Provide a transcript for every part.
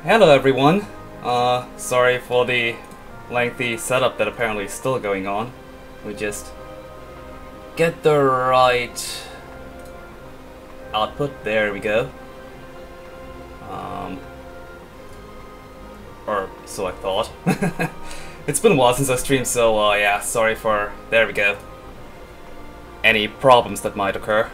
Hello everyone. Sorry for the lengthy setup that apparently is still going on. We just get the right output. There we go. Or so I thought. It's been a while since I streamed, so yeah, sorry for... There we go. Any problems that might occur.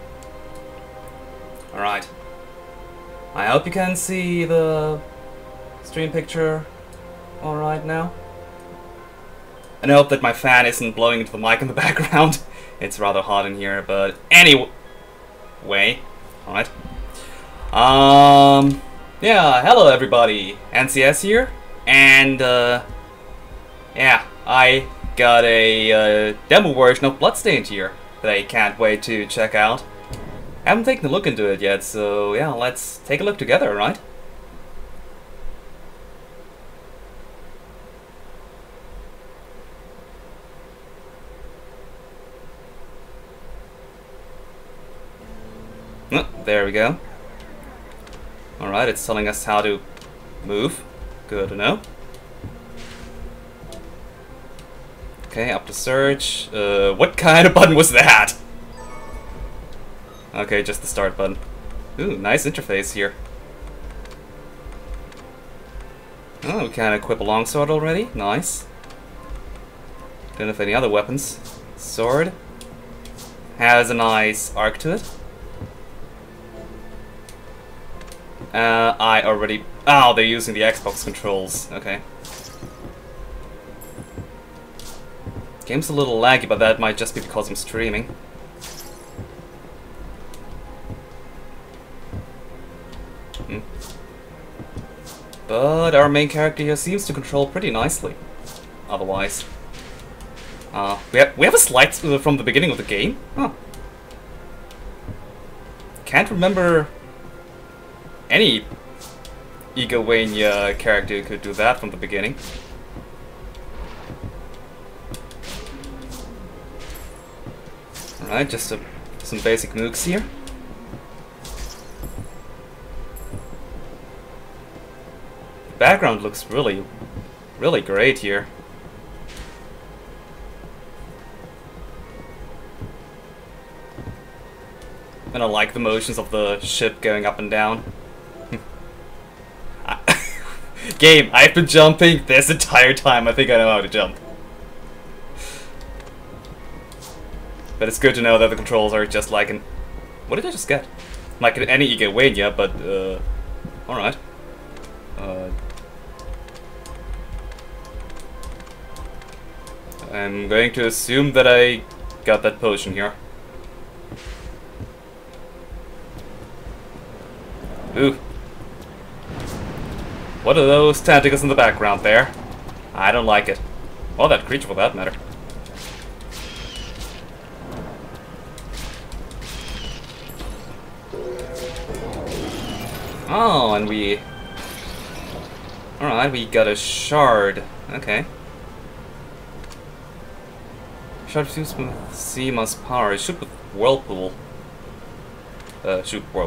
Alright. I hope you can see the stream picture alright now. And I hope that my fan isn't blowing into the mic in the background. It's rather hot in here, but anyway. Alright. Yeah, hello everybody. NCS here. And, yeah, I got a demo version of Bloodstained here that I can't wait to check out. I haven't taken a look into it yet, so yeah, let's take a look together, right? Oh, there we go. Alright, it's telling us how to move. Good to know. Okay, up to search. What kind of button was that? Okay, just the start button. Ooh, nice interface here. Oh, we can equip a longsword already. Nice. Don't have any other weapons. Sword. Has a nice arc to it. I already... Oh, they're using the Xbox controls. Okay. Game's a little laggy, but that might just be because I'm streaming. But our main character here seems to control pretty nicely. Otherwise. We have a slide from the beginning of the game? Huh. Can't remember any Igawania character who could do that from the beginning. Alright, just some basic mooks here. The background looks really great here. And I like the motions of the ship going up and down. Game, I've been jumping this entire time. I think I know how to jump. But it's good to know that the controls are just like an... What did I just get? Like in any Igawania, but alright. I'm going to assume that I got that potion here. Ooh. What are those tentacles in the background there? I don't like it. Or that creature for that matter. Oh, and we... Alright, we got a shard. Okay. Shard fused with Seama's power. Shoot with Whirlpool. Shoot Whirlpool.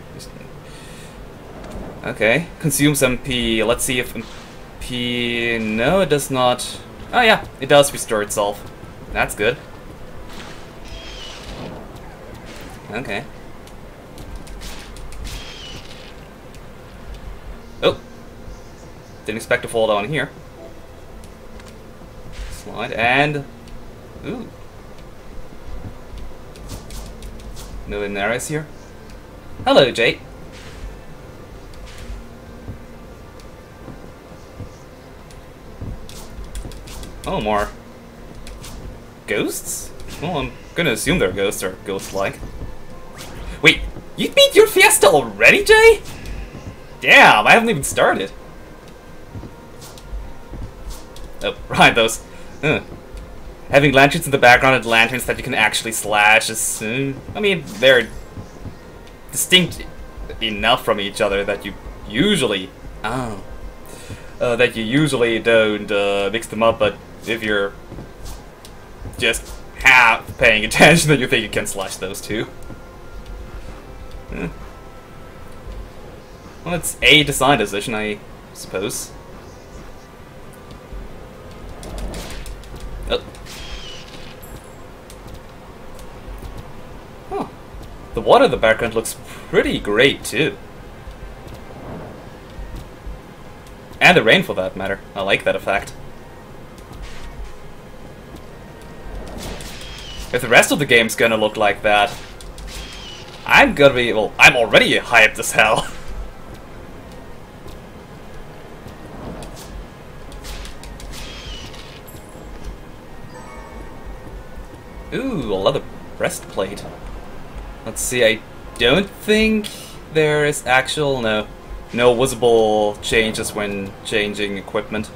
Okay. Consumes MP. Let's see if MP... No, it does not... Oh yeah, it does restore itself. That's good. Okay. Oh! Didn't expect to fall down here. Slide and... Ooh. No Inaris here. Hello, Jay. Oh, more ghosts? Well, I'm gonna assume they're ghosts or ghost-like. Wait, you beat your fiesta already, Jay? Damn, I haven't even started. Oh, right, those. Having lanterns in the background and lanterns that you can actually slash is... I mean, they're distinct enough from each other that you usually... that you usually don't mix them up, but if you're just half paying attention, then you think you can slash those two. Well, it's a design decision, I suppose. Oh. Huh. The water in the background looks pretty great, too. And the rain, for that matter. I like that effect. If the rest of the game's gonna look like that, I'm gonna be, well, I'm already hyped as hell. Ooh, a leather breastplate. Let's see, I don't think there is no visible changes when changing equipment.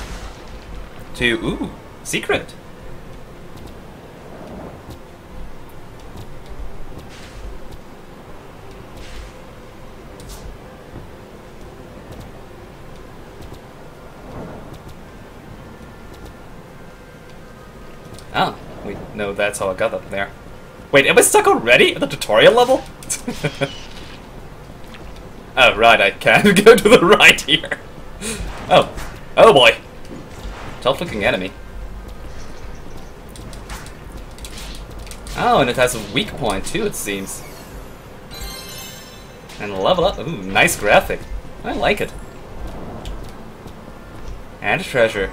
Ooh, secret. Ah, wait, no, that's how I got up there. Wait, am I stuck already at the tutorial level? Oh, right, I can go to the right here. Oh. Oh boy. Tough-looking enemy. Oh, and it has a weak point too, it seems. And level up. Ooh, nice graphic. I like it. And a treasure.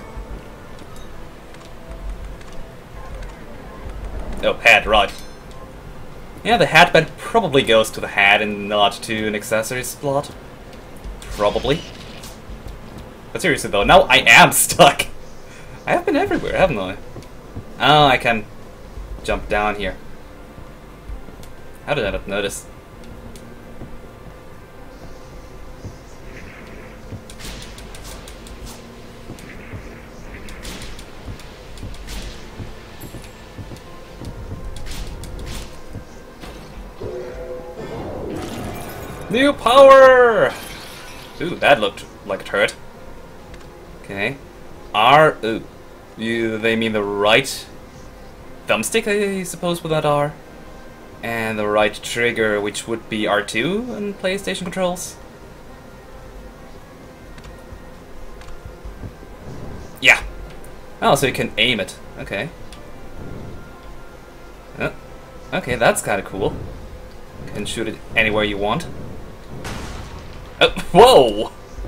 Oh, hat, right. Yeah, the hatband probably goes to the hat and not to an accessories slot. Probably. But seriously though, now I am stuck. I have been everywhere, haven't I? Oh, I can jump down here. How did I not notice? New power! Ooh, that looked like it hurt. Okay. Ooh. They mean the right thumbstick, I suppose, with that R. And the right trigger, which would be R2 in PlayStation controls. Yeah. Oh, so you can aim it. Okay. Oh. Okay, that's kind of cool. You can shoot it anywhere you want. Oh, whoa!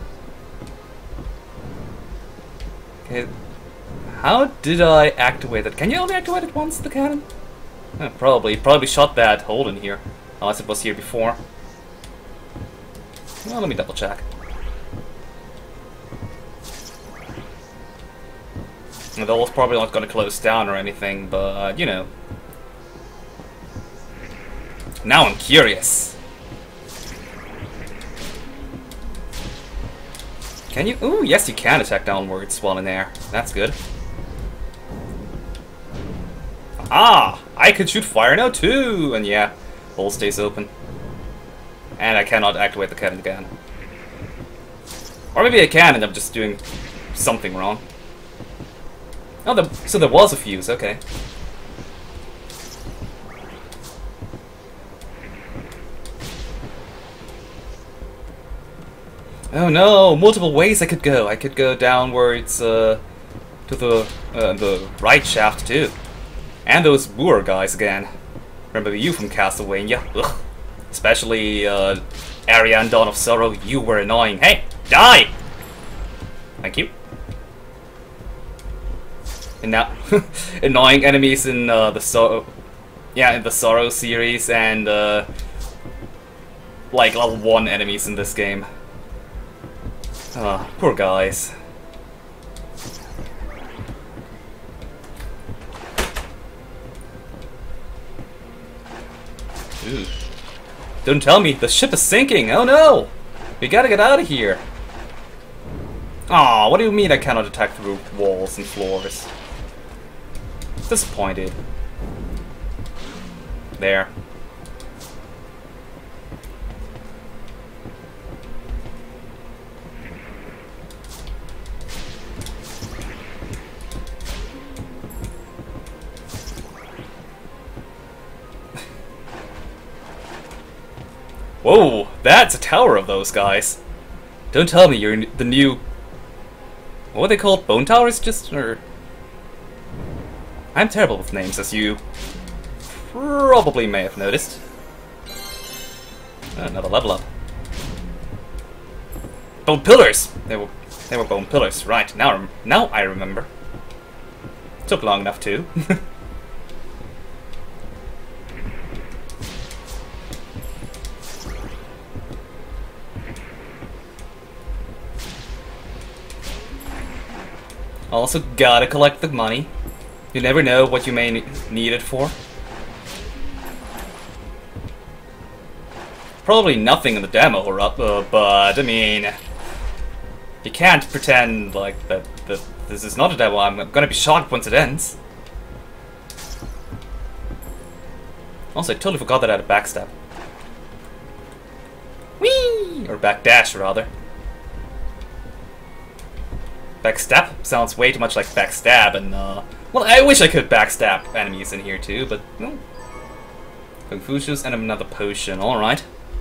Okay, how did I activate it? Can you only activate it once, the cannon? Oh, probably shot that hole in here, unless it was here before. Well, let me double check. The hole's probably not gonna close down or anything, but you know. Now I'm curious. Can you? Ooh, yes, you can attack downwards while in air. That's good. Ah, I can shoot fire now too, and yeah, hole stays open. And I cannot activate the cannon again. Or maybe I can, and I'm just doing something wrong. Oh, so there was a fuse. Okay. Oh no, multiple ways I could go. I could go downwards to the right shaft too. And those Boer guys again. Remember you from Castlevania? Ugh. Especially Ariane Dawn of Sorrow, you were annoying. Hey, die! Thank you. And now annoying enemies in the Sorrow series and like level 1 enemies in this game. Ah, poor guys. Ooh. Don't tell me, the ship is sinking! Oh no! We gotta get out of here! Aw, what do you mean I cannot attack through walls and floors? Disappointed. There. Whoa, that's a tower of those guys. Don't tell me you're the new... What were they called? Bone towers? Just, or... I'm terrible with names, as you probably may have noticed. Another level up. Bone pillars! They were bone pillars, right. Now I remember. Took long enough too. Also gotta collect the money. You never know what you may need it for. Probably nothing in the demo, but I mean, you can't pretend like that this is not a demo. I'm gonna be shocked once it ends. Also, I totally forgot that I had a backstab. Whee! Or backdash, rather. Backstab sounds way too much like backstab, and well, I wish I could backstab enemies in here too, but no. Kung Fu shoes and another potion. All right.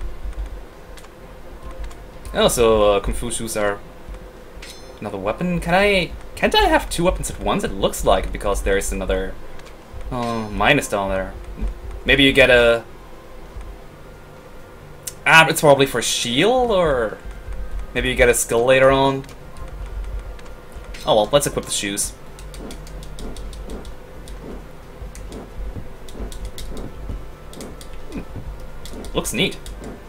Oh, so Kung Fu shoes are another weapon. Can't I have two weapons at once? It looks like, because there's another minus down there. Maybe you get a... it's probably for shield, or maybe you get a skill later on. Oh well, let's equip the shoes. Looks neat.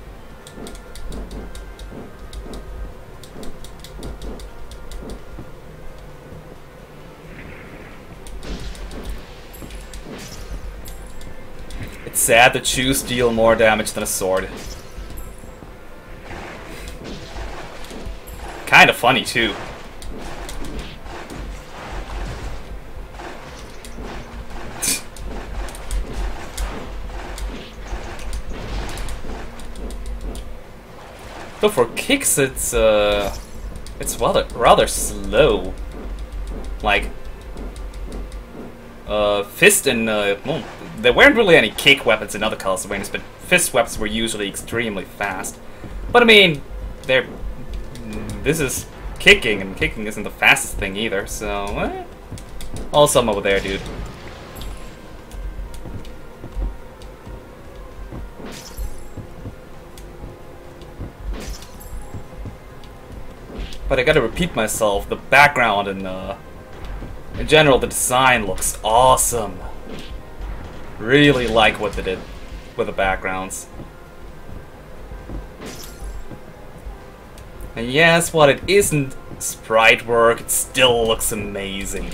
It's sad that shoes deal more damage than a sword. Kinda funny too. Though for kicks, it's rather slow. Like fist and well, there weren't really any kick weapons in other Castlevanias, but fist weapons were usually extremely fast. But I mean, this is kicking, and kicking isn't the fastest thing either. So, awesome over there, dude. But I gotta repeat myself, the background and in general the design looks awesome. Really like what they did with the backgrounds. And yes, while it isn't sprite work, it still looks amazing.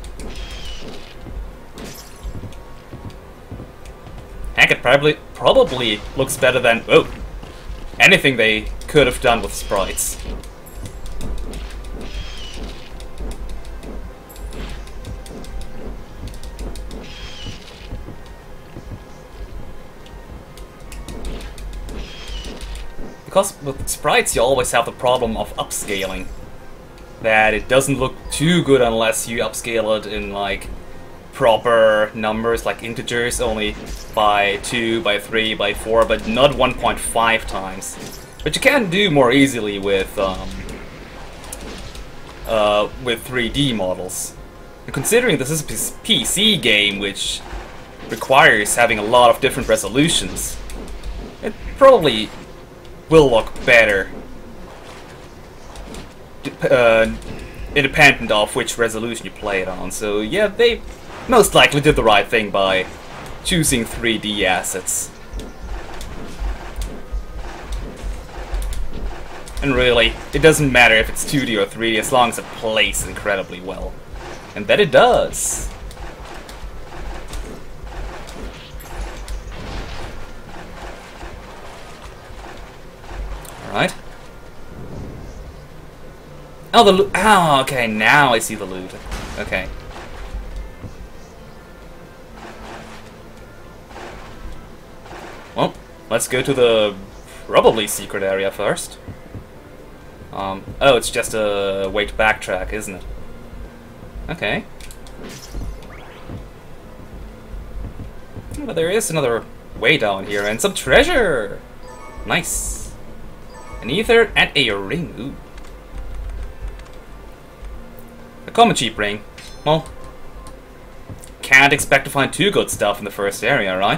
Heck, it probably looks better than anything they could have done with sprites. Because with sprites you always have the problem of upscaling. That it doesn't look too good unless you upscale it in like proper numbers, like integers, only by 2, by 3, by 4, but not 1.5 times. But you can do more easily with 3D models. And considering this is a PC game which requires having a lot of different resolutions, it probably will look better, independent of which resolution you play it on. So yeah, they most likely did the right thing by choosing 3D assets. And really, it doesn't matter if it's 2D or 3D as long as it plays incredibly well. And that it does. Right. Oh, the loot. Oh, okay, now I see the loot. Okay. Well, let's go to the probably secret area first. Oh, it's just a way to backtrack, isn't it? Okay. But there is another way down here, and some treasure! Nice. An ether and a ring. Ooh. A common cheap ring. Well, can't expect to find too good stuff in the first area, right?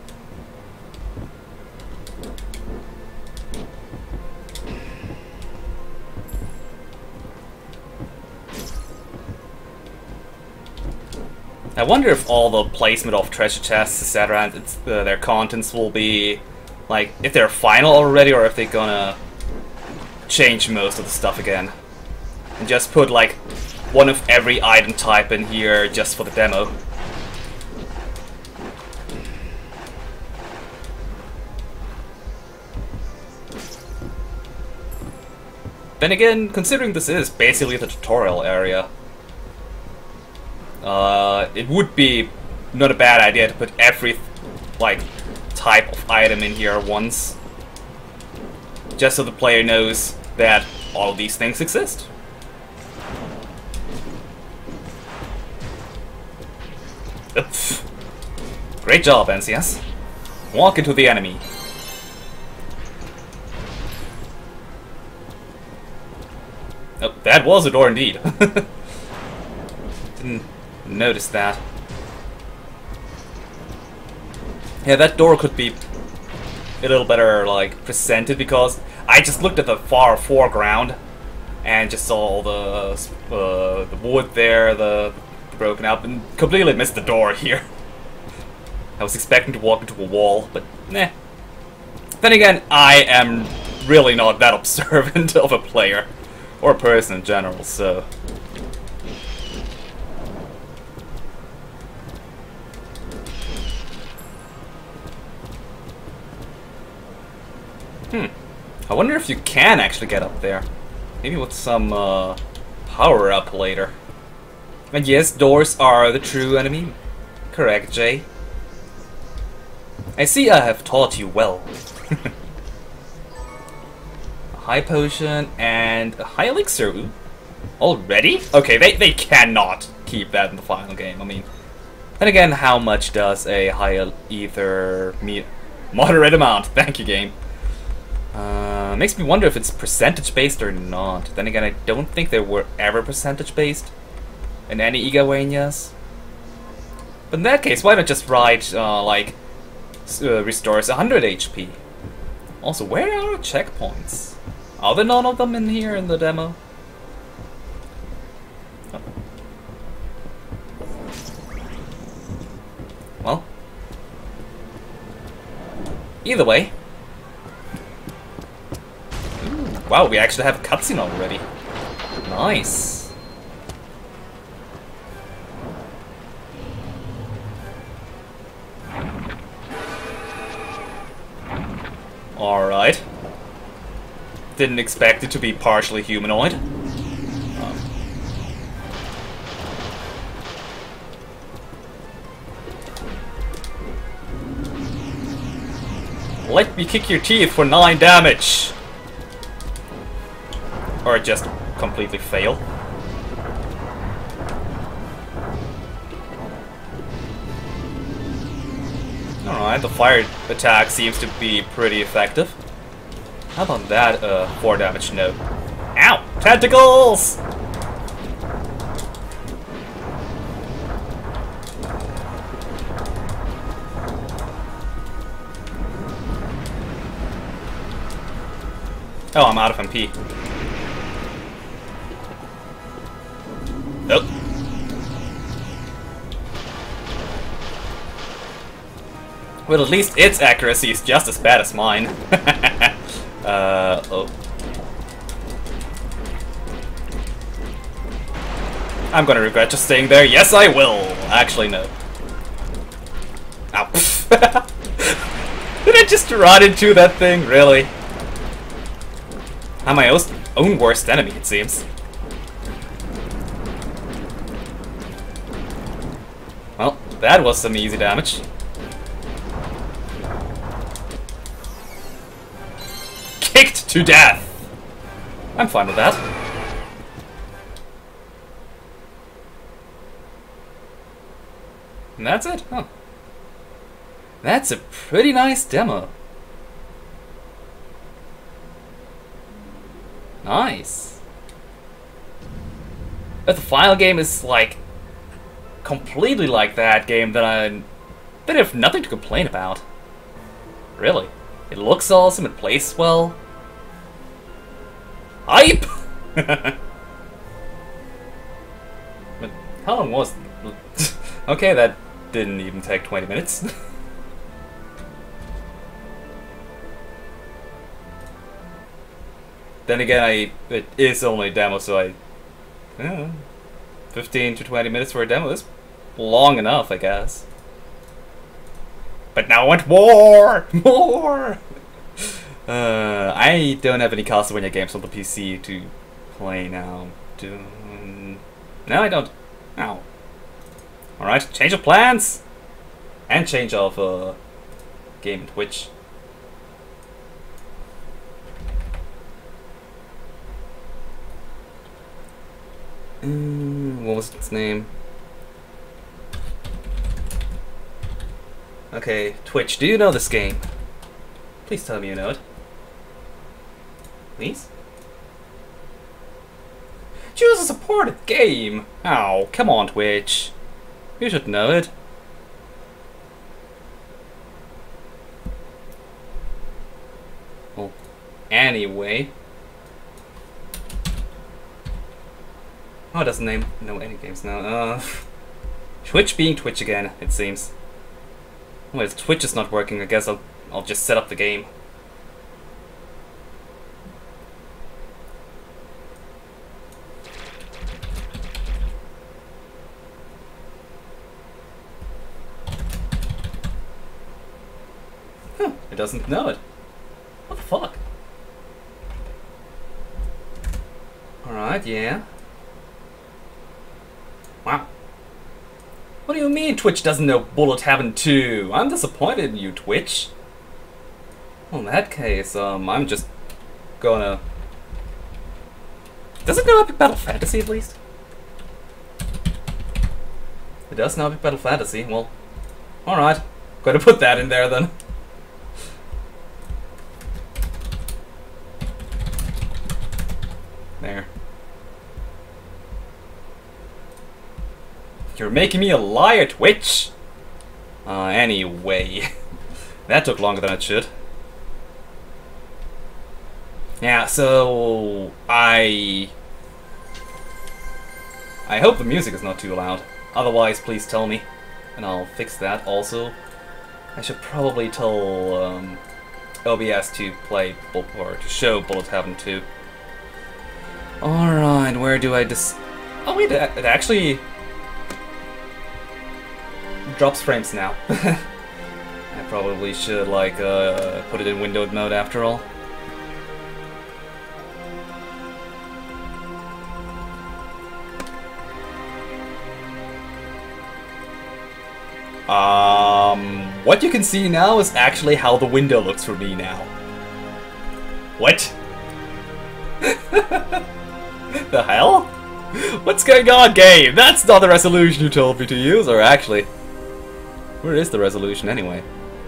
I wonder if all the placement of treasure chests, etc., and their contents will be, like, if they're final already, or if they're gonna change most of the stuff again. And just put, like, one of every item type in here just for the demo. Then again, considering this is basically the tutorial area, it would be not a bad idea to put every, like, type of item in here once. Just so the player knows that all these things exist. Oops. Great job, NCS. Walk into the enemy. Oh, that was a door indeed. Didn't notice that. Yeah, that door could be a little better, like, presented, because I just looked at the far foreground and just saw all the wood there, the broken up, and completely missed the door here. I was expecting to walk into a wall, but nah. Then again, I am really not that observant of a player, or a person in general, so... I wonder if you can actually get up there. Maybe with some power-up later. And yes, doors are the true enemy. Correct, Jay. I see I have taught you well. A high potion and a high elixir. Ooh. Already? Okay, they cannot keep that in the final game. I mean, then again, how much does a high ether mean? Moderate amount. Thank you, game. Makes me wonder if it's percentage-based or not. Then again, I don't think they were ever percentage-based in any Igawanias. But in that case, why not just write, like, restores 100 HP? Also, where are checkpoints? Are there none of them in here in the demo? Oh. Well. Either way. Wow, we actually have a cutscene already. Nice. Alright. Didn't expect it to be partially humanoid. Let me kick your teeth for 9 damage! Or just completely fail. Alright, the fire attack seems to be pretty effective. How about that 4 damage note? Ow! Tentacles! Oh, I'm out of MP. Nope. Well, at least its accuracy is just as bad as mine. Oh. I'm gonna regret just staying there. Yes, I will! Actually, no. Ow. Did I just run into that thing? Really? I'm my own worst enemy, it seems. Well, that was some easy damage. Kicked to death! I'm fine with that. And that's it? Huh. That's a pretty nice demo. Nice. If the final game is like completely like that game, then I have nothing to complain about. Really. It looks awesome, it plays well. Hype! But how long was it? Okay, that didn't even take 20 minutes. Then again, it is only a demo, so I don't know, 15 to 20 minutes for a demo is long enough, I guess. But now I want more! More! I don't have any Castlevania games on the PC to play now. No, I don't. Ow. Alright, change of plans! And change of game and Twitch. What was its name? Okay, Twitch, do you know this game? Please tell me you know it. Please? Choose a supported game! Oh, come on, Twitch. You should know it. Well, anyway. Oh, it doesn't know any games now. Twitch being Twitch again, it seems. Well, if Twitch is not working, I guess I'll just set up the game. Huh, it doesn't know it. What the fuck? Alright, yeah. Wow. What do you mean Twitch doesn't know Bullet Heaven 2? I'm disappointed in you, Twitch. Well, in that case, I'm just gonna... Does it know Epic Battle Fantasy at least? It does know Epic Battle Fantasy. Well, alright. Gonna put that in there then. There. You're making me a liar, Twitch! Anyway. That took longer than it should. Yeah, so... I hope the music is not too loud. Otherwise, please tell me. And I'll fix that. Also, I should probably tell OBS to play, or to show Bullet Heaven 2. Alright, where do I Oh wait, it actually... drops frames now. I probably should like put it in windowed mode after all. What you can see now is actually how the window looks for me now. What? The hell? What's going on, game? That's not the resolution you told me to use, or actually... Where is the resolution anyway?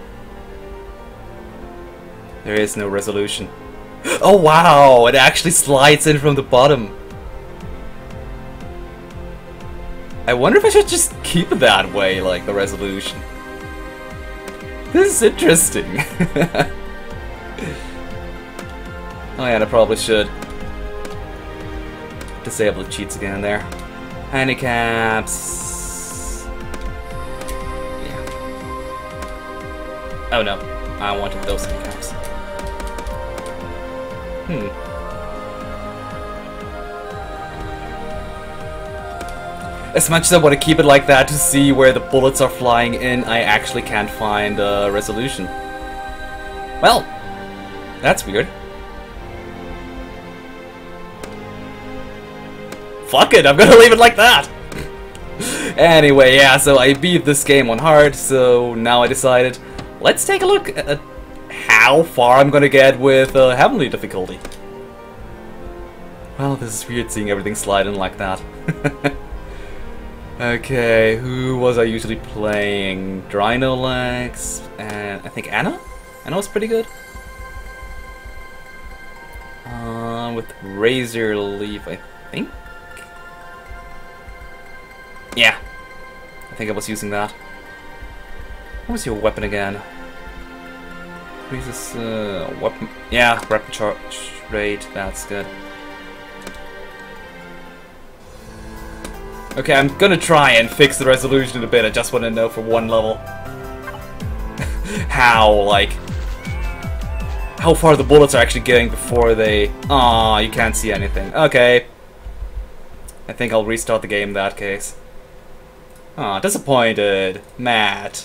There is no resolution. Oh wow! It actually slides in from the bottom. I wonder if I should just keep it that way, like the resolution. This is interesting. Oh yeah, I probably should disable the cheats again there. Handicaps. Yeah. Oh no, I wanted those handicaps. As much as I want to keep it like that to see where the bullets are flying in, I actually can't find a resolution. Well, that's weird. Fuck it, I'm gonna leave it like that! Anyway, yeah, so I beat this game on hard, so now I decided, let's take a look at how far I'm gonna get with heavenly difficulty. Well, this is weird seeing everything slide in like that. Okay, who was I usually playing? Drinolex, and I think Anna? Anna was pretty good. with Razor Leaf, I think? Yeah. I think I was using that. What was your weapon again? Increases weapon... Yeah, weapon charge rate, that's good. Okay, I'm gonna try and fix the resolution in a bit. I just want to know for one level how, like, how far the bullets are actually getting before they... Aw, you can't see anything. Okay. I think I'll restart the game in that case. Aw, disappointed. Matt.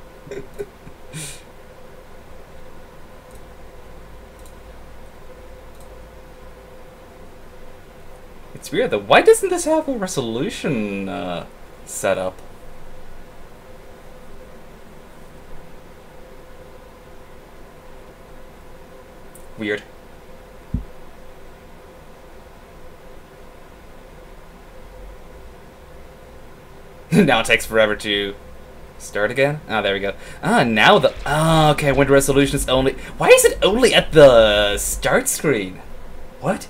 It's weird though. Why doesn't this have a resolution set up? Weird. Now it takes forever to start again. Ah, there we go. Ah, now the... Ah, okay, when the resolution is only... Why is it only at the start screen? What?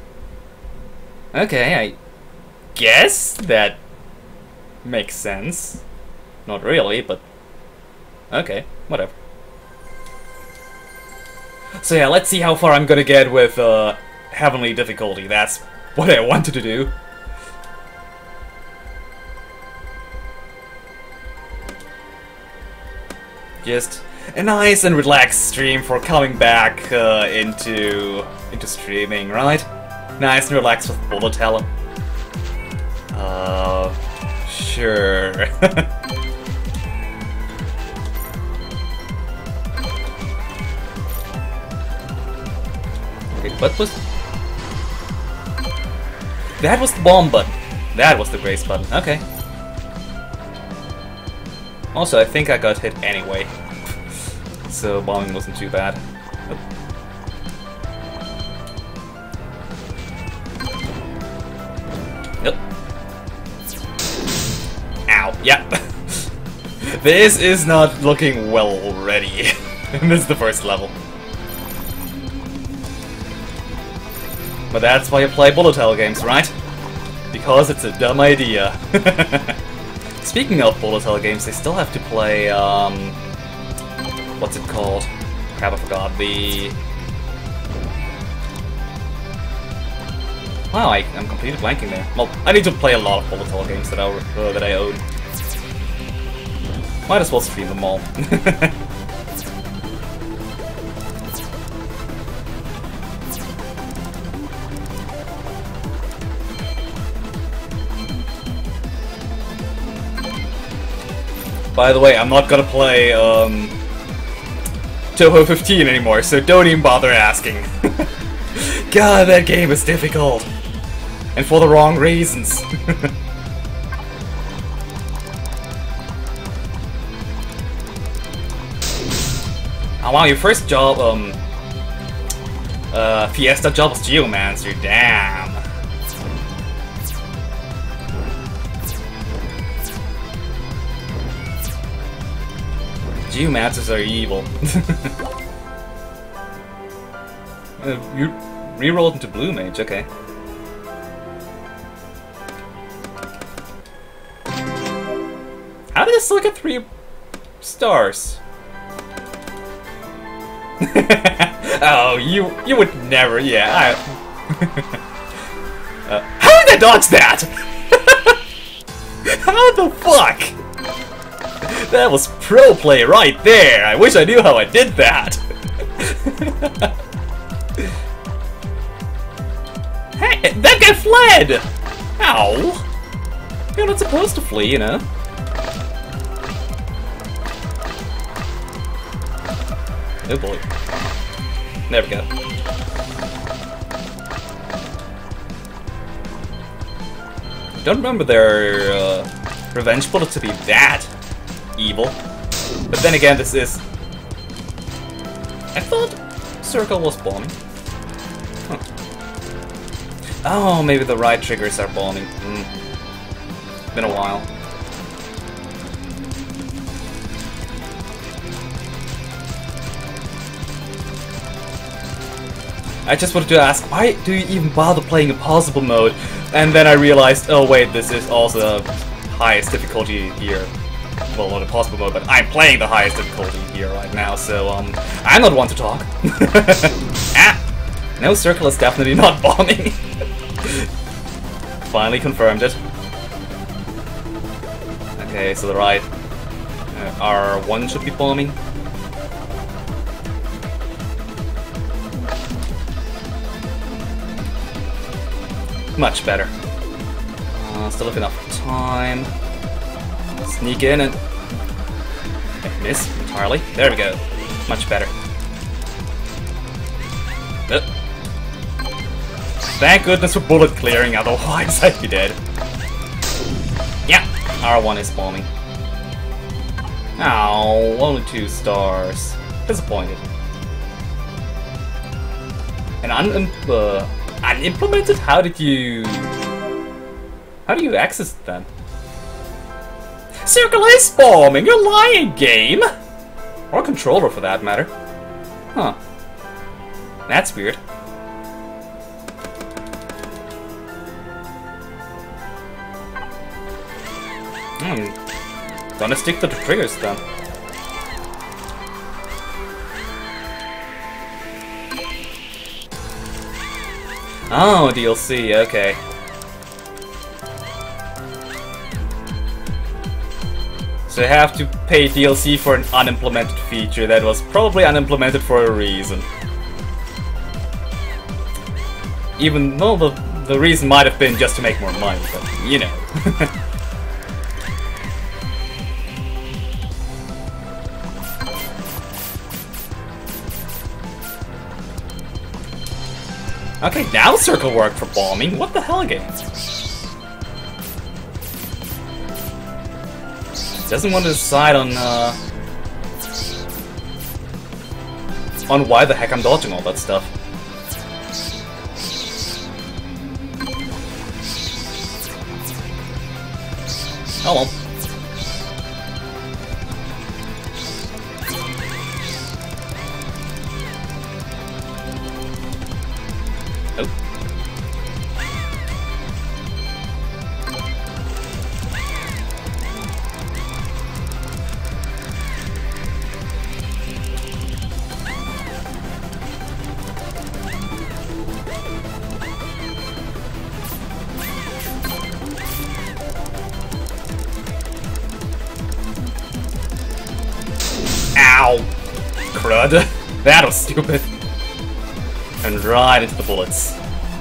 Okay, I guess that makes sense. Not really, but... Okay, whatever. So yeah, let's see how far I'm gonna get with Heavenly difficulty. That's what I wanted to do. Just a nice and relaxed stream for coming back into streaming, right? Nice and relaxed with bullet hell. Sure. Wait, what was... That was the bomb button. That was the grace button. Okay. Also, I think I got hit anyway. So bombing wasn't too bad. Yep. Ow. Yep. This is not looking well already. This is the first level. But that's why you play bullet hell games, right? Because it's a dumb idea. Speaking of bullet hell games, they still have to play, what's it called? Crap, I forgot. The... Wow, I'm completely blanking there. Well, I need to play a lot of bullet hell games that I own. Might as well stream them all. By the way, I'm not gonna play Touhou 15 anymore, so don't even bother asking. God, that game is difficult. And for the wrong reasons. Oh wow, your first job, Fiesta job was Geomancer, damn. Geomancers are evil. You rerolled into Blue Mage, okay. How did this still get 3 stars? Oh, you would never, yeah. How did I dodge that? How the fuck? That was pro play right there! I wish I knew how I did that! Hey, that guy fled! Ow! You're not supposed to flee, you know? Oh boy. There we go. Don't remember their revenge bullet to be that evil. But then again, this is... I thought Circle was bombing. Huh. Oh, maybe the right triggers are bombing. Been a while. I just wanted to ask, why do you even bother playing Impossible mode? And then I realized, oh wait, this is also the highest difficulty here. Well, not Impossible mode, but I'm playing the highest difficulty here right now, so I'm not one to talk. No, Circle is definitely not bombing. Finally confirmed it. Okay, so the right R1 should be bombing. Much better. Still have enough time. Sneak in and miss entirely. There we go. Much better. Thank goodness for bullet clearing, otherwise I'd be dead. Yeah, R1 is bombing. Oh, only 2 stars. Disappointed. And unimplemented? How do you access it then? Circle is bombing, you're lying, game! Or controller for that matter. Huh. That's weird. Gonna stick to the triggers then. Oh, DLC, okay. So I have to pay DLC for an unimplemented feature that was probably unimplemented for a reason. Even though the reason might have been just to make more money, but you know. Okay, now Circle worked for bombing. What the hell, game? Doesn't want to decide on why the heck I'm dodging all that stuff. Oh well. Ow! Crud. That was stupid. And right into the bullets.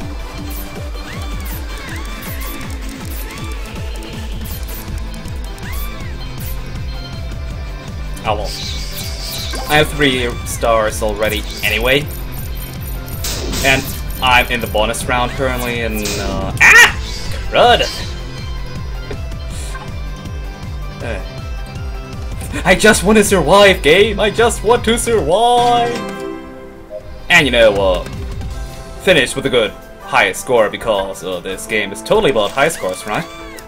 Oh well. I have 3 stars already anyway. And I'm in the bonus round currently and crud! I just want to survive, game! I just want to survive! And you know, finish with a good high score because this game is totally about high scores, right?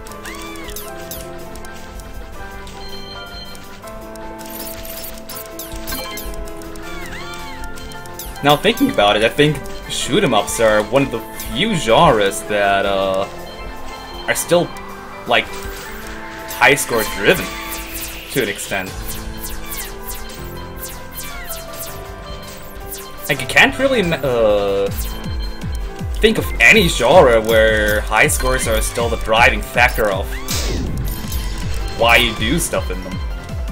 Now thinking about it, I think shoot 'em ups are one of the few genres that are still like high score driven to an extent. Like you can't really think of any genre where high scores are still the driving factor of why you do stuff in them.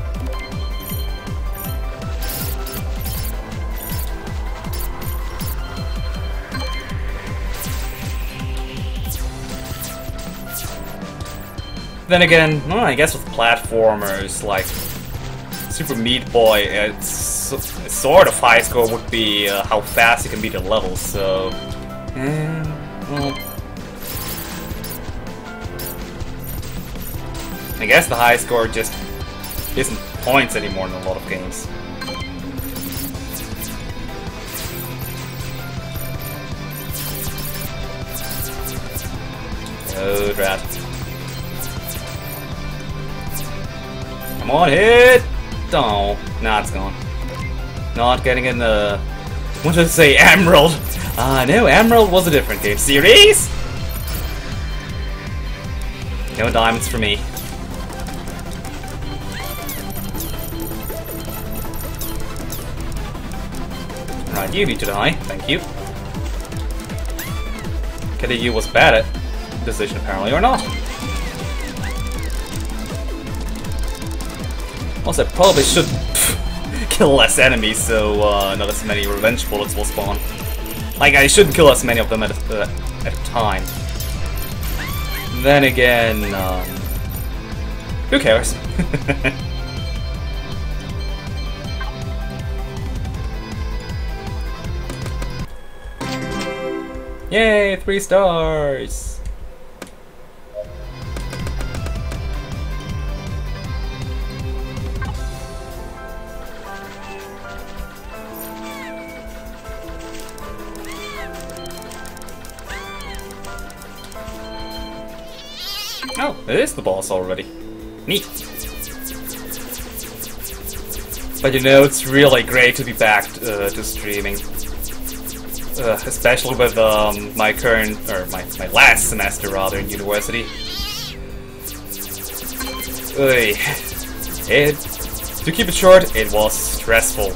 Then again, well, I guess with platformers like Super Meat Boy, it's sort of high score would be how fast you can beat a level, so... well... I guess the high score just isn't points anymore in a lot of games. Oh, drat. Come on, hit! Oh, nah, it's gone. Not getting in the... what did I say? Emerald! No, Emerald was a different game series! No diamonds for me. Right, you need to die. Thank you. KDU was bad at decision apparently, or not. Also, I probably should kill less enemies so not as many revenge bullets will spawn. Like, I shouldn't kill as many of them at a time. Then again, who cares? Yay, 3 stars! Oh, it is the boss already. Neat. But you know, it's really great to be back to streaming. Especially with my current, or my last semester rather, in university. To keep it short, it was stressful.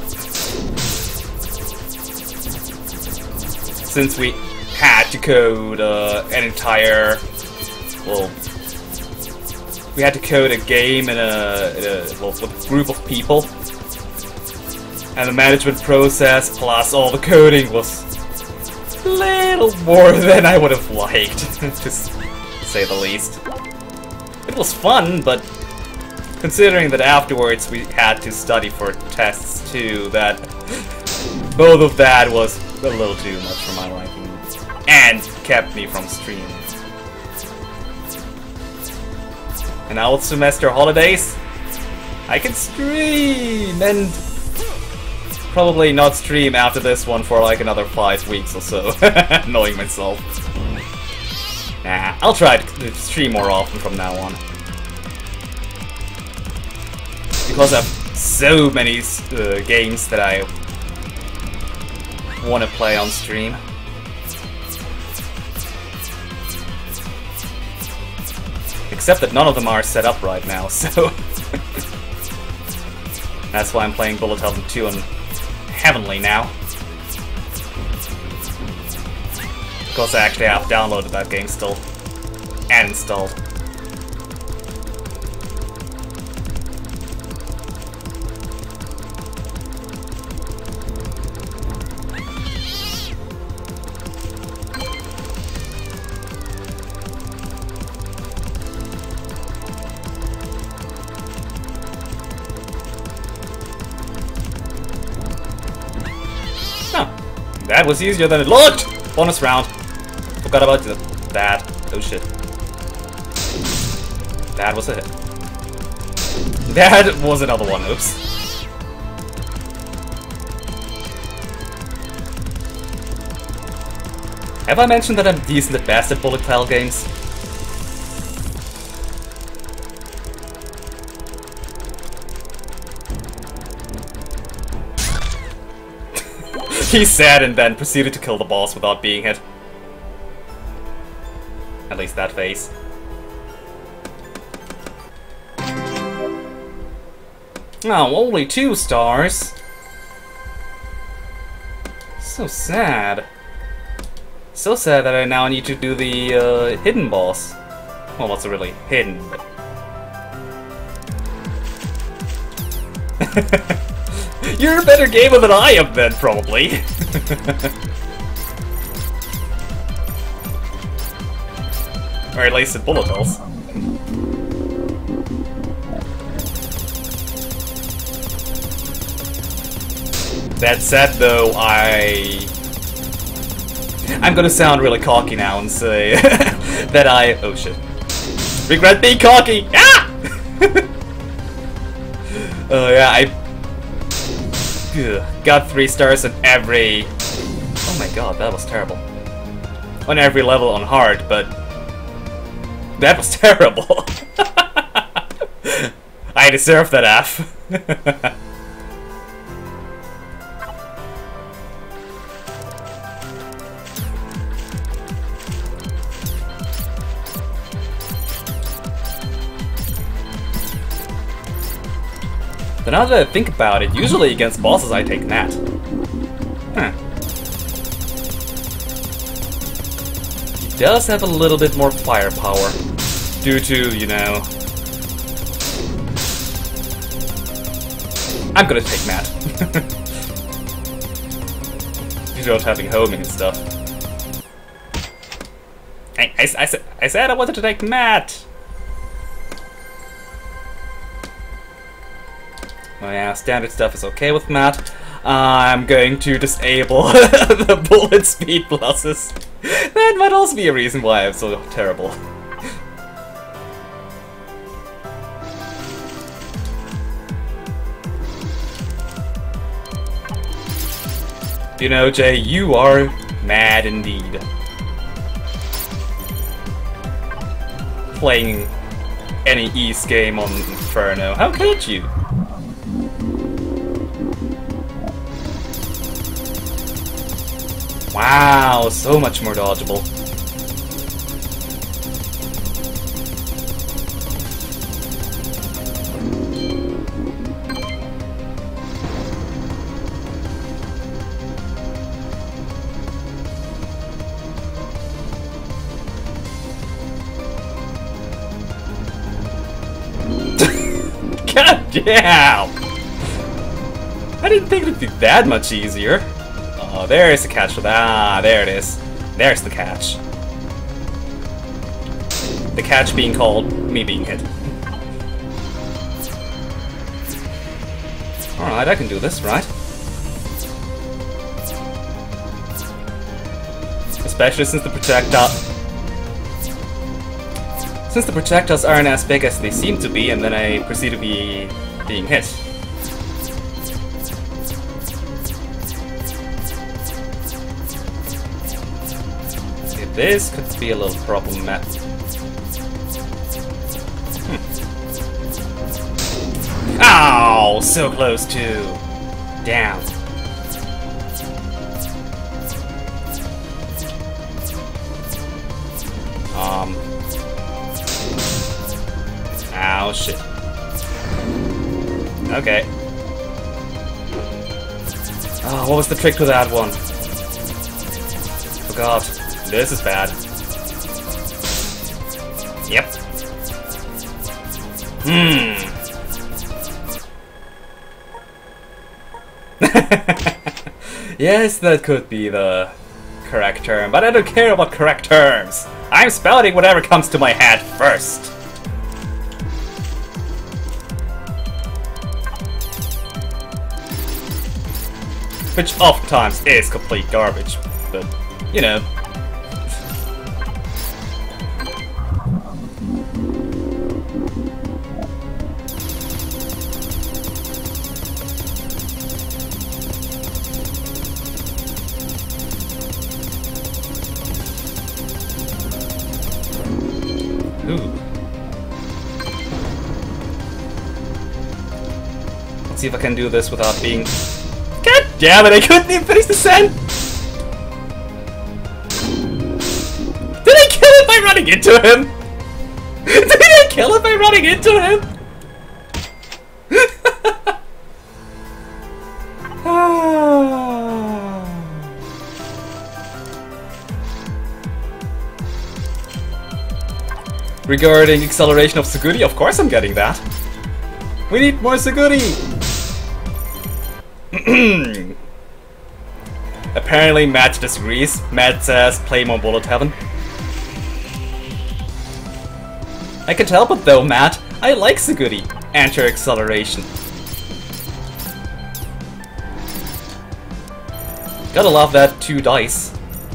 Since we had to code an entire, well, we had to code a game in with a group of people, and the management process plus all the coding was a little more than I would have liked, to say the least. It was fun, but considering that afterwards we had to study for tests too, that both of that was a little too much for my liking, and kept me from streaming. And now with semester holidays, I can stream, and probably not stream after this one for like another 5 weeks or so, annoying myself. Nah, I'll try to stream more often from now on. Because I have so many games that I want to play on stream. Except that none of them are set up right now, so that's why I'm playing Bullet Hell 2 on Heavenly now. Because I actually have downloaded that game still, and installed. That was easier than it looked! Bonus round. Forgot about that. Oh shit. That was a hit. That was another one, oops. Have I mentioned that I'm decent at best at bullet hell games? He said and then proceeded to kill the boss without being hit. At least that face. Oh, only 2 stars. So sad. So sad that I now need to do the hidden boss. Well, what's really hidden, but... You're a better gamer than I am then, probably. Or at least at bullet hells. That said, though, I'm gonna sound really cocky now and say that I... oh shit. Regret being cocky! Ah! Yeah, I got 3 stars on every... oh my god, that was terrible. On every level on hard, but... that was terrible. I deserve that F. But now that I think about it, usually against bosses I take Nat. Huh. He does have a little bit more firepower. Due to, you know... I'm gonna take Matt. He's not having homing and stuff. I said I wanted to take Matt! Oh yeah, standard stuff is okay with Matt. I'm going to disable the bullet speed pluses. That might also be a reason why I'm so terrible. You know, Jay, you are mad indeed. Playing any Ys game on Inferno. How could you? Wow, so much more dodgeable. God damn! I didn't think it'd be that much easier. Oh, there is the catch for that. Ah, there it is. There's the catch. The catch being called me being hit. Alright, I can do this, right? Especially since the projectiles aren't as big as they seem to be, and then I proceed to be being hit. See, this could be a little problematic. Ow! So close to... Damn. Ow, shit. Okay. Oh, what was the trick to that one? Forgot. This is bad. Yep. Yes, that could be the correct term, but I don't care about correct terms. I'm spouting whatever comes to my head first. Which oftentimes is complete garbage, but, you know. Ooh. Let's see if I can do this without being... God damn it, I couldn't even finish the send! Did I kill it by running into him? Did I kill it by running into him? Regarding acceleration of Suguri, of course I'm getting that. We need more Suguri! Apparently Matt disagrees. Matt says play more Bullet Heaven. I can't help it though, Matt. I like Suguri and her acceleration. Gotta love that 2 dice.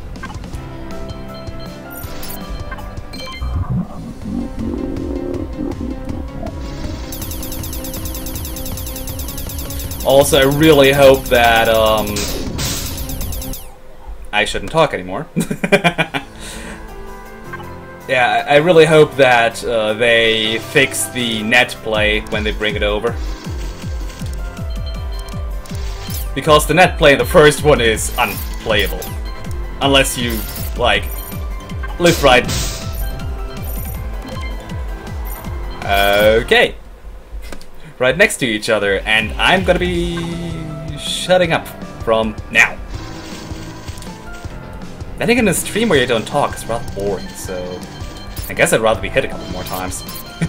Also, I really hope that, I shouldn't talk anymore. Yeah, I really hope that they fix the net play when they bring it over. Because the net play in the first one is unplayable. Unless you, like, live right. right next to each other, and I'm gonna be shutting up from now. Then again, a stream where you don't talk is rather boring, so I guess I'd rather be hit a couple more times.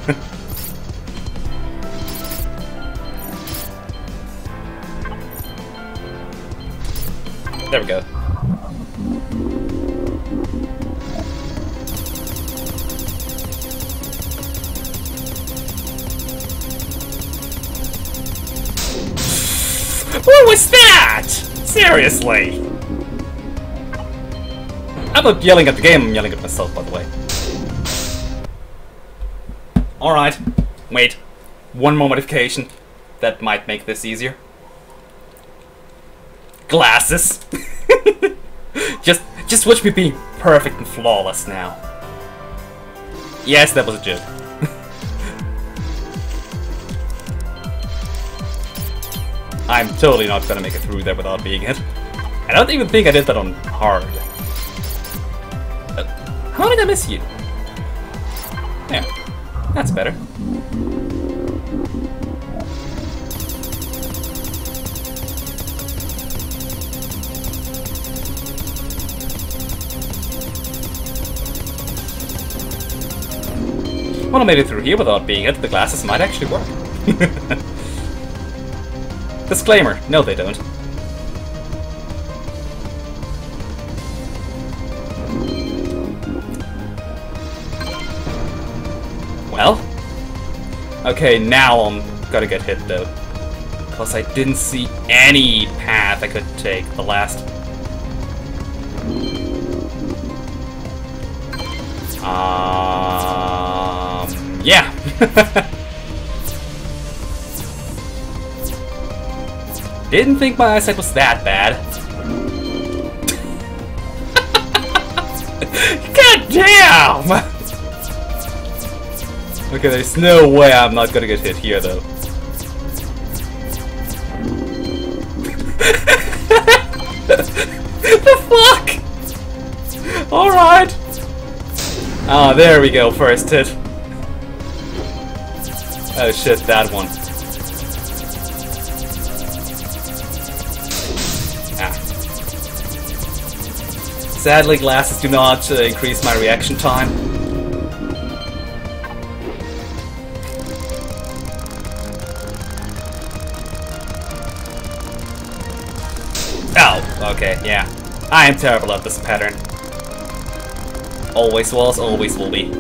There we go. What was that? Seriously? I'm not yelling at the game, I'm yelling at myself, by the way. Alright. Wait. One more modification. That might make this easier. Glasses! Just watch me being perfect and flawless now. Yes, that was a joke. I'm totally not gonna make it through there without being hit. I don't even think I did that on hard. How did I miss you? Yeah, that's better. Well, I made it through here without being hit. The glasses might actually work. Disclaimer, no they don't. Well, okay, now I'm gonna get hit though. Because I didn't see any path I could take the last. Yeah. Didn't think my eyesight was that bad. God damn! Okay, there's no way I'm not gonna get hit here, though. The fuck? Alright. Ah, there we go, first hit. Oh shit, that one. Sadly, glasses do not increase my reaction time. Oh, okay, yeah. I am terrible at this pattern. Always was, always will be.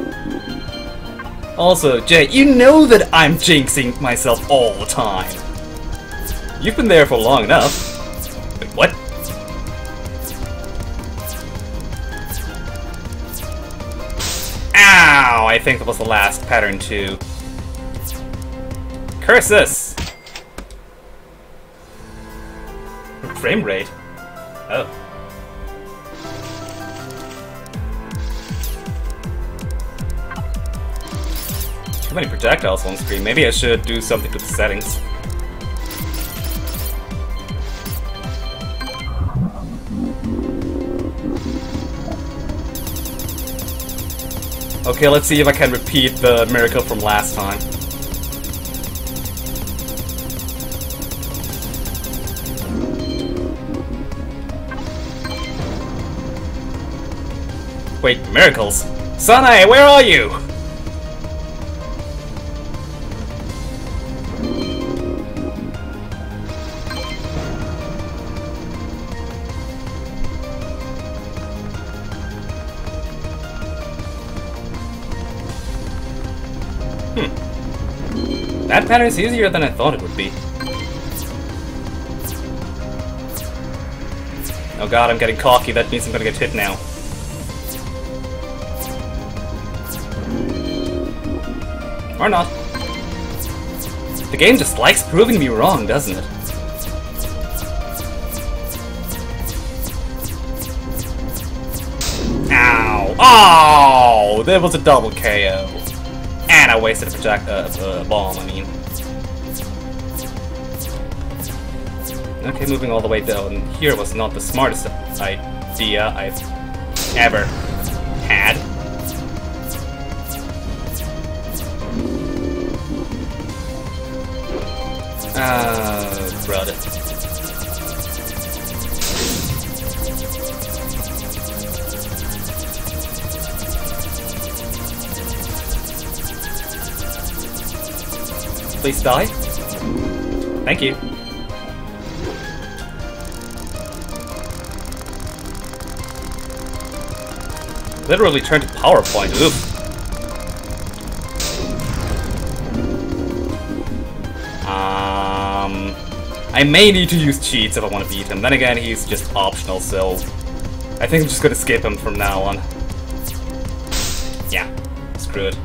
Also, Jay, you know that I'm jinxing myself all the time. You've been there for long enough. Wait, what? Ow! I think that was the last pattern too. Curse this! Frame rate? Oh. Too many projectiles on screen. Maybe I should do something to the settings. Okay, let's see if I can repeat the miracle from last time. Wait, miracles? Sanae, where are you? That pattern is easier than I thought it would be. Oh god, I'm getting cocky. That means I'm gonna get hit now. Or not. The game just likes proving me wrong, doesn't it? Ow! Oh! There was a double KO. And I wasted a bomb, I mean. Okay, moving all the way down here was not the smartest idea I've ever had. Brother. Please die. Thank you. Literally turned to PowerPoint. Oof. I may need to use cheats if I want to beat him. Then again, he's just optional, so I think I'm just gonna skip him from now on. Yeah, screw it.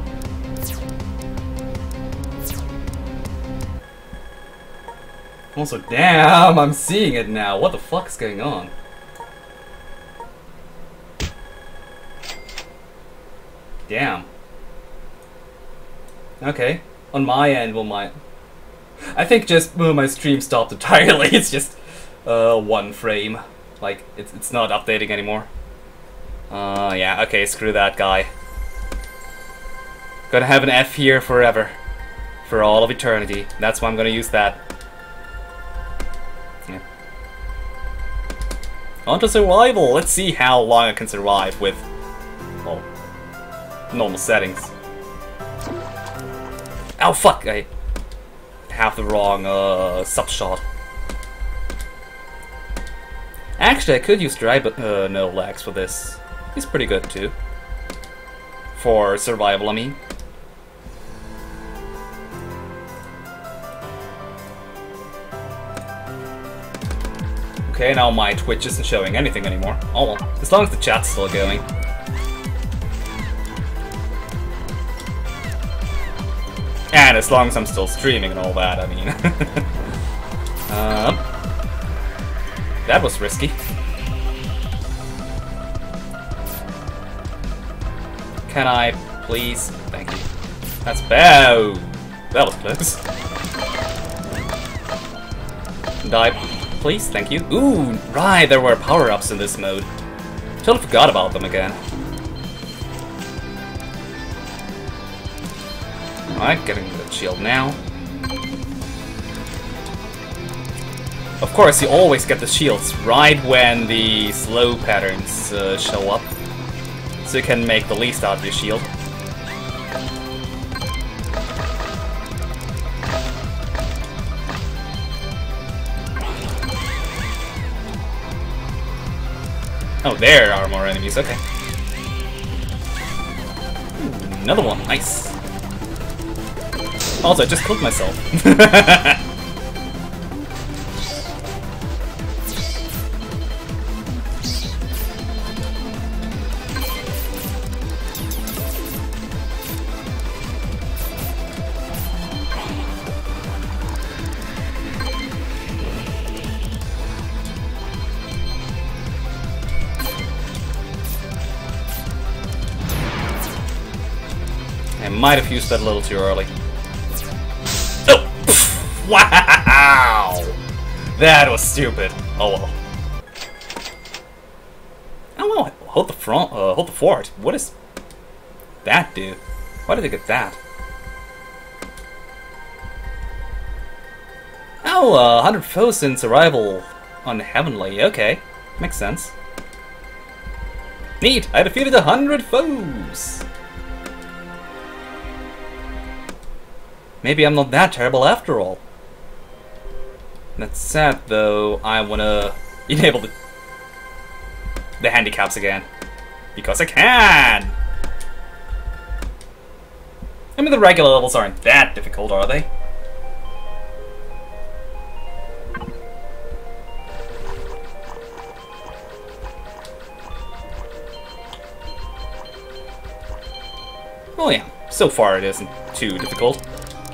Also, damn, I'm seeing it now. What the fuck is going on? Damn. Okay, on my end, well, I think just my stream stopped entirely. It's just one frame. Like it's not updating anymore. Yeah. Okay. Screw that guy. Gonna have an F here forever, for all of eternity. That's why I'm gonna use that. Yeah. On to survival. Let's see how long I can survive with, well, normal settings. Oh fuck! I have the wrong sub shot. Actually, I could use dry no lags for this. He's pretty good too. For survival, I mean. Okay, now my Twitch isn't showing anything anymore. Oh well, as long as the chat's still going. And as long as I'm still streaming and all that, I mean. That was risky. Can I please? Thank you. That's bad. That was close. Die, please. Thank you. Ooh, right. There were power-ups in this mode. Totally forgot about them again. Alright, getting the shield now. Of course, you always get the shields right when the slow patterns show up. So you can make the least out of your shield. Oh, there are more enemies, okay. Ooh, another one, nice. Also, I just killed myself. I might have used that a little too early. Wow! That was stupid. Oh well. Oh, hold the front, hold the fort. What does that do? Why did I get that? Oh, 100 foes since arrival on Heavenly. Okay, makes sense. Neat! I defeated 100 foes! Maybe I'm not that terrible after all. That's sad though. I wanna enable the handicaps again. Because I can! I mean, the regular levels aren't that difficult, are they? Oh yeah, so far it isn't too difficult.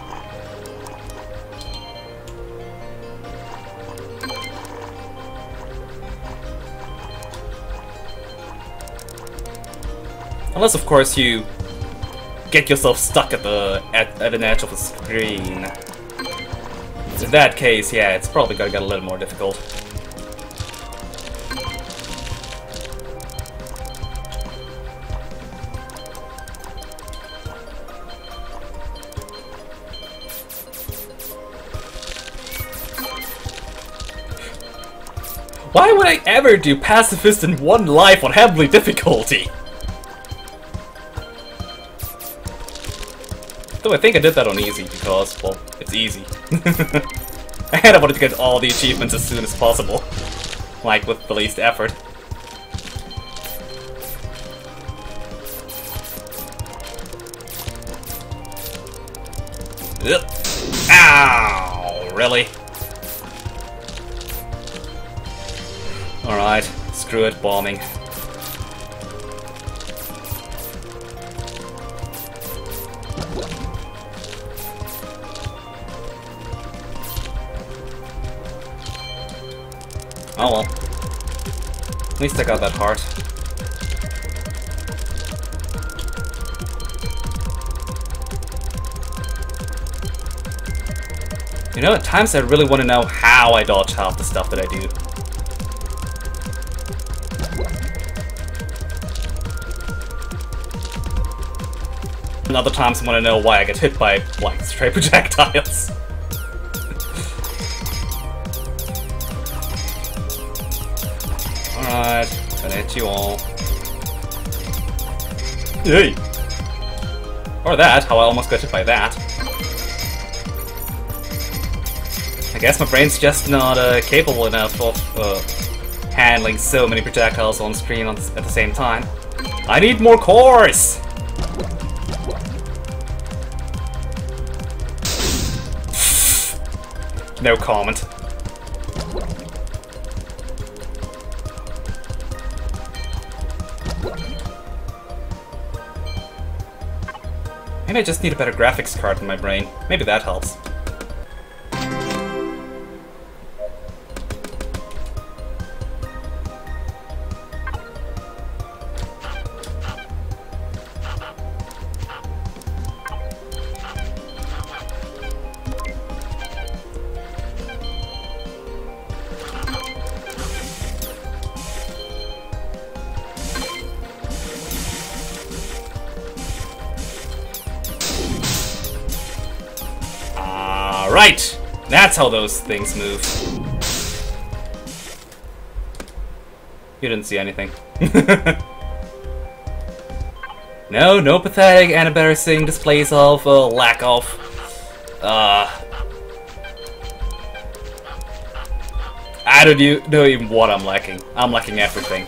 Unless, of course, you get yourself stuck at an edge of the screen. In that case, yeah, it's probably gonna get a little more difficult. Why would I ever do Pacifist in 1 life on heavily difficulty? Though I think I did that on easy because, well, it's easy. And I wanted to get all the achievements as soon as possible. Like, with the least effort. Ugh. Ow! Really? Alright, screw it, bombing. Oh well. At least I got that heart. You know, at times I really want to know how I dodge half the stuff that I do. And other times I want to know why I get hit by, like, stray projectiles. Alright, gonna hit you all. Yay! Or that, how I almost got hit by that. I guess my brain's just not capable enough of handling so many projectiles on screen at the same time. I need more cores! No comment. Maybe I just need a better graphics card in my brain. Maybe that helps. Right! That's how those things move. You didn't see anything. No pathetic and embarrassing displays of lack of... I don't know even what I'm lacking. I'm lacking everything.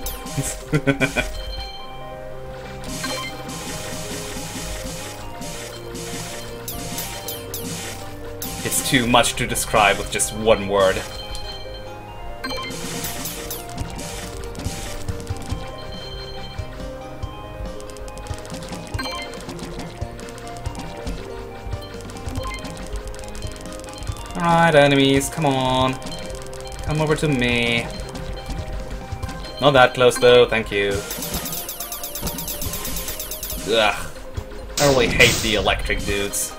It's too much to describe with just one word. Alright, enemies, come on. Come over to me. Not that close though, thank you. Ugh. I really hate the electric dudes.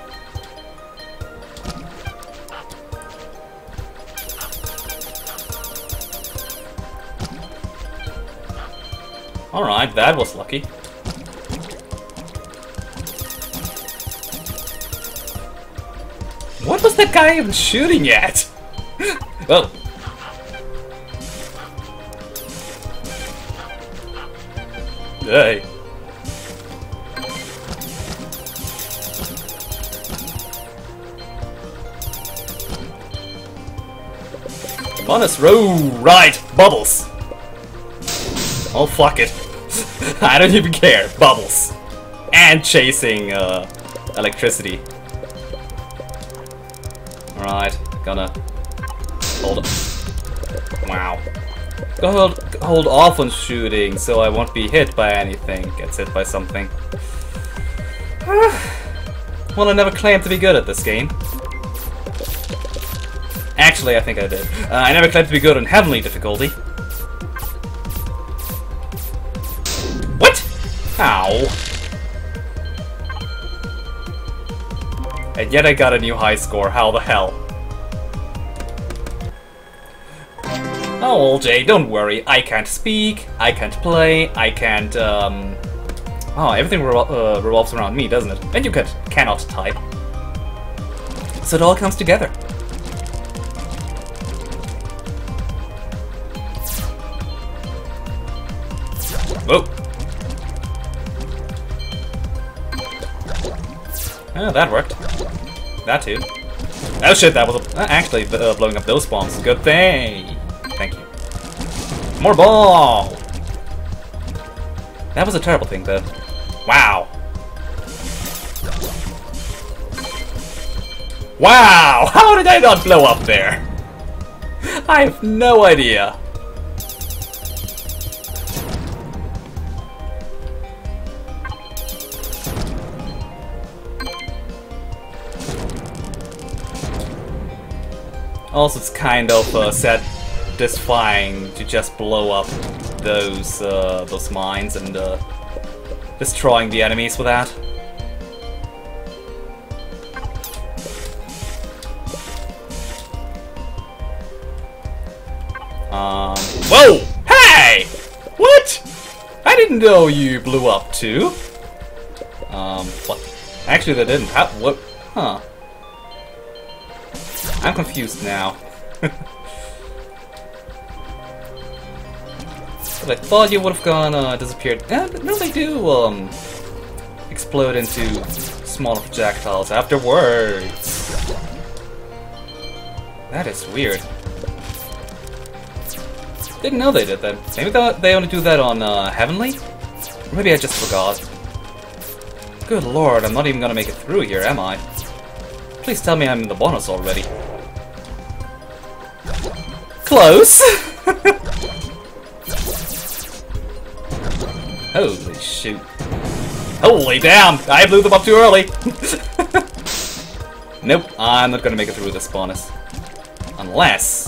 Alright, that was lucky. What was that guy even shooting at? Oh. Hey. Bonus row, right, bubbles. Oh fuck it. I don't even care. Bubbles. And chasing electricity. Alright, gonna hold up. Wow. Hold off on shooting so I won't be hit by anything. Gets hit by something. Well, I never claimed to be good at this game. Actually, I think I did. I never claimed to be good on heavenly difficulty. What? Ow. And yet I got a new high score. How the hell? Oh, old Jay, don't worry. I can't speak, I can't play, I can't, Oh, everything revolves around me, doesn't it? And you cannot type. So it all comes together. Oh, that worked. That too. Oh shit, that was actually blowing up those bombs. Good thing. Thank you. More ball! That was a terrible thing, though. Wow. Wow! How did I not blow up there? I have no idea. Also, it's kind of satisfying to just blow up those mines and destroying the enemies with that. Whoa! Hey! What? I didn't know you blew up too. What? Actually, they didn't. How? What? Huh? I'm confused now. But I thought you would have gone disappeared. No, they do explode into smaller projectiles afterwards. That is weird. Didn't know they did that. Maybe they only do that on Heavenly? Or maybe I just forgot. Good lord, I'm not even gonna make it through here, am I? Please tell me I'm in the bonus already. Close! Holy shoot. Holy damn! I blew them up too early! Nope, I'm not gonna make it through this bonus. Unless...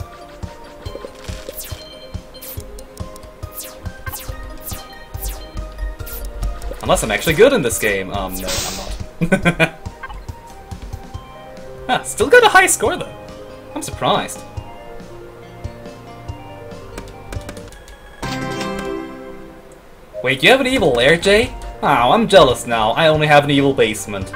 Unless I'm actually good in this game. No, I'm not. Huh, still got a high score though. I'm surprised. Wait, you have an evil lair, Jay? Oh, I'm jealous now. I only have an evil basement.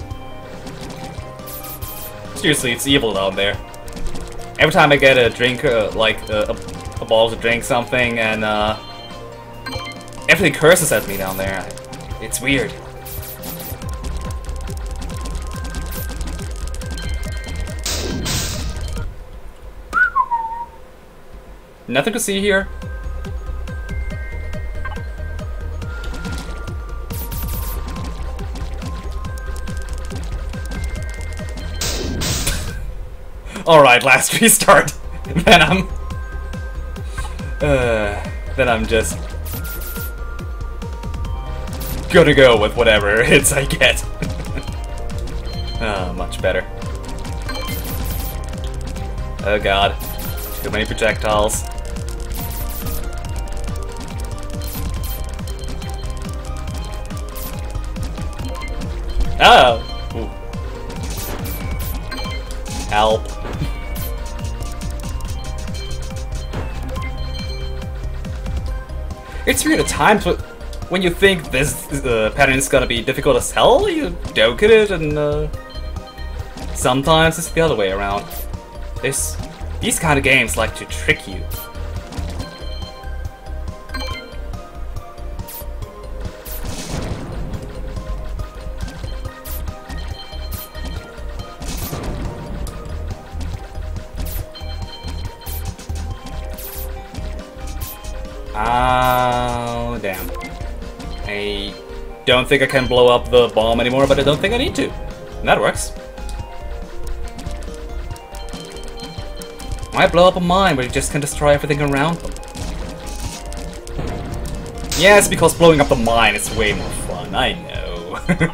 Seriously, it's evil down there. Every time I get a drink, like a bottle to drink something, and everything curses at me down there. It's weird. Nothing to see here. Alright, last restart. Then I'm just gonna go with whatever hits I get. Much better. Oh god. Too many projectiles. Oh! Ooh. Help. It's weird at times when you think this pattern is gonna be difficult as hell, you don't get it, and sometimes it's the other way around. These kind of games like to trick you. Oh, damn. I don't think I can blow up the bomb anymore, but I don't think I need to. And that works. Why blow up a mine where you just can destroy everything around them? Yes, because blowing up the mine is way more fun, I know.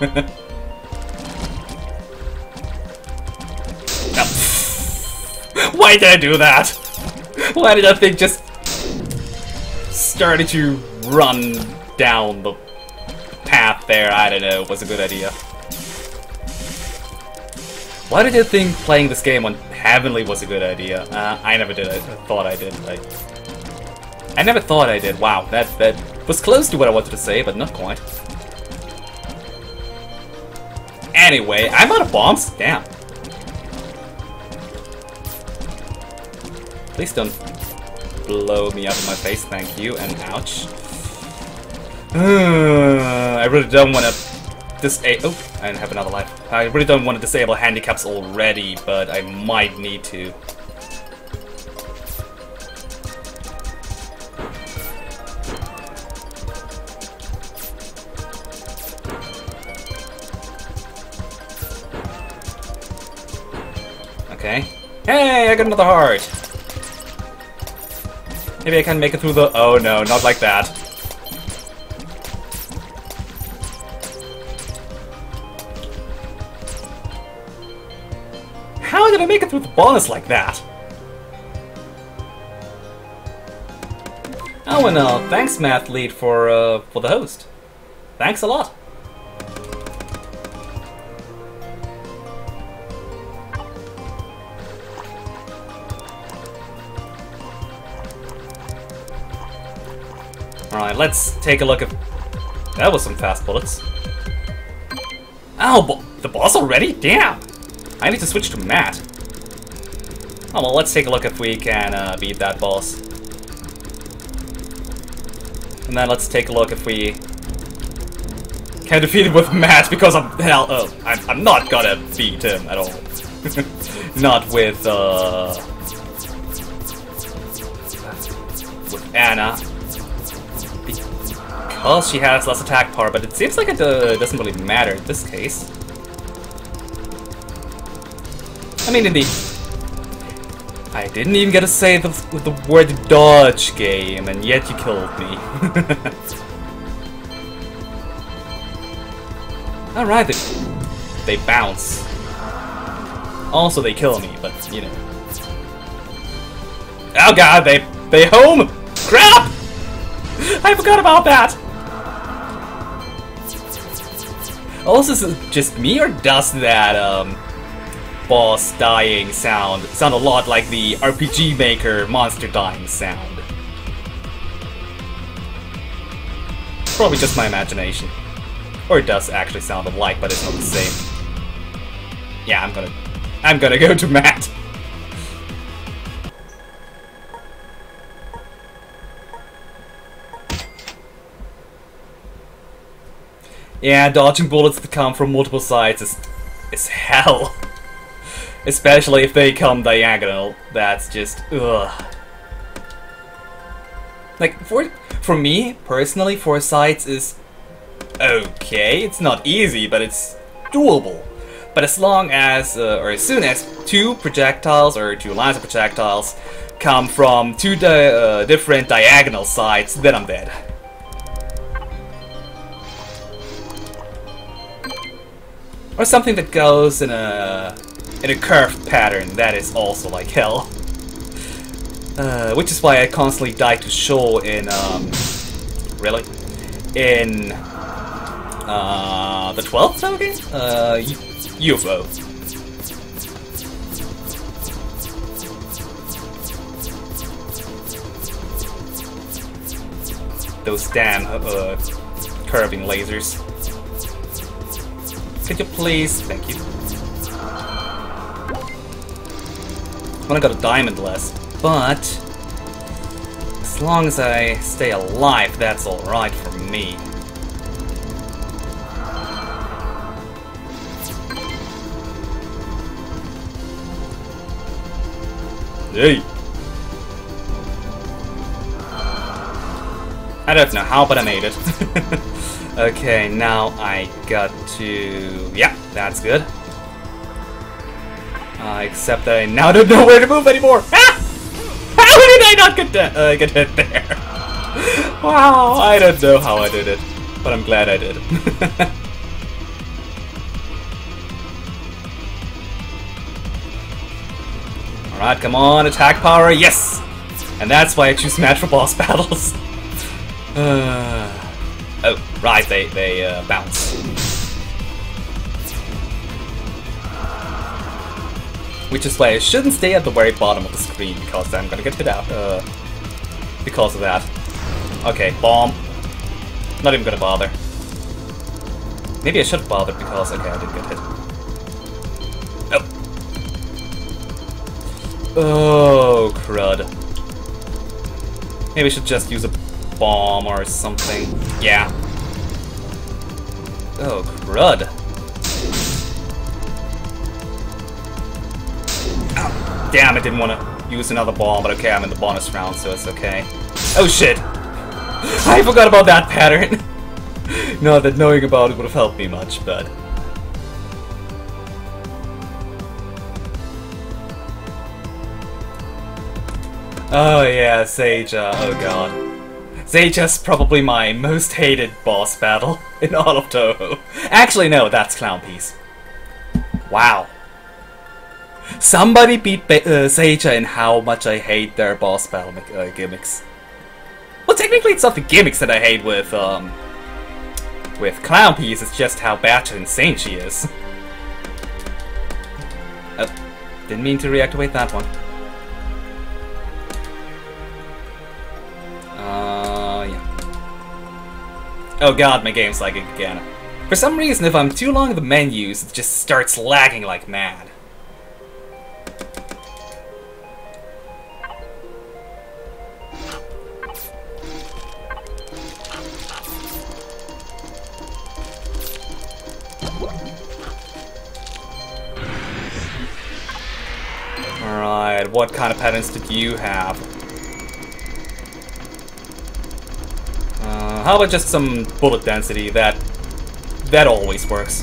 No. Why did I do that? Why did that thing just started to run down the path there? I don't know, it was a good idea. Why did you think playing this game on Heavenly was a good idea? I never did. I thought I did. I never thought I did. Wow, that was close to what I wanted to say, but not quite. Anyway, I'm out of bombs? Damn. Please don't blow me up in my face, thank you, and ouch. I really don't want to Oh, I have another life. I really don't want to disable handicaps already, but I might need to. Okay. Hey, I got another heart! Maybe I can make it through the... Oh no, not like that. How did I make it through the bonus like that? Oh, and thanks, Math Lead, for the host. Thanks a lot. Alright, let's take a look at... That was some fast bullets. Ow, the boss already? Damn! I need to switch to Matt. Oh, well, let's take a look if we can beat that boss. And then let's take a look if we can defeat him with Matt, because I'm not gonna beat him at all. Not with Anna. Because she has less attack power, but it seems like it doesn't really matter in this case. I mean, I didn't even get to say the word dodge game, and yet you killed me. Alright, they bounce. Also, they kill me, but, you know. Oh god, they home! Crap! I forgot about that! Also, is it just me, or does that, boss dying sound a lot like the RPG Maker monster dying sound? Probably just my imagination. Or it does actually sound alike, but it's not the same. Yeah, I'm gonna go to Matt. Yeah, dodging bullets that come from multiple sides is hell. Especially if they come diagonal. That's just ugh. Like for me personally, 4 sides is okay. It's not easy, but it's doable. But as long as or as soon as 2 projectiles or 2 lines of projectiles come from 2 different diagonal sides, then I'm dead. Or something that goes in a curved pattern, that is also like hell. Which is why I constantly die to Shoal in really? In the 12th Zelda game? UFO. Those damn curving lasers. Could you please? Thank you. I only got a diamond less, but as long as I stay alive, that's alright for me. Hey! I don't know how, but I made it. Okay, now I got to... Yeah, that's good. Except that I now don't know where to move anymore. Ah! How did I not get hit there? Wow, I don't know how I did it, but I'm glad I did. Alright, come on, attack power, yes! And that's why I choose match for boss battles. Oh, right, they bounce. Which is why I shouldn't stay at the very bottom of the screen, because I'm gonna get hit out, because of that. Okay, bomb. Not even gonna bother. Maybe I should have bothered because, okay, I did get hit. Oh. Oh, crud. Maybe I should just use a bomb or something. Yeah. Oh, crud. Ow. Damn, I didn't want to use another ball, but okay, I'm in the bonus round, so it's okay. Oh shit! I forgot about that pattern! Not that knowing about it would have helped me much, but... Oh yeah, Seija, oh god. Seija's probably my most hated boss battle in all of Touhou. Actually no, that's Clown Piece. Wow. Somebody beat Seija in how much I hate their boss battle gimmicks. Well, technically it's not the gimmicks that I hate with Clown Piece, it's just how batshit insane she is. Oh, didn't mean to reactivate that one. Yeah. Oh god, my game's lagging again. For some reason, if I'm too long in the menus, it just starts lagging like mad. Alright, what kind of patterns did you have? How about just some bullet density? That always works.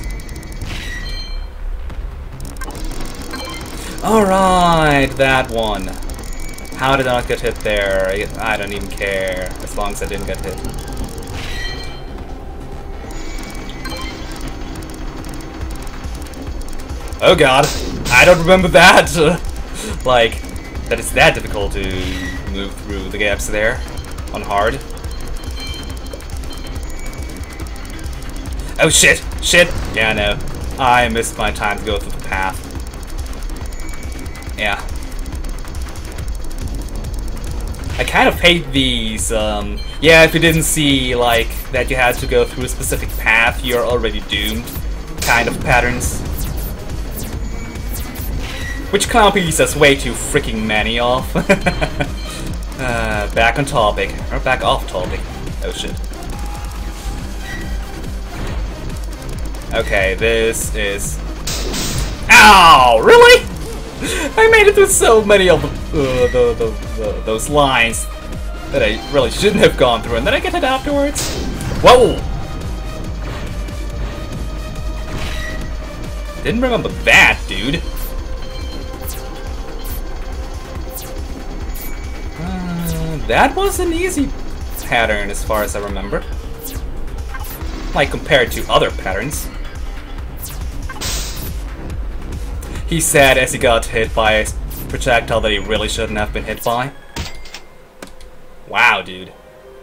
Alright, that one. How did I not get hit there? I don't even care, as long as I didn't get hit. Oh god, I don't remember that! Like, that it's that difficult to move through the gaps there on hard. Oh shit! Shit! Yeah, no. I missed my time to go through the path. Yeah. I kind of hate these, yeah, if you didn't see, like, that you had to go through a specific path, you're already doomed kind of patterns. Which Clown Piece has way too freaking many of. Back on topic. Or back off topic. Oh shit. Okay, this is... Ow! Really? I made it through so many of those lines that I really shouldn't have gone through, and then I get it afterwards? Whoa! Didn't remember that, dude. That was an easy pattern as far as I remember. Like, compared to other patterns. He said as he got hit by a projectile that he really shouldn't have been hit by. Wow, dude.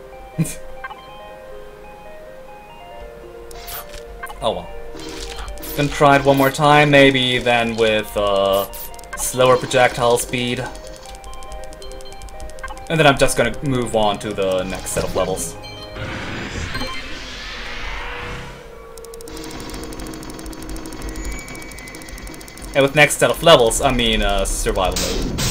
Oh well. Gonna try it one more time, maybe then with slower projectile speed. And then I'm just gonna move on to the next set of levels. And with next set of levels, I mean survival mode.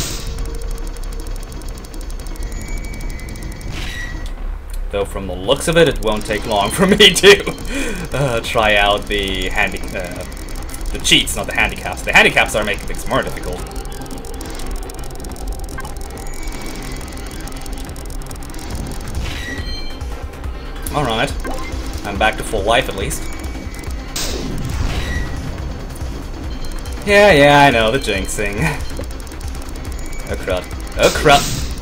Though from the looks of it, it won't take long for me to try out the the cheats, not the handicaps. The handicaps are making things more difficult. Alright, I'm back to full life at least. Yeah, I know, the jinxing. Oh crud. Oh crud!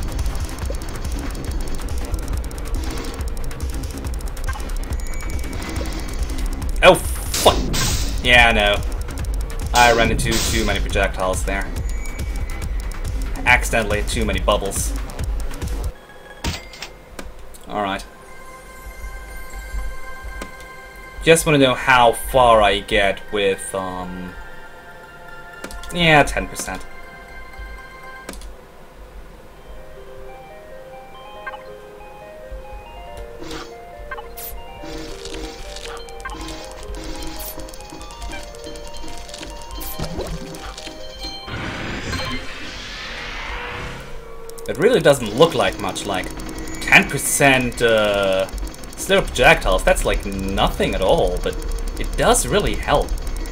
Oh fuck! Yeah, I know. I ran into too many projectiles there. Accidentally too many bubbles. Alright. Just want to know how far I get with, yeah, 10%. It really doesn't look like much, like 10% slow projectiles, that's like nothing at all, but it does really help.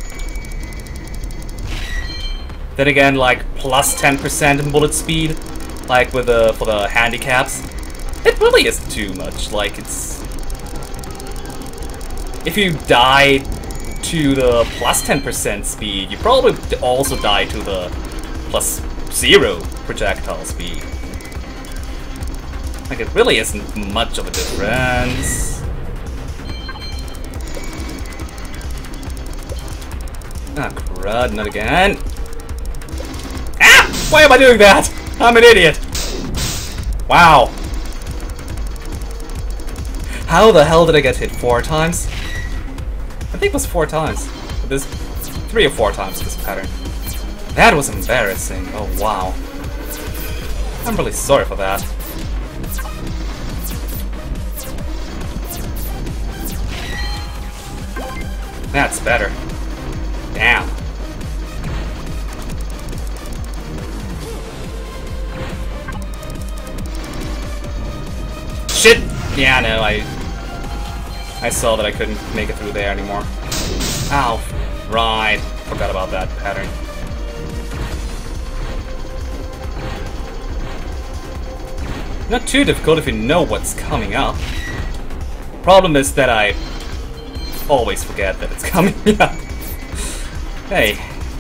Then again, like plus 10% in bullet speed, like with for the handicaps, it really isn't too much. Like it's, if you die to the plus 10% speed, you probably also die to the plus 0 projectile speed. Like it really isn't much of a difference. Ah, crud, not again. Ah! Why am I doing that? I'm an idiot! Wow. How the hell did I get hit 4 times? I think it was 4 times. This 3 or 4 times this pattern. That was embarrassing. Oh wow. I'm really sorry for that. That's better. Damn. Shit! Yeah, no, I saw that I couldn't make it through there anymore. Ow. Right. Forgot about that pattern. Not too difficult if you know what's coming up. Problem is that I always forget that it's coming up. Hey.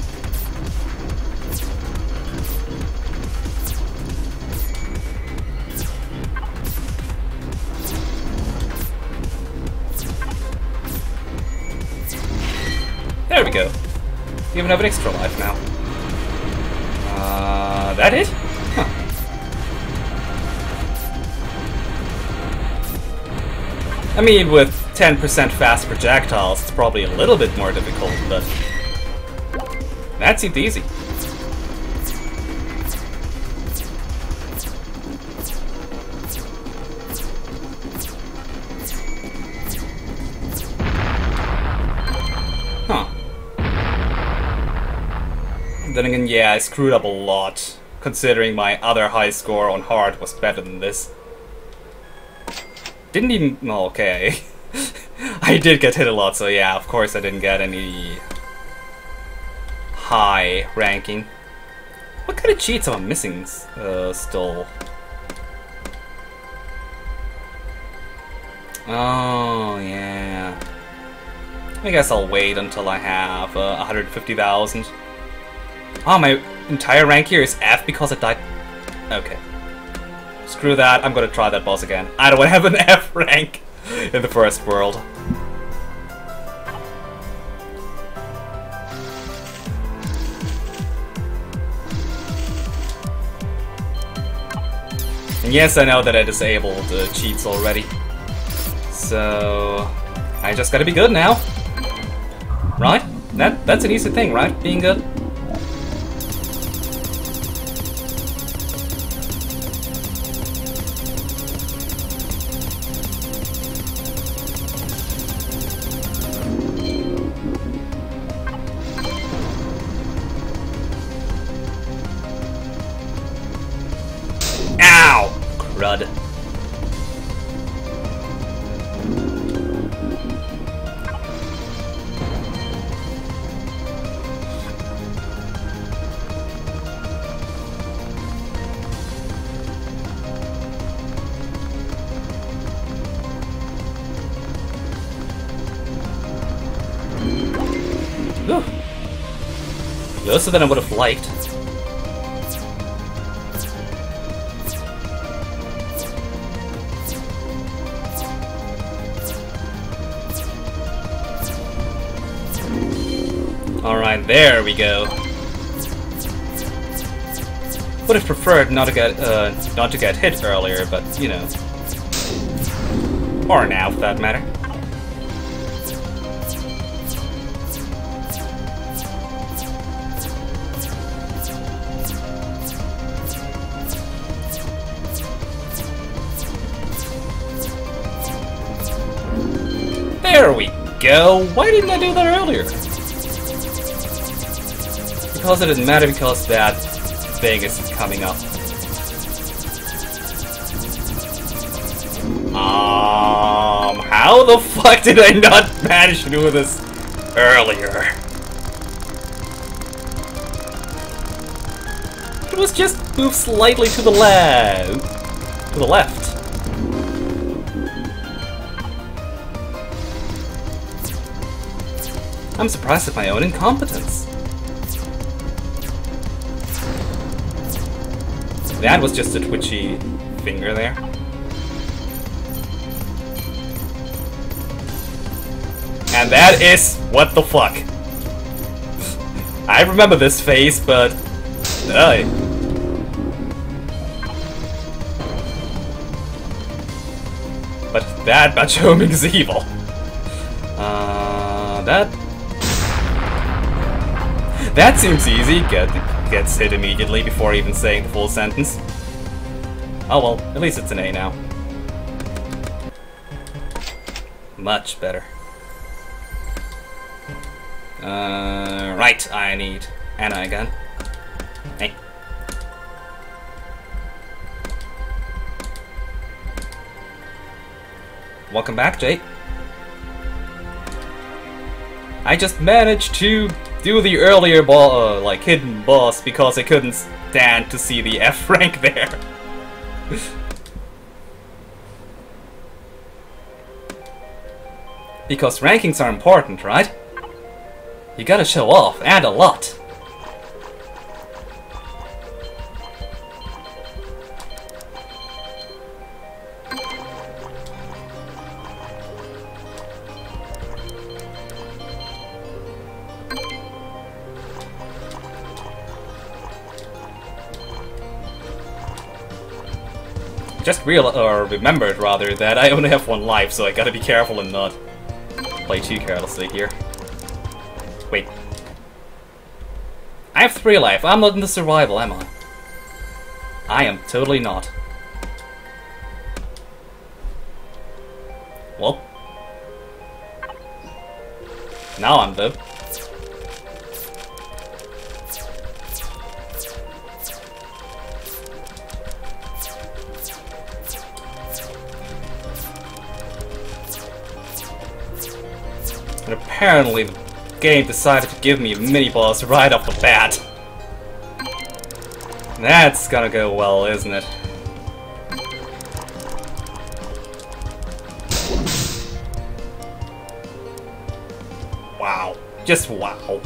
There we go. You even have an extra life now. That it? Huh. I mean, with 10% fast projectiles, it's probably a little bit more difficult, but that seemed easy. Huh. Then again, yeah, I screwed up a lot, considering my other high score on hard was better than this. Didn't even... no, okay. I did get hit a lot, so yeah, of course I didn't get any high ranking. What kind of cheats am I missing still? Oh, yeah. I guess I'll wait until I have 150,000. Oh, my entire rank here is F because I died... okay. Screw that, I'm gonna try that boss again. I don't want to have an F rank in the first world. And yes, I know that I disabled cheats already. So... I just gotta be good now. Right? That's an easy thing, right? Being good? Ow! Crud. Closer than I would have liked. Alright, there we go. Would have preferred not to get hit earlier, but you know. Or now, for that matter. There we go! Why didn't I do that earlier? Because it didn't matter, because that thing isn't coming up. How the fuck did I not manage to do this earlier. It was just moved slightly to the left. To the left. I'm surprised at my own incompetence. That was just a twitchy finger there. And that is... what the fuck? I remember this face, but... But that Bachoming is evil. That seems easy. Gets hit immediately before even saying the full sentence. Oh well, at least it's an A now. Much better. Right, I need Anna again. Hey. Welcome back, Jake. I just managed to do the earlier like hidden boss because I couldn't stand to see the F rank there. Because rankings are important, right? You gotta show off, and a lot. Just remembered, rather, that I only have 1 life, so I gotta be careful and not play too carelessly here. Wait. I have 3 life. I'm not in the survival, am I? I am totally not. Well. Now I'm though. And apparently the game decided to give me a mini-boss right off the bat. That's gonna go well, isn't it? Wow. Just wow.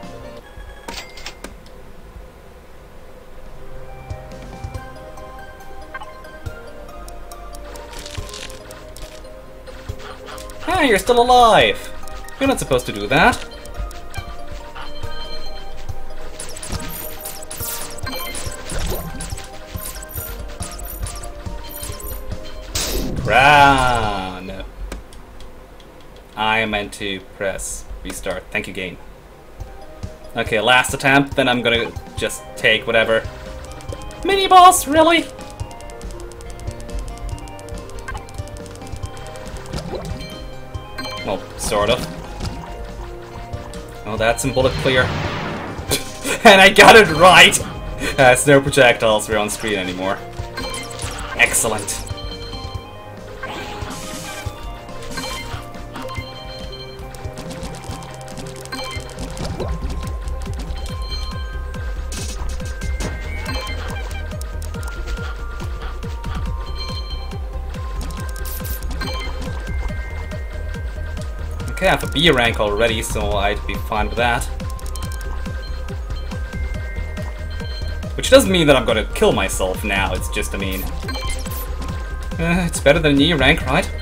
Ah, you're still alive! You're not supposed to do that. No. I meant to press restart. Thank you, game. Okay, last attempt, then I'm gonna just take whatever. Mini-boss, really? Well, sort of. Oh, that's in bullet clear. And I got it right! No projectiles were on screen anymore. Excellent. Okay, I have a B rank already, so I'd be fine with that. Which doesn't mean that I'm gonna kill myself now, it's just, I mean... it's better than an E rank, right?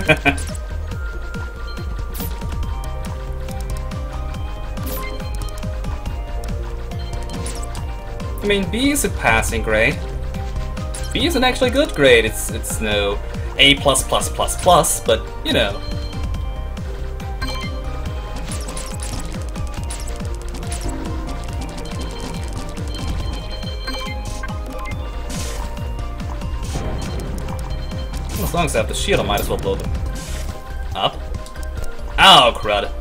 I mean, B is a passing grade. B is an actually good grade, it's no A++++, but, you know... As long as I have the shield, I might as well blow them up. Oh, crud.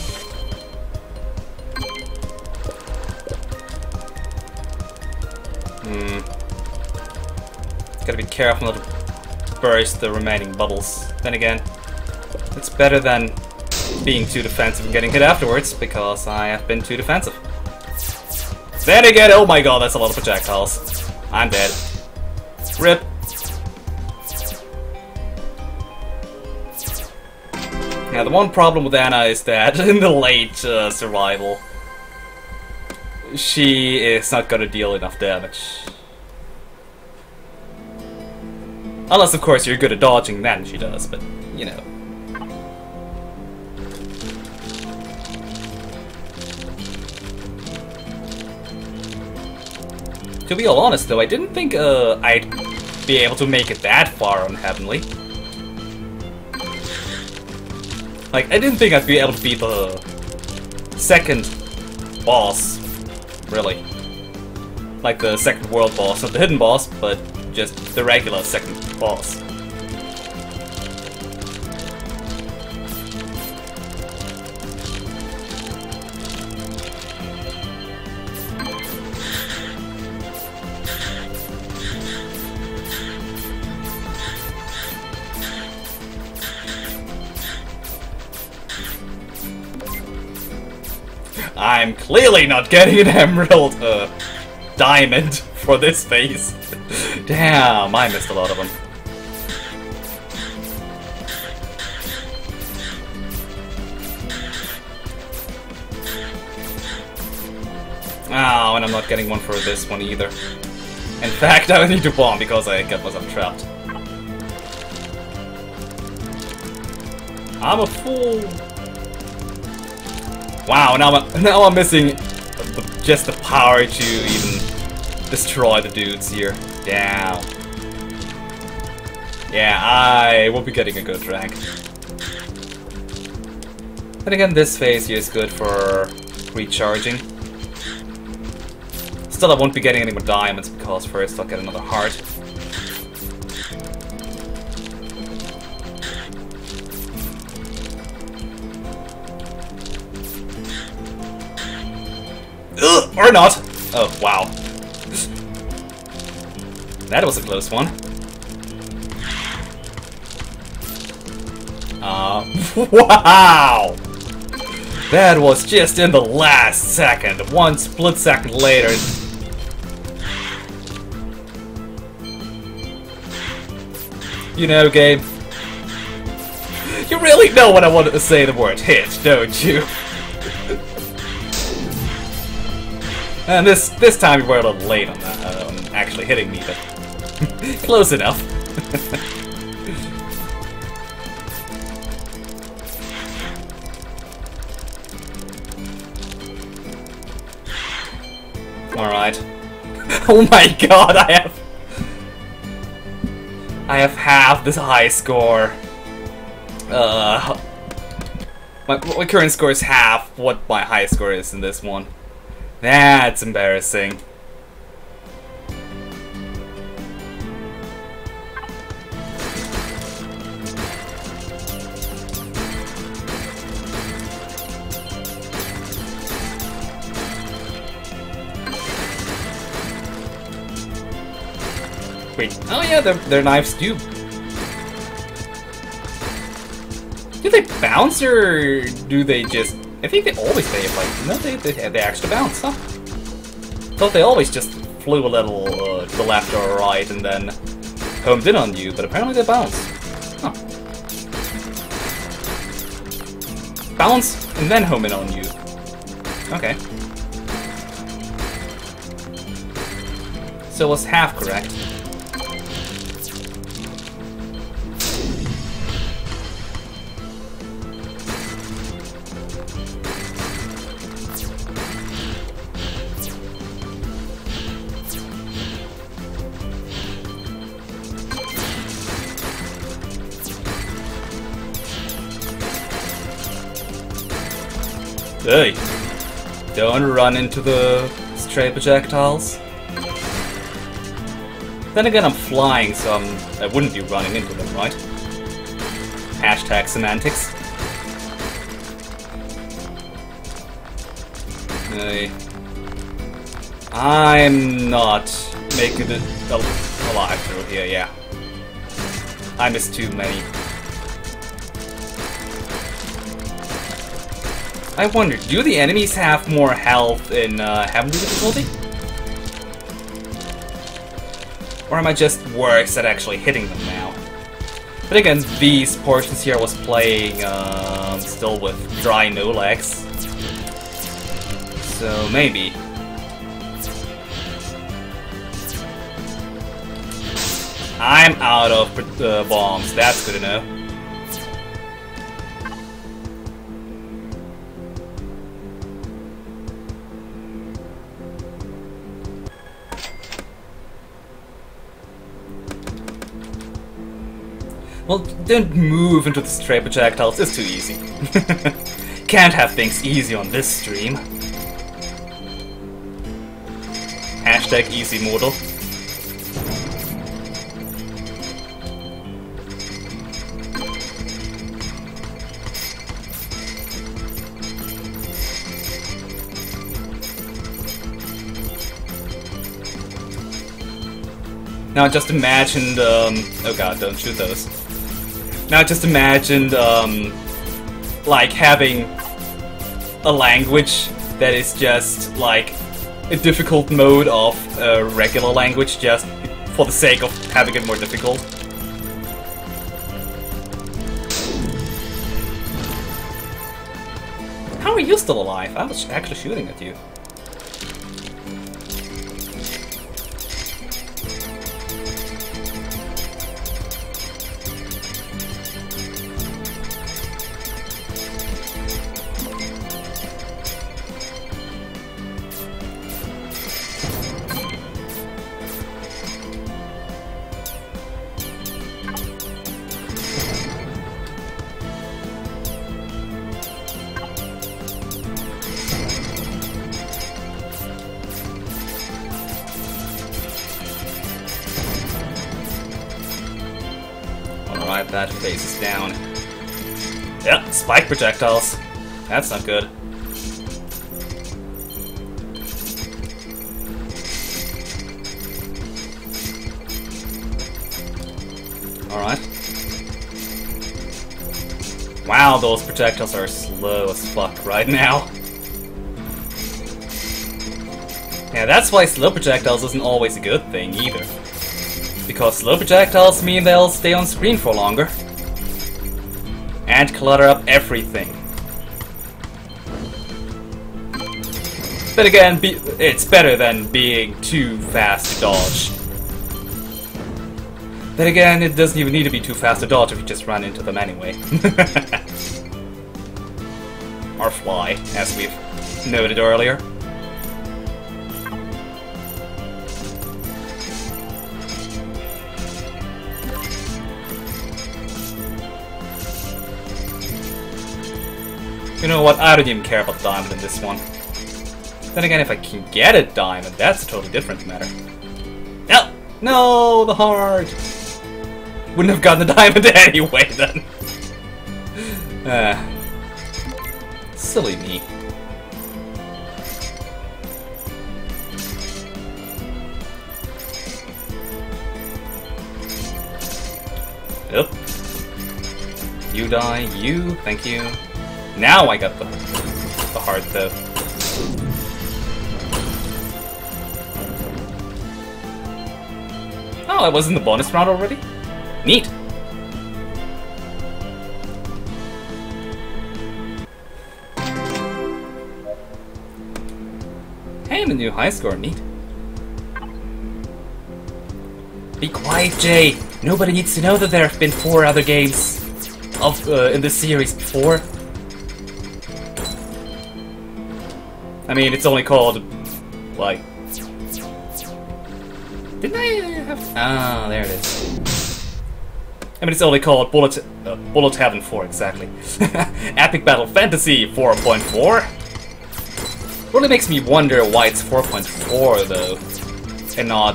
Gotta be careful not to burst the remaining bubbles. Then again, it's better than being too defensive and getting hit afterwards, because I have been too defensive. Then again, oh my god, that's a lot of projectiles. I'm dead. RIP. Now, the one problem with Anna is that in the late survival, she is not gonna deal enough damage. Unless, of course, you're good at dodging, then she does, but, you know. To be all honest, though, I didn't think I'd be able to make it that far on Heavenly. Like, I didn't think I'd be able to beat the second boss, really. Like the second world boss, not the hidden boss, but just the regular second boss. I'm clearly not getting an emerald diamond for this phase. Damn, I missed a lot of them. Oh, and I'm not getting one for this one either. In fact, I need to bomb because I got myself trapped. I'm a fool. Wow, now I'm missing just the power to even destroy the dudes here. Damn. Yeah, I will be getting a good rank. And again, this phase here is good for recharging. Still, I won't be getting any more diamonds because first I'll get another heart. Ugh, or not! Oh, wow. That was a close one. Wow! That was just in the last second. One split second later. You know, game. You really know when I want to say the word hit, don't you? And this time you were a little late on that, on actually hitting me, but close enough. Alright. Oh my god, I have half this high score. My current score is half what my high score is in this one. That's embarrassing. Wait, oh yeah, their knives do. Do they bounce or do they just... I think they always stay in place. No, they actually bounce, huh? Thought they always just flew a little to the left or right and then homed in on you, but apparently they bounce. Huh. Bounce and then home in on you. Okay. So was half correct. Hey, don't run into the stray projectiles. Then again, I'm flying, so I wouldn't be running into them, right? Hashtag semantics. Hey, I'm not making it alive through here, yeah. I missed too many. I wonder, do the enemies have more health in Heavenly difficulty? Or am I just worse at actually hitting them now? But again, these portions here I was playing still with dry no legs. So maybe. I'm out of bombs, that's good to know. Well, don't move into the stray projectiles, it's too easy. Can't have things easy on this stream. Hashtag easy modal. Now just imagined, oh god, don't shoot those. Now just imagined, like having a language that is just like a difficult mode of a regular language just for the sake of having it more difficult. How are you still alive? I was actually shooting at you. Alright, that face is down. Yep, spike projectiles. That's not good. Alright. Wow, those projectiles are slow as fuck right now. Yeah, that's why slow projectiles isn't always a good thing either. Because slow projectiles mean they'll stay on screen for longer. And clutter up everything. But again, it's better than being too fast to dodge. But again, it doesn't even need to be too fast to dodge if you just run into them anyway. Or fly, as we've noted earlier. You know what, I don't even care about the diamond in this one. Then again, if I can get a diamond, that's a totally different matter. No! No, the heart! Wouldn't have gotten the diamond anyway, then. Silly me. Yep. You die, you, thank you. Now I got the heart, though. Oh, I was in the bonus round already? Neat! Hey, the new high score, neat. Be quiet, Jay! Nobody needs to know that there have been 4 other games of in this series before. I mean, it's only called, like... Didn't I have... Ah, there it is. I mean, it's only called Bullet Heaven 4, exactly. Epic Battle Fantasy 4.4? Really makes me wonder why it's 4.4, though. And not,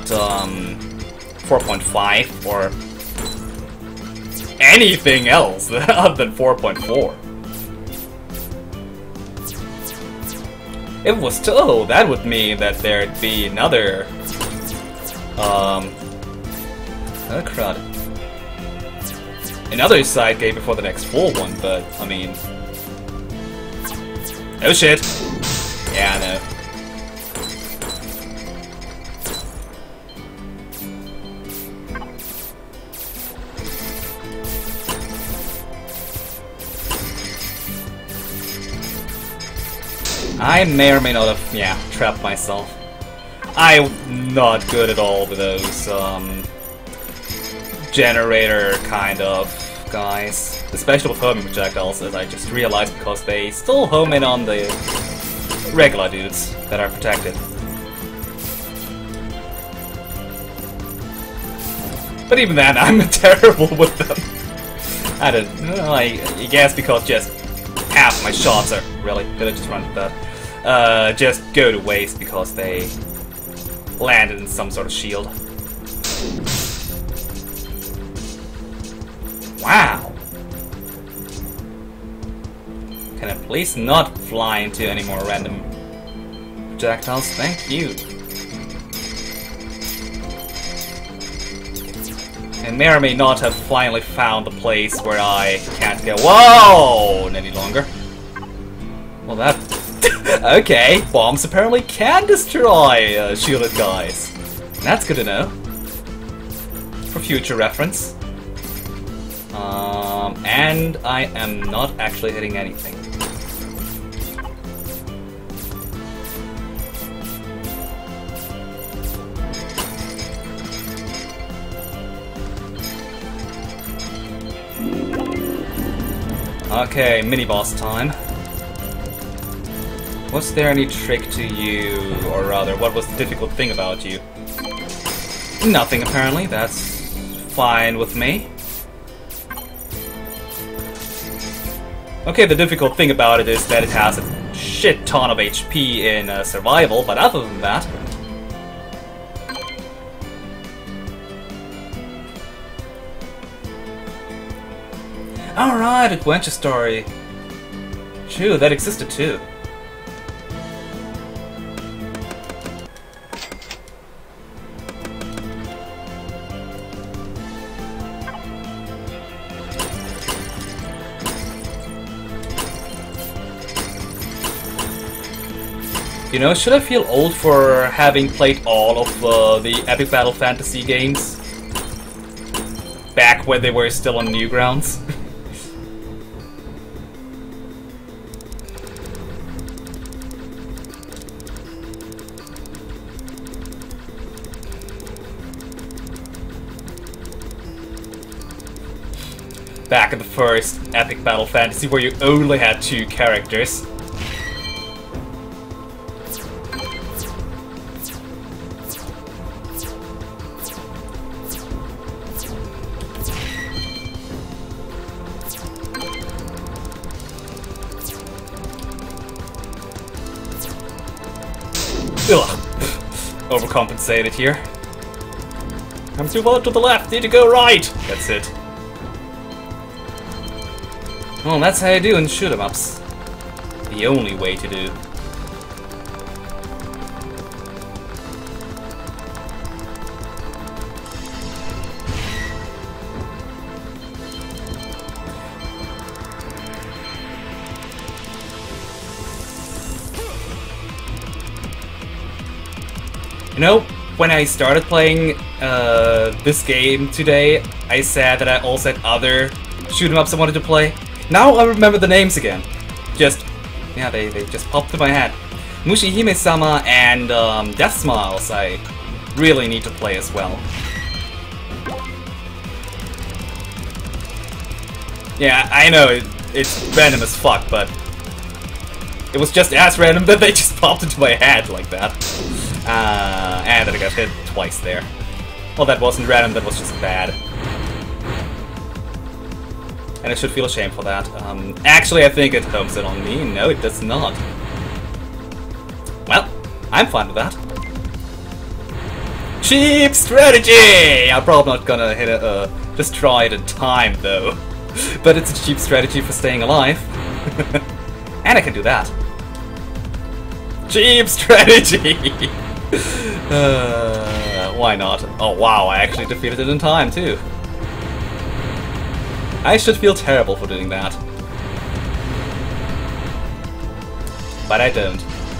4.5 or... anything else other than 4.4. If it was 2, that would mean that there'd be another... another crud. Another side game before the next full one, but, I mean... Oh shit! Yeah, I know. I may or may not have, yeah, trapped myself. I'm not good at all with those, generator kind of guys. Especially with homing projectiles, as I just realized, because they still home in on the regular dudes that are protected. But even then, I'm terrible with them. I don't know, I guess because just half my shots are really good. I just run with that. Just go to waste because they landed in some sort of shield. Wow! Can I please not fly into any more random projectiles? Thank you. And may or may not have finally found the place where I can't go. Whoa! Any longer. Well, that. Okay, bombs apparently can destroy shielded guys. That's good to know. For future reference. And I am not actually hitting anything. Okay, mini-boss time. Was there any trick to you, or rather, what was the difficult thing about you? Nothing, apparently. That's fine with me. Okay, the difficult thing about it is that it has a shit ton of HP in survival, but other than that... Alright, Adventure Story. True, that existed too. You know, should I feel old for having played all of the Epic Battle Fantasy games? Back when they were still on Newgrounds? Back in the first Epic Battle Fantasy where you only had 2 characters. Ugh. Overcompensated here. I'm too far to the left, need to go right! That's it. Well, that's how you do in shoot-em-ups. The only way to do. You know, when I started playing this game today, I said that I also had other shoot-em-ups I wanted to play. Now I remember the names again. Just, yeah, they just popped in my head. Mushihime-sama and Death Smiles I really need to play as well. Yeah, I know, it's random as fuck, but it was just as random that they just popped into my head like that. And then I got hit twice there. Well, that wasn't random, that was just bad. And I should feel ashamed for that. Actually, I think it homes it on me. No, it does not. Well, I'm fine with that. Cheap strategy! I'm probably not gonna hit a destroy it in time, though. But it's a cheap strategy for staying alive. And I can do that. Cheap strategy! Why not? Oh wow, I actually defeated it in time, too. I should feel terrible for doing that. but I don't.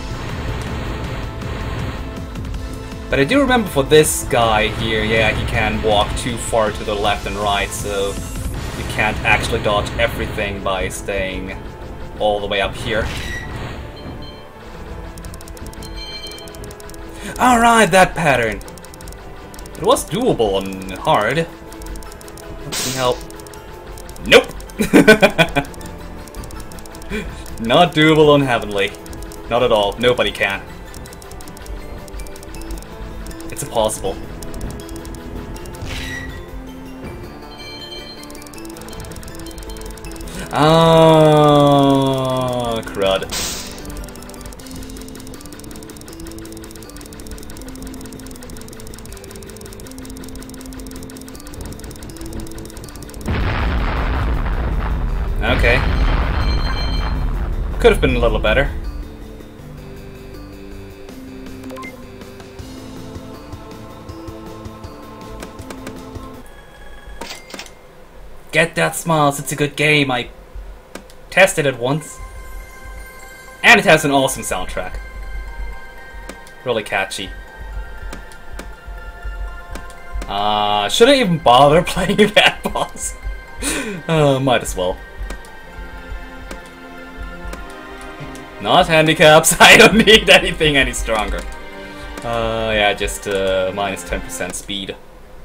But I do remember for this guy here, yeah, he can walk too far to the left and right, so you can't actually dodge everything by staying all the way up here. Alright, that pattern. It was doable on hard. Let's see how... Nope! Not doable on heavenly. Not at all. Nobody can. It's impossible. Ah, crud. Okay. Could have been a little better. Get that, Smiles, it's a good game. I tested it once. And it has an awesome soundtrack. Really catchy. Should I even bother playing that boss? Might as well. Not handicaps, I don't need anything any stronger. Yeah, just minus 10% speed.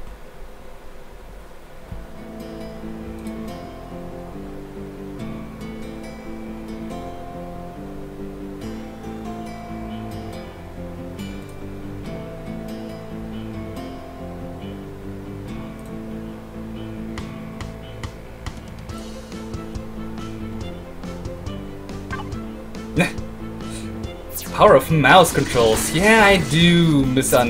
Power of mouse controls. Yeah, I do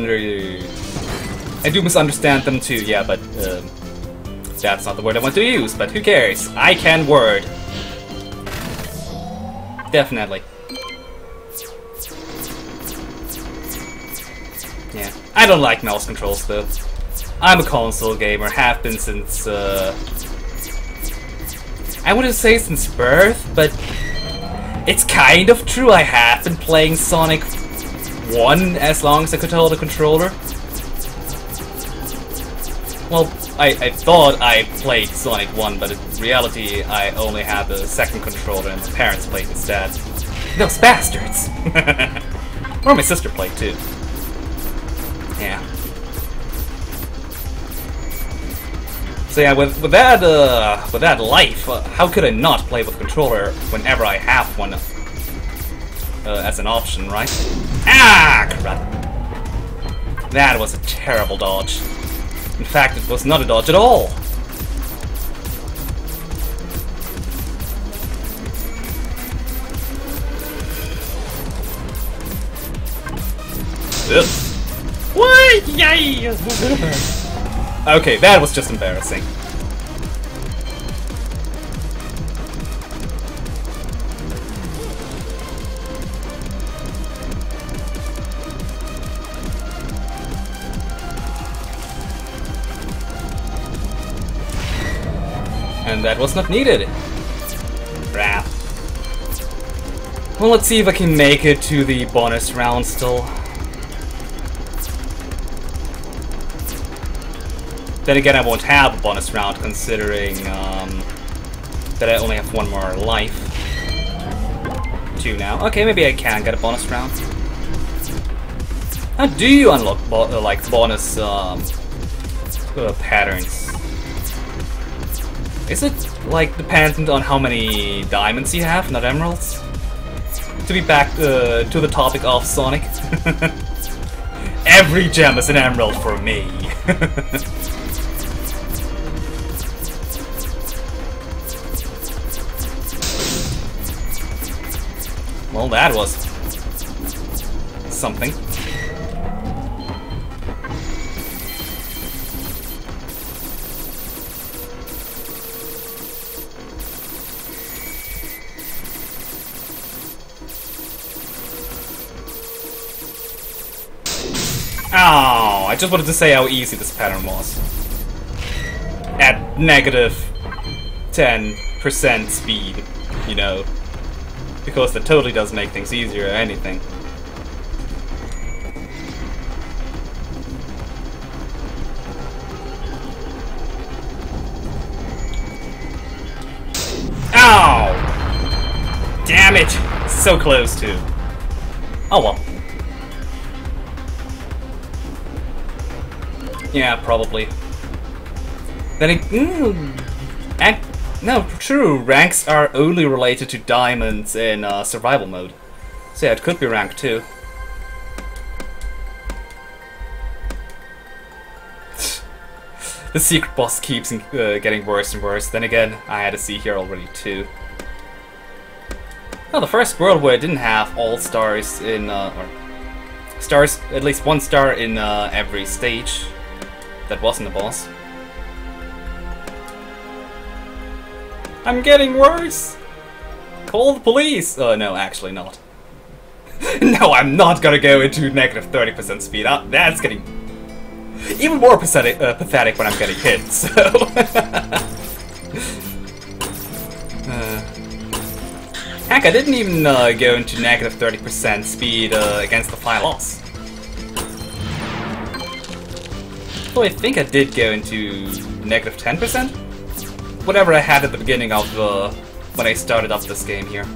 misunderstand them too. Yeah, but that's not the word I want to use. But who cares? I can word. Definitely. Yeah, I don't like mouse controls though. I'm a console gamer. Have been since I wouldn't say since birth, but it's kind of true. I have been playing Sonic 1 as long as I could hold a controller. Well, I thought I played Sonic 1, but in reality I only had the second controller and my parents played instead. Those bastards! Or my sister played too. Yeah. So yeah, with that life, how could I not play with controller whenever I have one as an option, right? Ah, crap! That was a terrible dodge. In fact, it was not a dodge at all. Ugh. What? Yay! Okay, that was just embarrassing. And that was not needed. Crap. Well, let's see if I can make it to the bonus round still. Then again, I won't have a bonus round considering that I only have one more life. 2 now. Okay, maybe I can get a bonus round. How do you unlock like bonus patterns? Is it like dependent on how many diamonds you have, not emeralds? To be back to the topic of Sonic. Every gem is an emerald for me. Well, that was something. Oh, I just wanted to say how easy this pattern was. At negative 10% speed, you know. because that totally does make things easier or anything. Ow! Damn it! So close to. Oh well. Yeah, probably. Then it, no, true. Ranks are only related to diamonds in survival mode. So yeah, it could be rank 2. The secret boss keeps getting worse and worse. Then again, I had a C here already too. Oh, the first world where I didn't have all stars in, or stars, at least 1 star in every stage. That wasn't a boss. I'm getting worse! Call the police! Oh, no, actually not. No, I'm not gonna go into negative 30% speed. That's getting even more pathetic when I'm getting hit, so... Heck, I didn't even go into negative 30% speed against the final boss. Though I think I did go into negative 10%? Whatever I had at the beginning of when I started up this game here.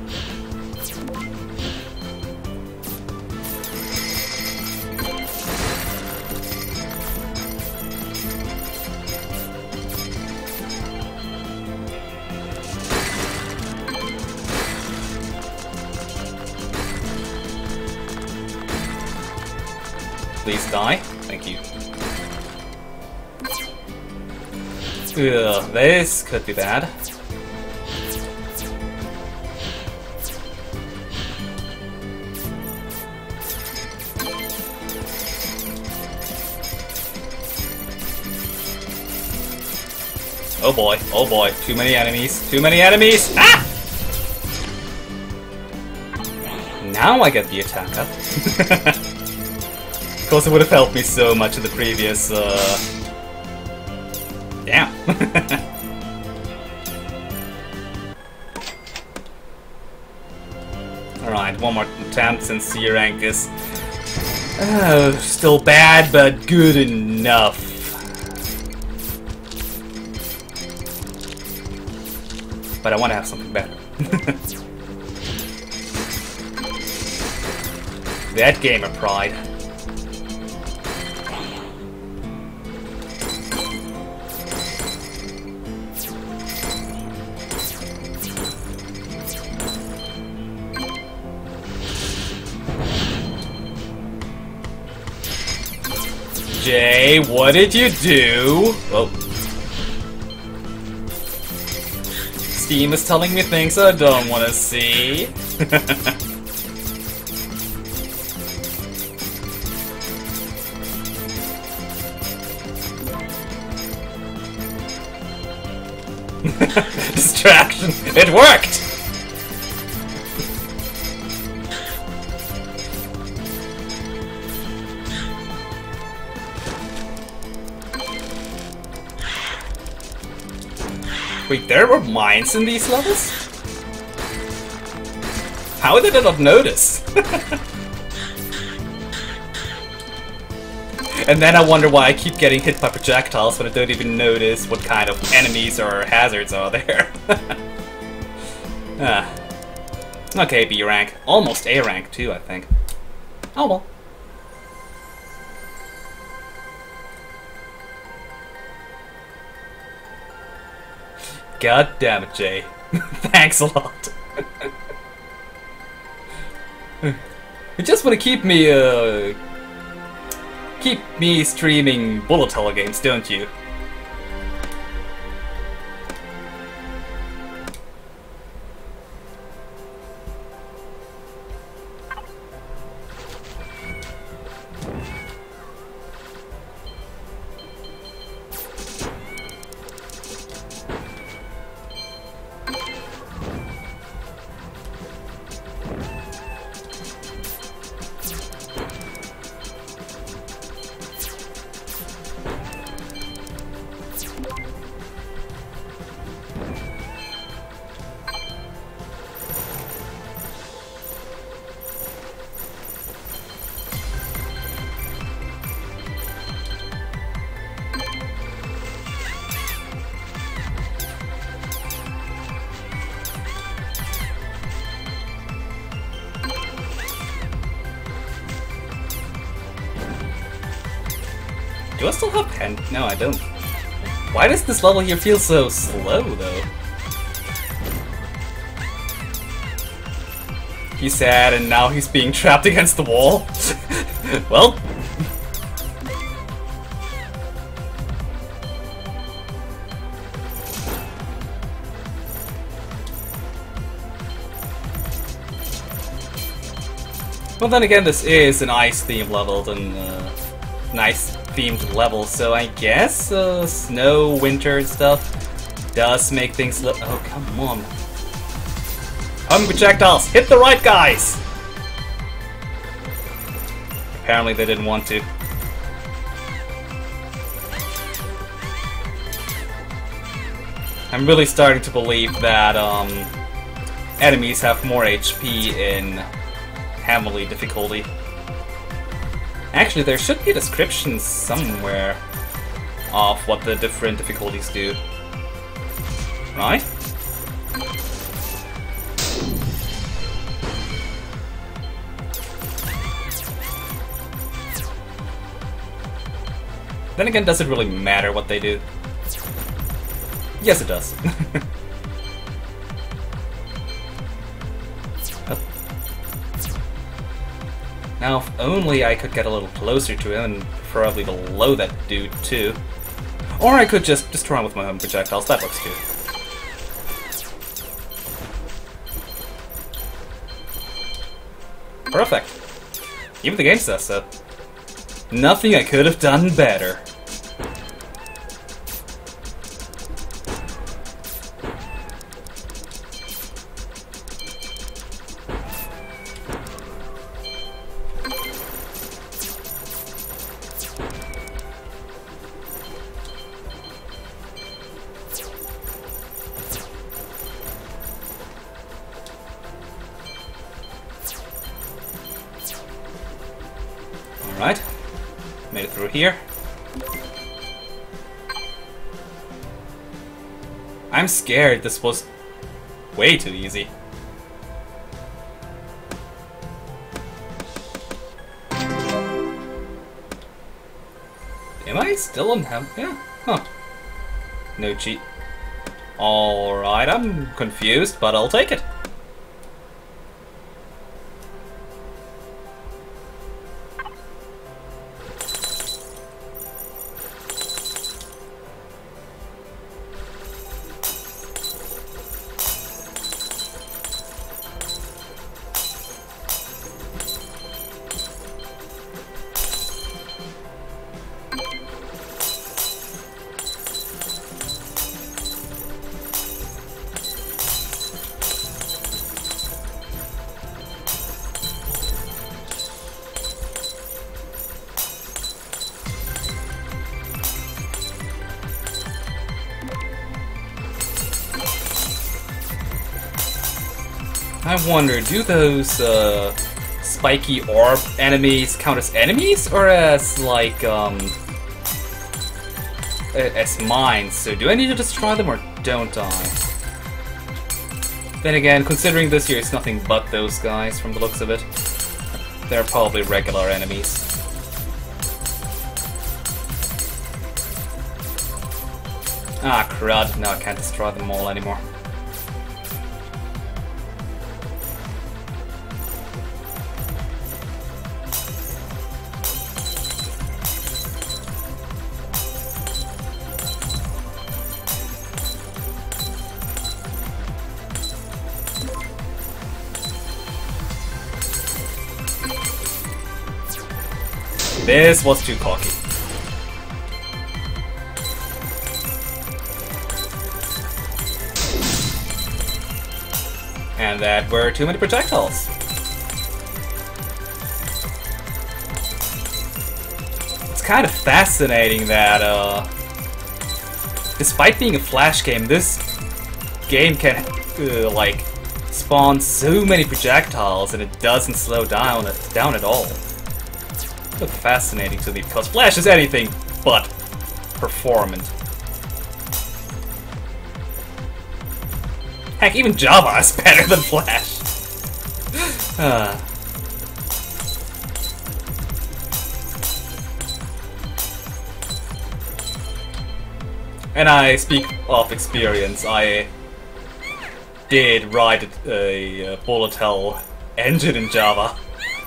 Please die. Thank you. Ugh, this could be bad. Oh boy, too many enemies, too many enemies! Ah! Now I get the attack up. Of course, it would have helped me so much in the previous, Damn. Alright, one more attempt since C rank is still bad, but good enough. But I want to have something better. That gamer pride. Jay, what did you do? Oh. Steam is telling me things I don't want to see. Distraction. It worked! Wait, there were mines in these levels? How did I not notice? And then I wonder why I keep getting hit by projectiles when I don't even notice what kind of enemies or hazards are there. Okay, B rank. Almost A rank too, I think. Oh well. God damn it, Jay. Thanks a lot. You just want to keep me streaming bullet hell games, don't you? Do I still have pen? No, I don't. Why does this level here feel so slow, though? He's sad, and now he's being trapped against the wall. Well. Well, then again, this is an ice-themed level, and ice-themed level, so I guess snow, winter, and stuff does make things look. Oh, come on! Projectiles, hit the right guys! Apparently, they didn't want to. I'm really starting to believe that enemies have more HP in Heavily difficulty. Actually, there should be a description somewhere of what the different difficulties do. Right? Then again, does it really matter what they do? Yes, it does. Now, if only I could get a little closer to him, and preferably below that dude, too. Or I could just destroy him with my own projectiles, that works too. Perfect. Even the game says so. Nothing I could have done better. Alright, made it through here. I'm scared this was way too easy. Am I still on him? Yeah, huh. No cheat. Alright, I'm confused, but I'll take it. I wonder, do those spiky orb enemies count as enemies or as like as mines? So do I need to destroy them or don't I? Then again, considering this here is nothing but those guys from the looks of it, they're probably regular enemies. Ah, crud. No, I can't destroy them all anymore. This was too cocky. And that were too many projectiles. It's kind of fascinating that, despite being a Flash game, this game can, like, spawn so many projectiles and it doesn't slow down at all. It's fascinating to me because Flash is anything but performant. Heck, even Java is better than Flash. And I speak of experience. I did write a bullet hell engine in Java.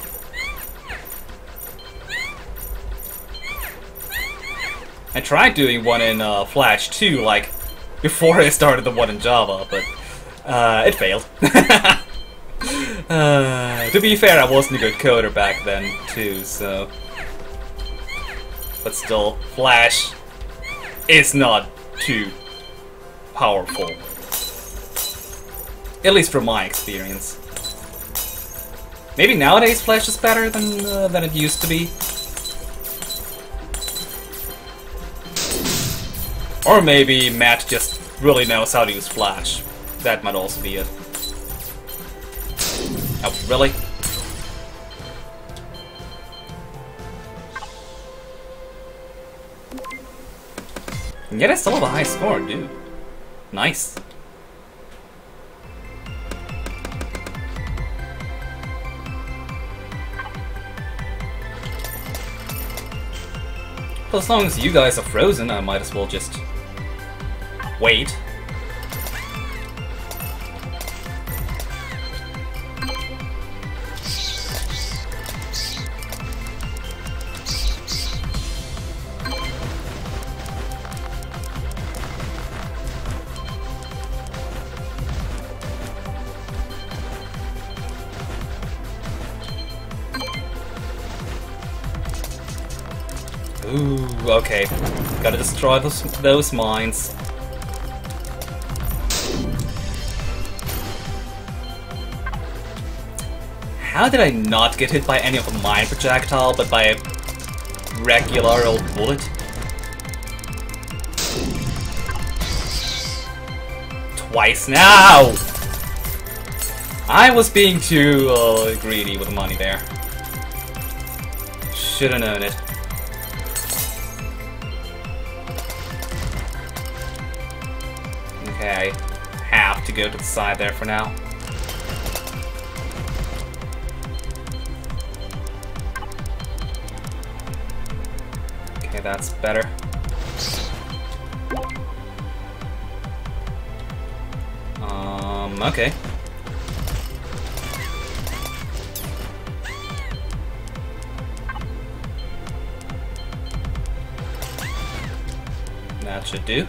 I tried doing one in Flash too, like before I started the one in Java, but it failed. To be fair, I wasn't a good coder back then too, so... But still, Flash is not too powerful. At least from my experience. Maybe nowadays Flash is better than it used to be. Or maybe Matt just really knows how to use Flash. That might also be it. Oh, really? And yet I still have a high score, dude. Nice. Well, as long as you guys are frozen, I might as well just wait. Ooh, okay. Gotta destroy those mines. How did I not get hit by any of the mine projectile, but by a regular old bullet? Twice now! I was being too greedy with the money there. Should've known it. Okay, I have to go to the side there for now. Okay, that's better. Okay. That should do.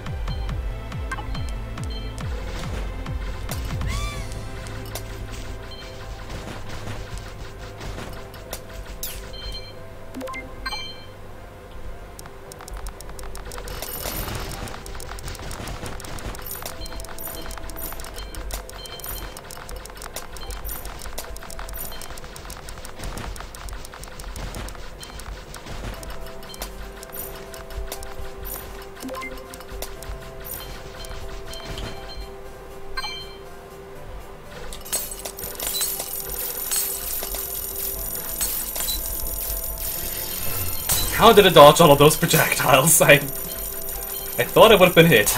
How did it dodge all of those projectiles? I thought I would have been hit.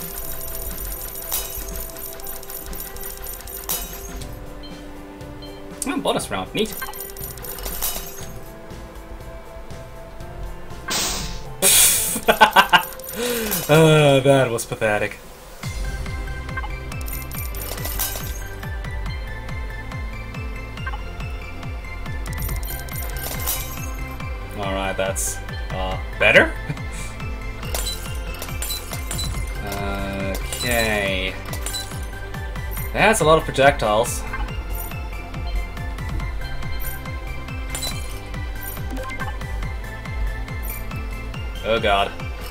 Oh, bonus round, neat. That was pathetic. Alright, that's better? Okay. That's a lot of projectiles. Oh god.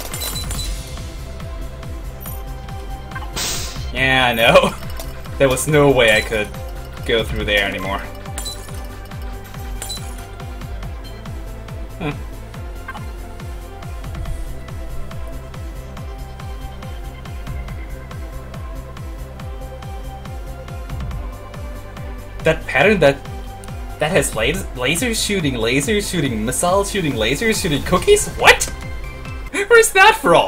Yeah, I know. There was no way I could go through there anymore. That pattern that has laser shooting, missile shooting, lasers shooting cookies? What? Where's that from?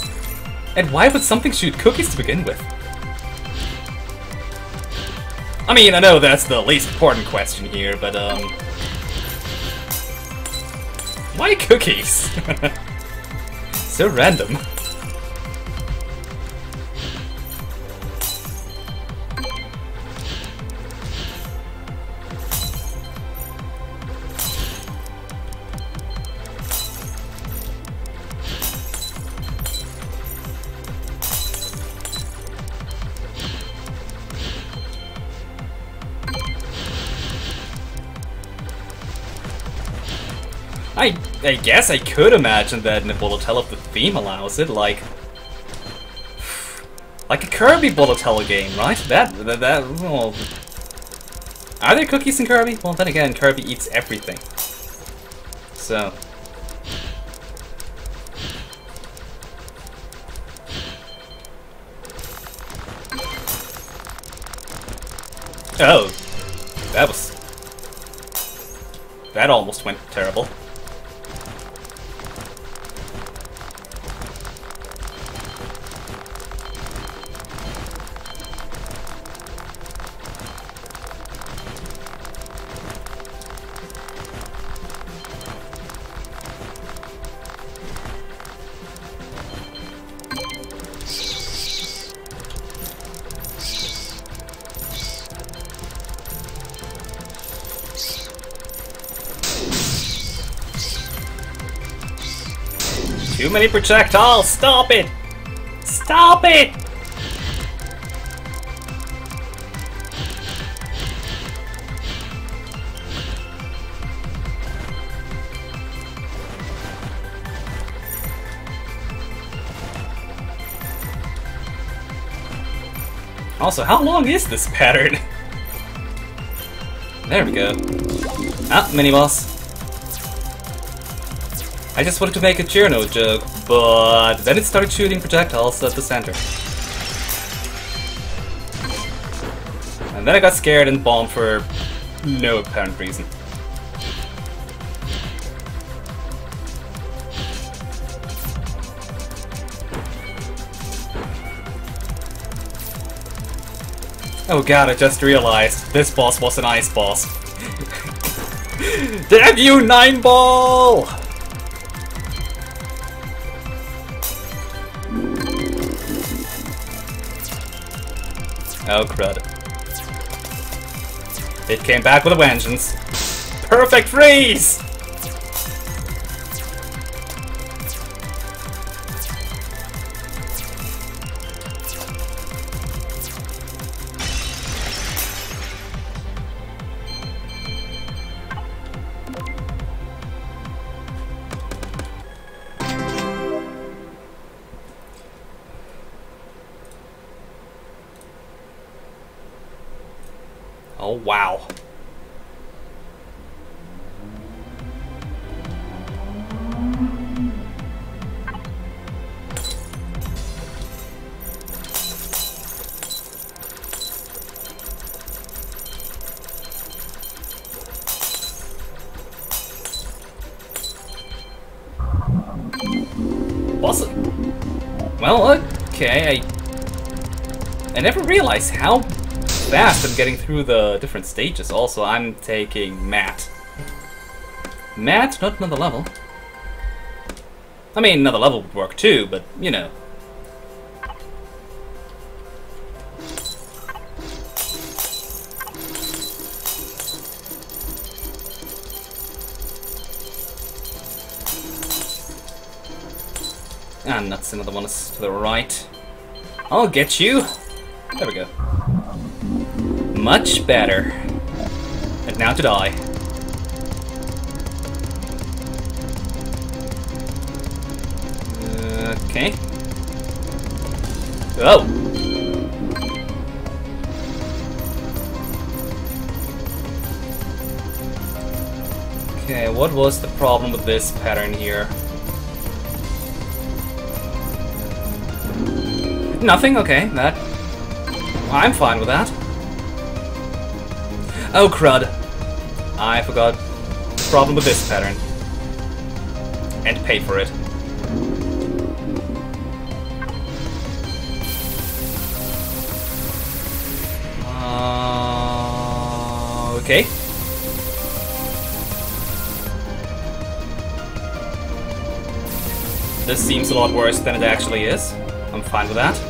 And why would something shoot cookies to begin with? I mean, I know that's the least important question here, but, why cookies? So random. I guess I could imagine that in a bullet hell if the theme allows it, like a Kirby bullet hell game, right? Well, are there cookies in Kirby? Well, then again, Kirby eats everything. So. Oh. That almost went terrible. Too many projectiles! Stop it! Stop it! Also, how long is this pattern? There we go. Ah, mini-boss. I just wanted to make a Journo joke, but then it started shooting projectiles at the center. And then I got scared and bombed for no apparent reason. Oh god, I just realized this boss was an ice boss. Damn you, 9-ball! Oh crud. It came back with a vengeance. Perfect freeze! Oh, wow. Was it? Well, okay, I never realized how fast I'm getting through the different stages. Also, I'm taking Matt. Matt, not another level. I mean, another level would work too, but, you know. Ah, nuts, another one is to the right. I'll get you. There we go. Much better. And now to die. Okay. Oh! Okay, what was the problem with this pattern here? Nothing? Okay, that... I'm fine with that. Oh crud. I forgot the problem with this pattern. And pay for it. Okay. This seems a lot worse than it actually is. I'm fine with that.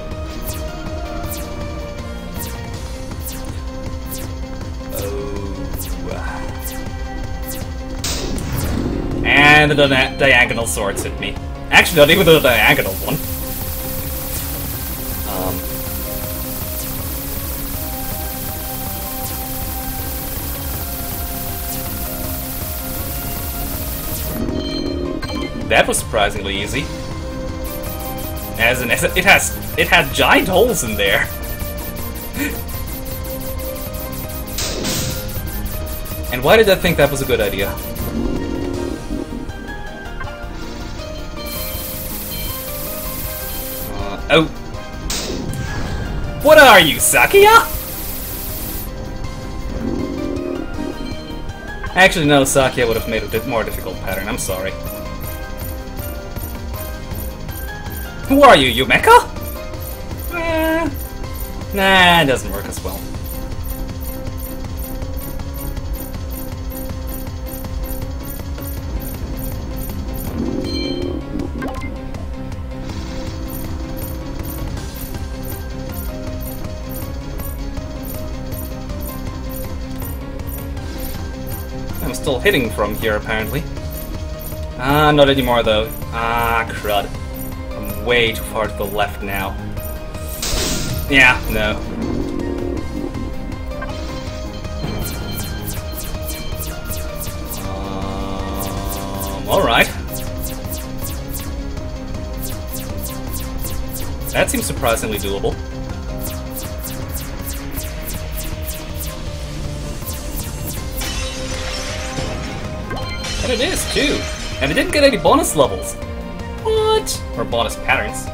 And the diagonal swords hit me. Actually, not even the diagonal one. That was surprisingly easy. As it has giant holes in there. And why did I think that was a good idea? Oh. What are you, Sakuya? Actually, no, Sakuya would have made a more difficult pattern. I'm sorry. Who are you, Yumeka? Nah, it doesn't work as well. I'm still hitting from here, apparently. Not anymore, though. Crud. I'm way too far to the left now. Yeah, no. Alright. That seems surprisingly doable. And it is, too. And it didn't get any bonus levels. What? Or bonus patterns.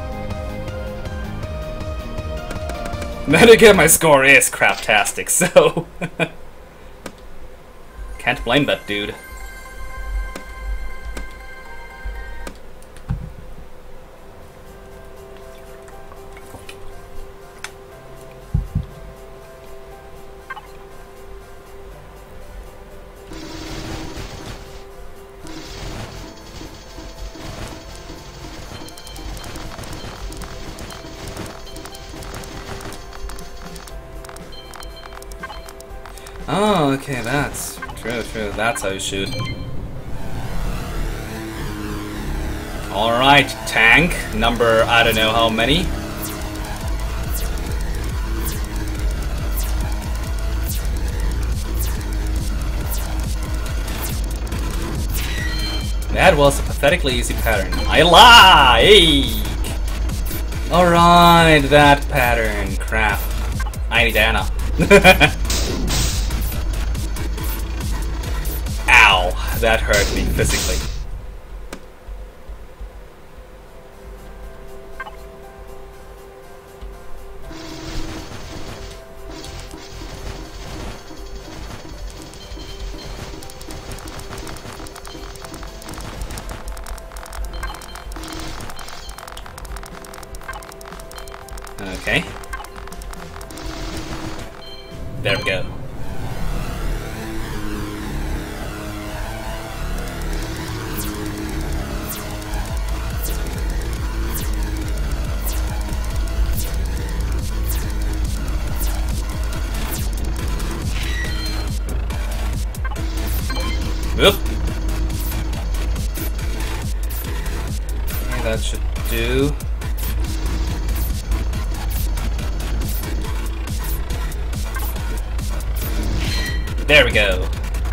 Then again, my score is craptastic, so... Can't blame that dude. Oh, okay, that's true, that's how you shoot. Alright, tank, number I don't know how many. That was a pathetically easy pattern. I lie! Alright, that pattern. Crap. I need Anna. Ow, that hurt me physically. Okay. There we go. Oop. Okay, that should do. There we go.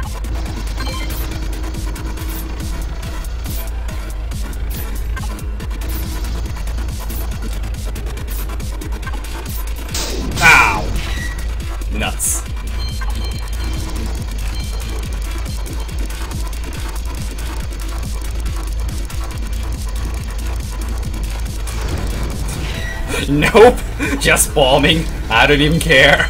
Ow! Nuts. Nope! Just bombing. I don't even care.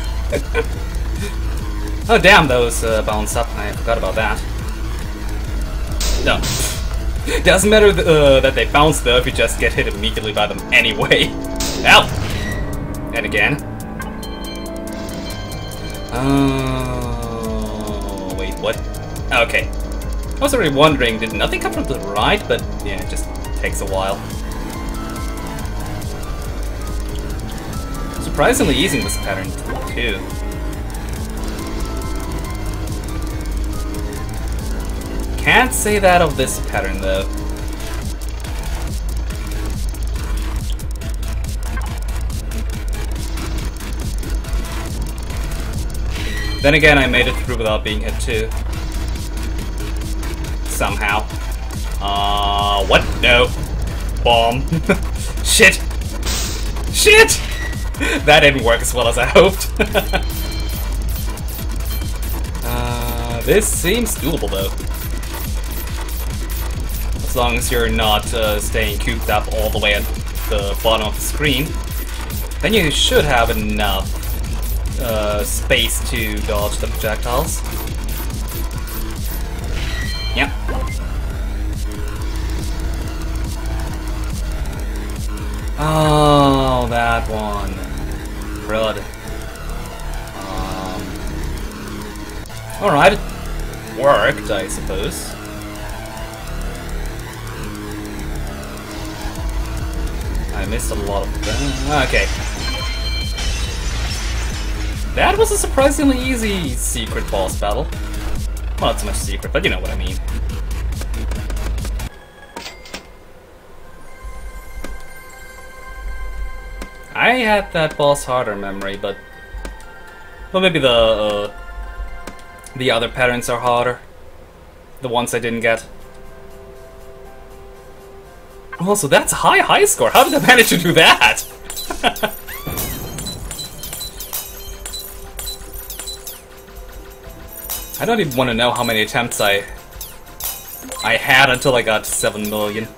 Oh damn, those bounce up. I forgot about that. No. Doesn't matter that they bounce though if you just get hit immediately by them anyway. Ow! And again. What? Okay. I was already wondering, did nothing come from the right? But yeah, it just takes a while. Surprisingly easy in this pattern, too. Can't say that of this pattern, though. Then again, I made it through without being hit, too. Somehow. What? No. Bomb. Shit! Shit! That didn't work as well as I hoped. This seems doable, though. As long as you're not staying cooped up all the way at the bottom of the screen, then you should have enough space to dodge the projectiles. Yep. Oh, that one. Crud. Alright, it worked, I suppose. I missed a lot of them. Okay. That was a surprisingly easy secret boss battle. Well, not so much secret, but you know what I mean. I had that boss harder memory, but... well, maybe the other patterns are harder. The ones I didn't get. Also, that's a high score! How did I manage to do that? I don't even want to know how many attempts I had until I got 7 million.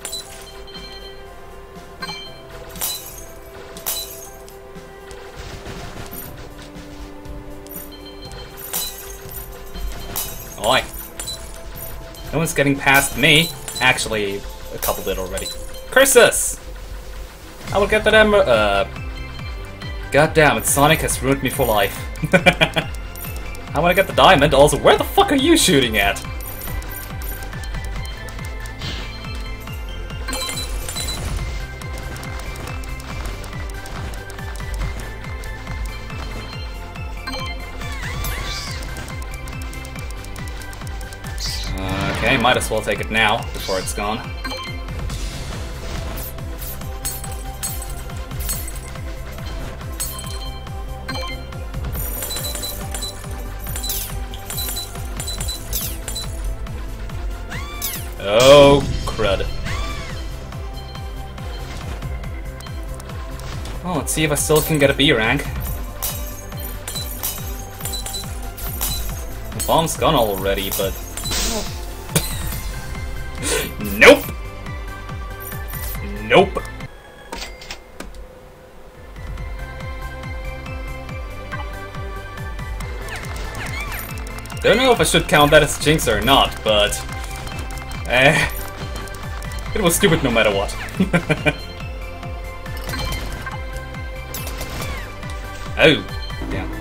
Oi. No one's getting past me. Actually, a couple did already. Curses! I will get that emerald. God damn it, Sonic has ruined me for life. I want to get the diamond. Also, where the fuck are you shooting at? Okay, might as well take it now, before it's gone. Oh, crud. Oh, let's see if I still can get a B rank. The bomb's gone already, but... Nope! Nope! Don't know if I should count that as Jinx or not, but... it was stupid no matter what. Oh, damn.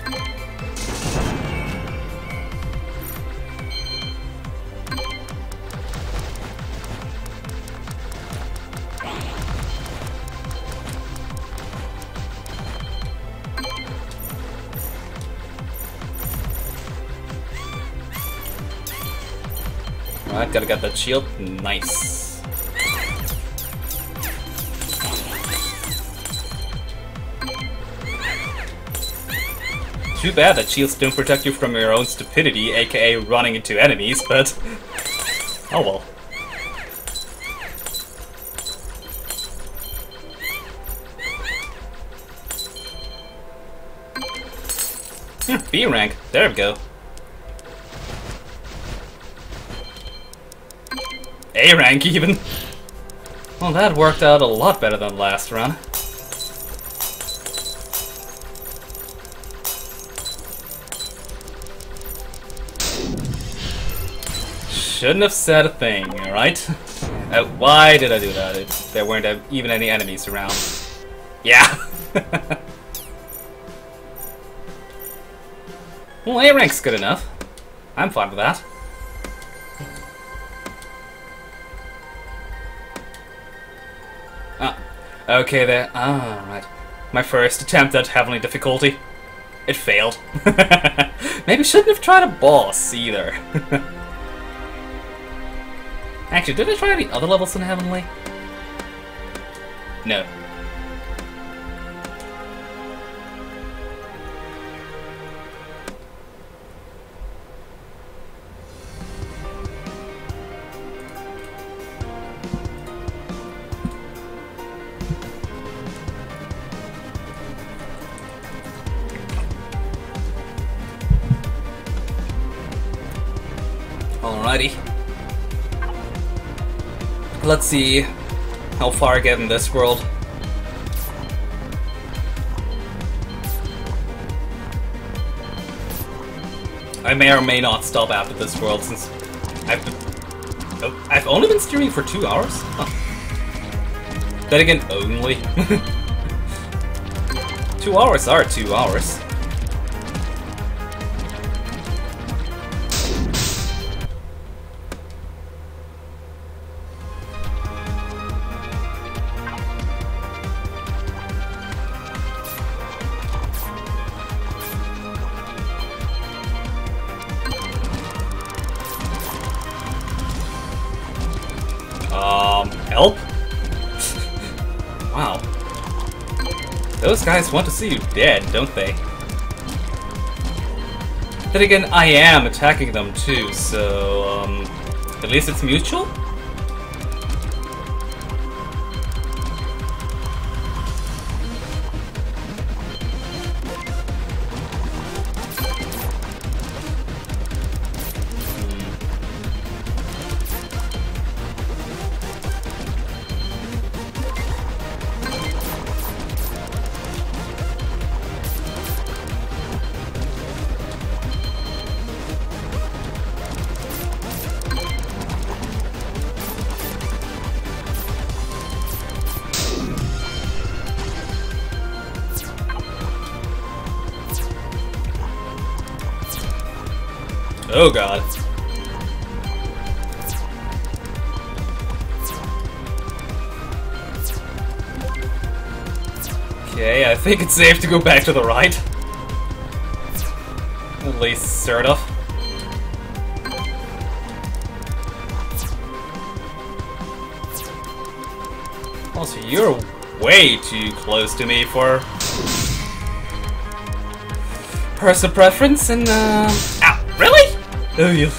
Alright, gotta get that shield. Nice. Too bad that shields don't protect you from your own stupidity, aka running into enemies, but... oh well. B rank. There we go. A rank even. Well, that worked out a lot better than last run. Shouldn't have said a thing, alright? Why did I do that? There weren't even any enemies around. Yeah! Well, A rank's good enough. I'm fine with that. Okay there. Right. My first attempt at Heavenly difficulty. It failed. Maybe shouldn't have tried a boss either. Actually, did I try any other levels in Heavenly? No. Alrighty. Let's see how far I get in this world. I may or may not stop after this world since I've only been streaming for 2 hours? Huh. Then again, only. 2 hours are 2 hours. Help? Wow. Those guys want to see you dead, don't they? Then again, I am attacking them too, so, at least it's mutual? Oh god. Okay, I think it's safe to go back to the right. At least, sort of. Also, you're way too close to me for personal preference and, ow, really? Oh, you.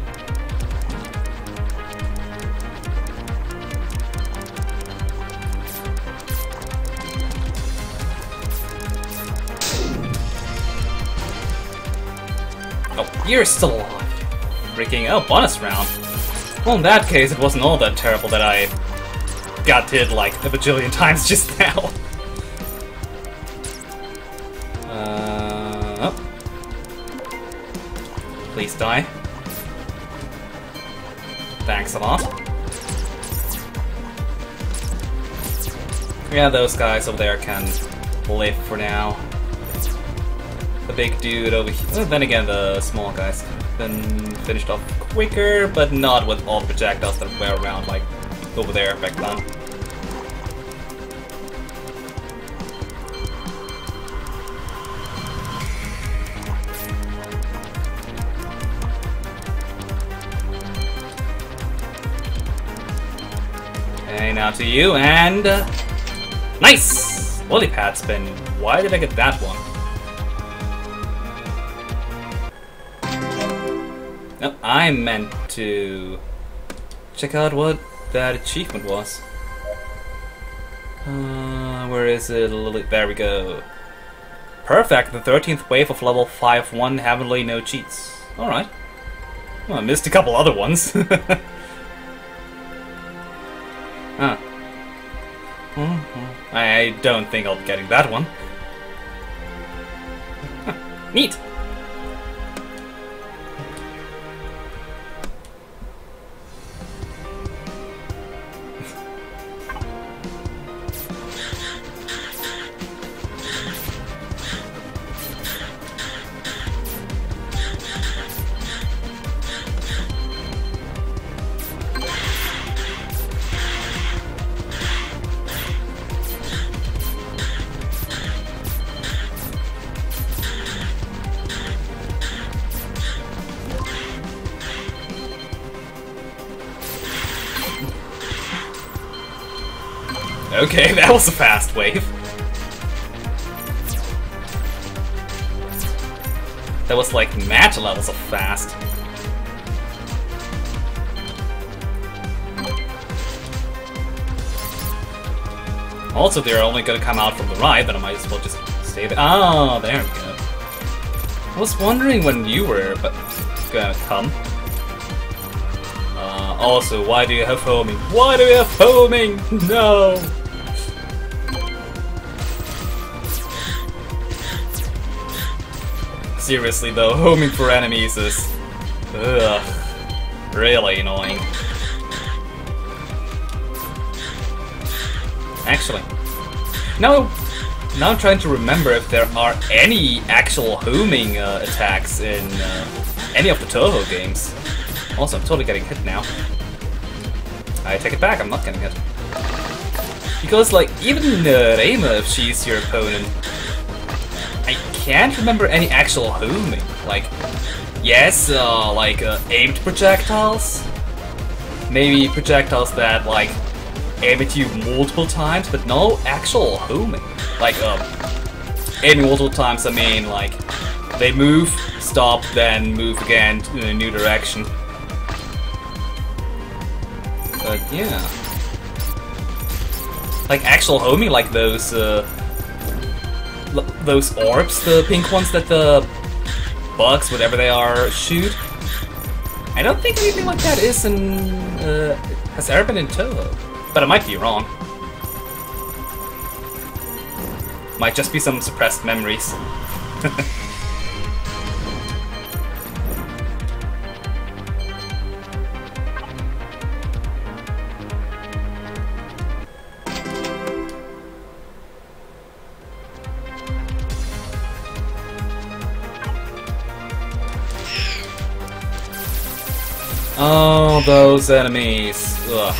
Oh, you're still alive. Freaking, oh, bonus round. Well, in that case, it wasn't all that terrible that I got hit like a bajillion times just now. Oh. Please die. Thanks a lot. Yeah, those guys over there can live for now. The big dude over here. Well, then again, the small guys have been finished off quicker, but not with all the projectiles that were around, like over there back then. Okay, now to you, and nice! Lily pad spin. Why did I get that one? No, I meant to check out what that achievement was. Where is it? There we go. Perfect, the 13th wave of level 5-1 Heavenly no cheats. Alright. Well, I missed a couple other ones. Huh. I don't think I'll be getting that one. Huh. Neat! Okay, that was a fast wave. That was like match levels of fast. Also, they're only gonna come out from the right, but I might as well just stay there. Oh, there we go. I was wondering when you were gonna come. Also, why do you have homing? Why do you have homing? No! Seriously though, homing for enemies is... ugh, really annoying. Actually, now I'm trying to remember if there are any actual homing attacks in any of the Touhou games. Also, I'm totally getting hit now. I take it back, I'm not getting hit. Because, like, even Reima, if she's your opponent, I can't remember any actual homing. Like, yes, aimed projectiles? Maybe projectiles that, like, aim at you multiple times, but no actual homing. Like, aiming multiple times, I mean, like, they move, stop, then move again in a new direction. But yeah. Like, actual homing, like those orbs, the pink ones that the bugs, whatever they are, shoot. I don't think anything like that is in, has ever been in Touhou. But I might be wrong. Might just be some suppressed memories. Oh, those enemies. Ugh.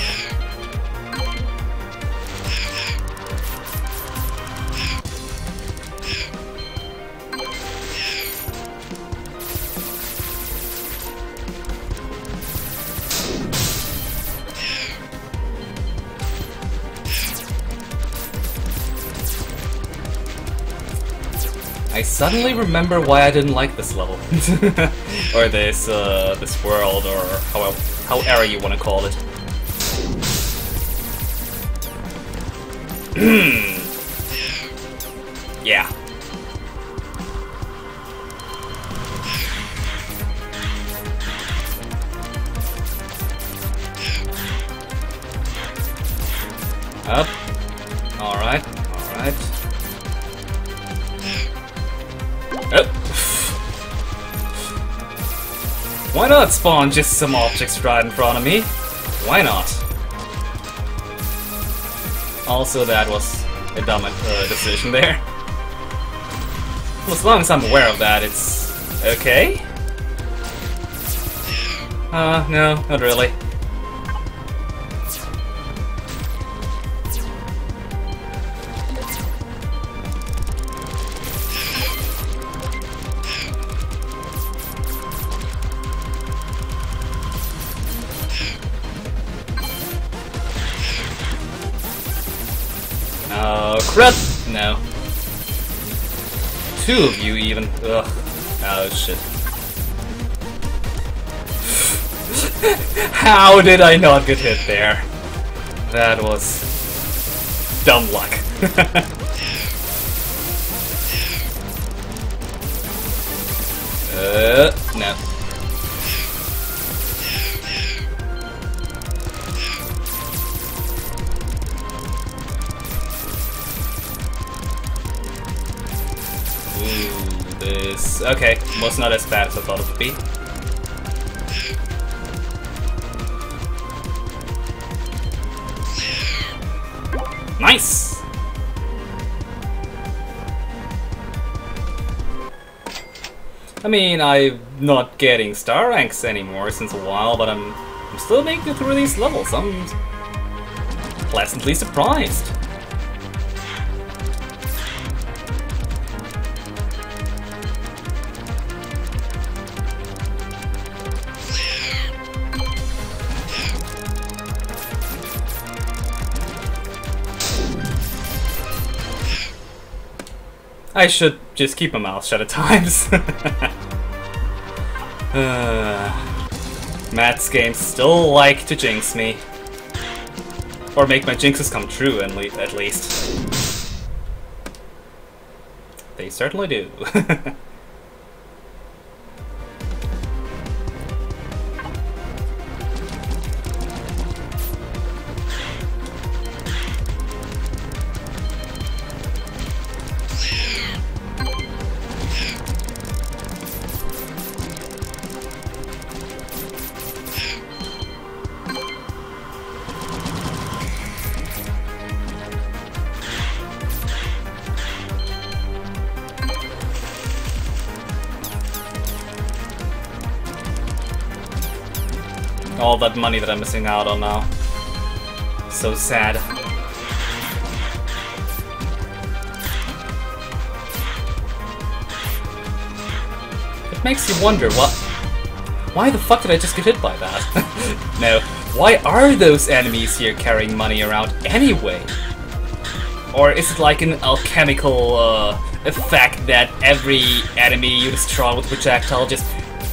I suddenly remember why I didn't like this level. Or this this world, or however you want to call it. Yeah. Up. Alright, alright. Oh. Why not spawn just some objects right in front of me? Why not? Also, that was a dumb decision there. Well, as long as I'm aware of that, it's okay? No, not really. Oh, crap! No. Two of you, even. Ugh. Oh, shit. How did I not get hit there? That was... dumb luck. No. This... okay, was not as bad as I thought it would be. Nice! I mean, I'm not getting star ranks anymore since a while, but I'm still making it through these levels. I'm pleasantly surprised. I should just keep my mouth shut at times. Matt's games still like to jinx me. Or make my jinxes come true, at least. They certainly do. All that money that I'm missing out on now. So sad. It makes you wonder, why the fuck did I just get hit by that? No, why are those enemies here carrying money around anyway? Or is it like an alchemical effect that every enemy you destroy with a projectile just...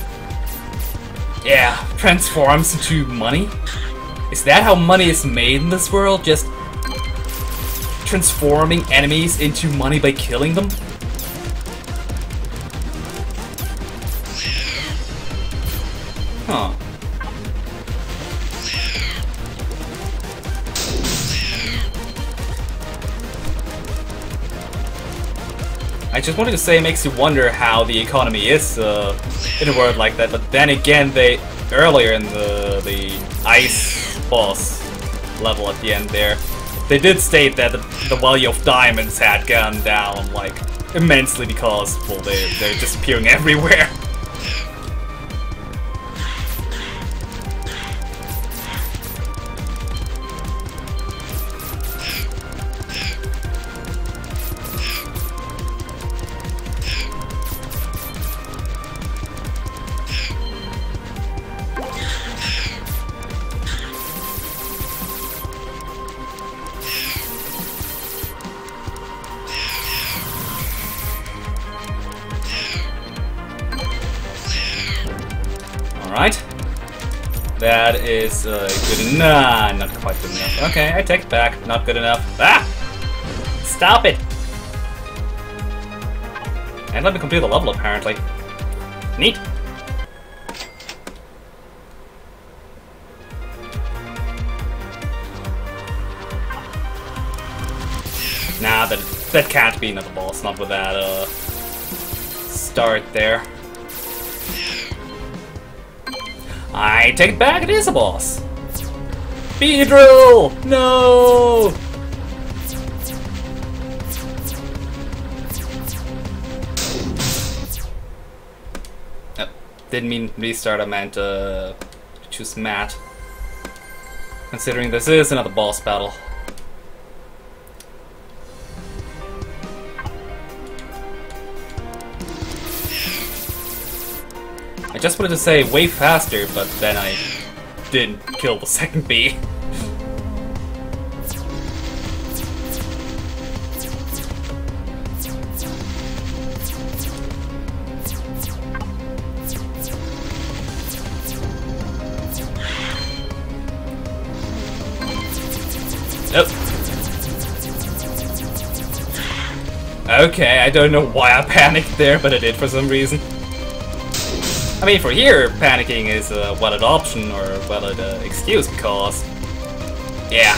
yeah, transforms into money? Is that how money is made in this world? Just transforming enemies into money by killing them? Huh. I just wanted to say it makes you wonder how the economy is in a world like that, but then again, earlier in the ice boss level at the end there, they did state that the value of diamonds had gone down like immensely because, well, they're disappearing everywhere. Alright. That is good enough. Not quite good enough. Okay, I take it back. Not good enough. Ah! Stop it! And let me complete the level, apparently. Neat. Nah, that can't be another boss. Not with that start there. I take it back, it is a boss! Beedrill! No! Oh, didn't mean restart, I meant choose Matt. Considering this is another boss battle. I just wanted to say way faster, but then I didn't kill the second bee. Nope. Okay, I don't know why I panicked there, but I did for some reason. I mean, for here, panicking is a valid option or a valid excuse because... yeah.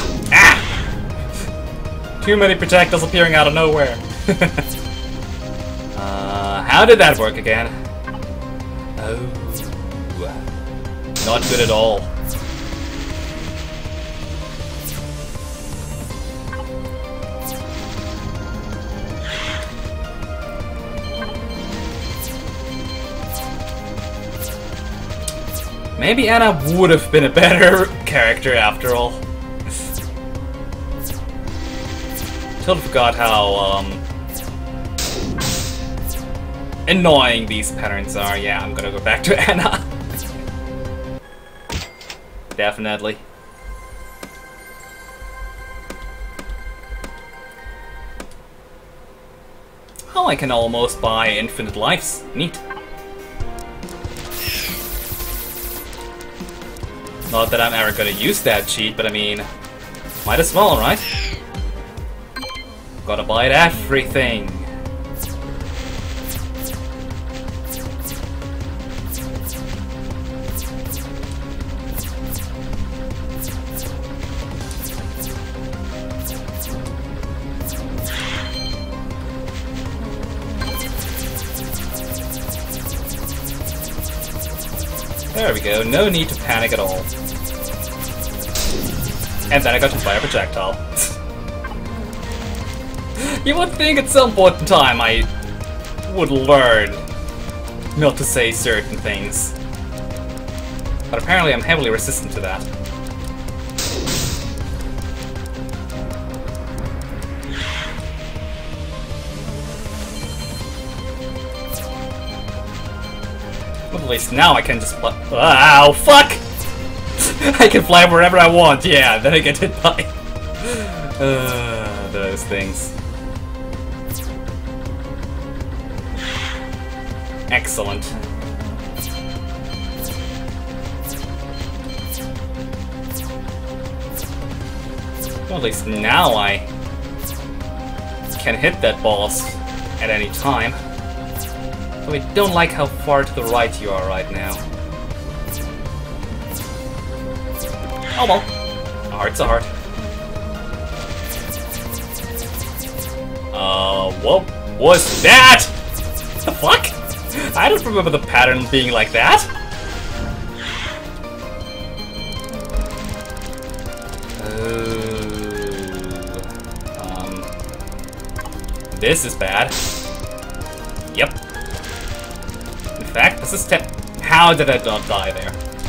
Ah! Too many projectiles appearing out of nowhere. How did that work again? Oh. Not good at all. Maybe Anna would have been a better character after all. Totally forgot how annoying these patterns are. Yeah, I'm gonna go back to Anna. Definitely. Oh, I can almost buy infinite lives. Neat. Not that I'm ever gonna use that cheat, but I mean, might as well, right? Gotta buy everything. There we go, no need to panic at all. And then I got hit by a projectile. You would think at some point in time I would learn not to say certain things. But apparently I'm heavily resistant to that. Well, at least now I can just fly. Ow, fuck! I can fly wherever I want, yeah, then I get hit by those things. Excellent. Well, at least now I can hit that boss at any time. Though I don't like how far to the right you are right now. Oh well. A heart's a heart. What was that? The fuck? I don't remember the pattern being like that. This is bad. Yep. In fact, this is how did I not die there?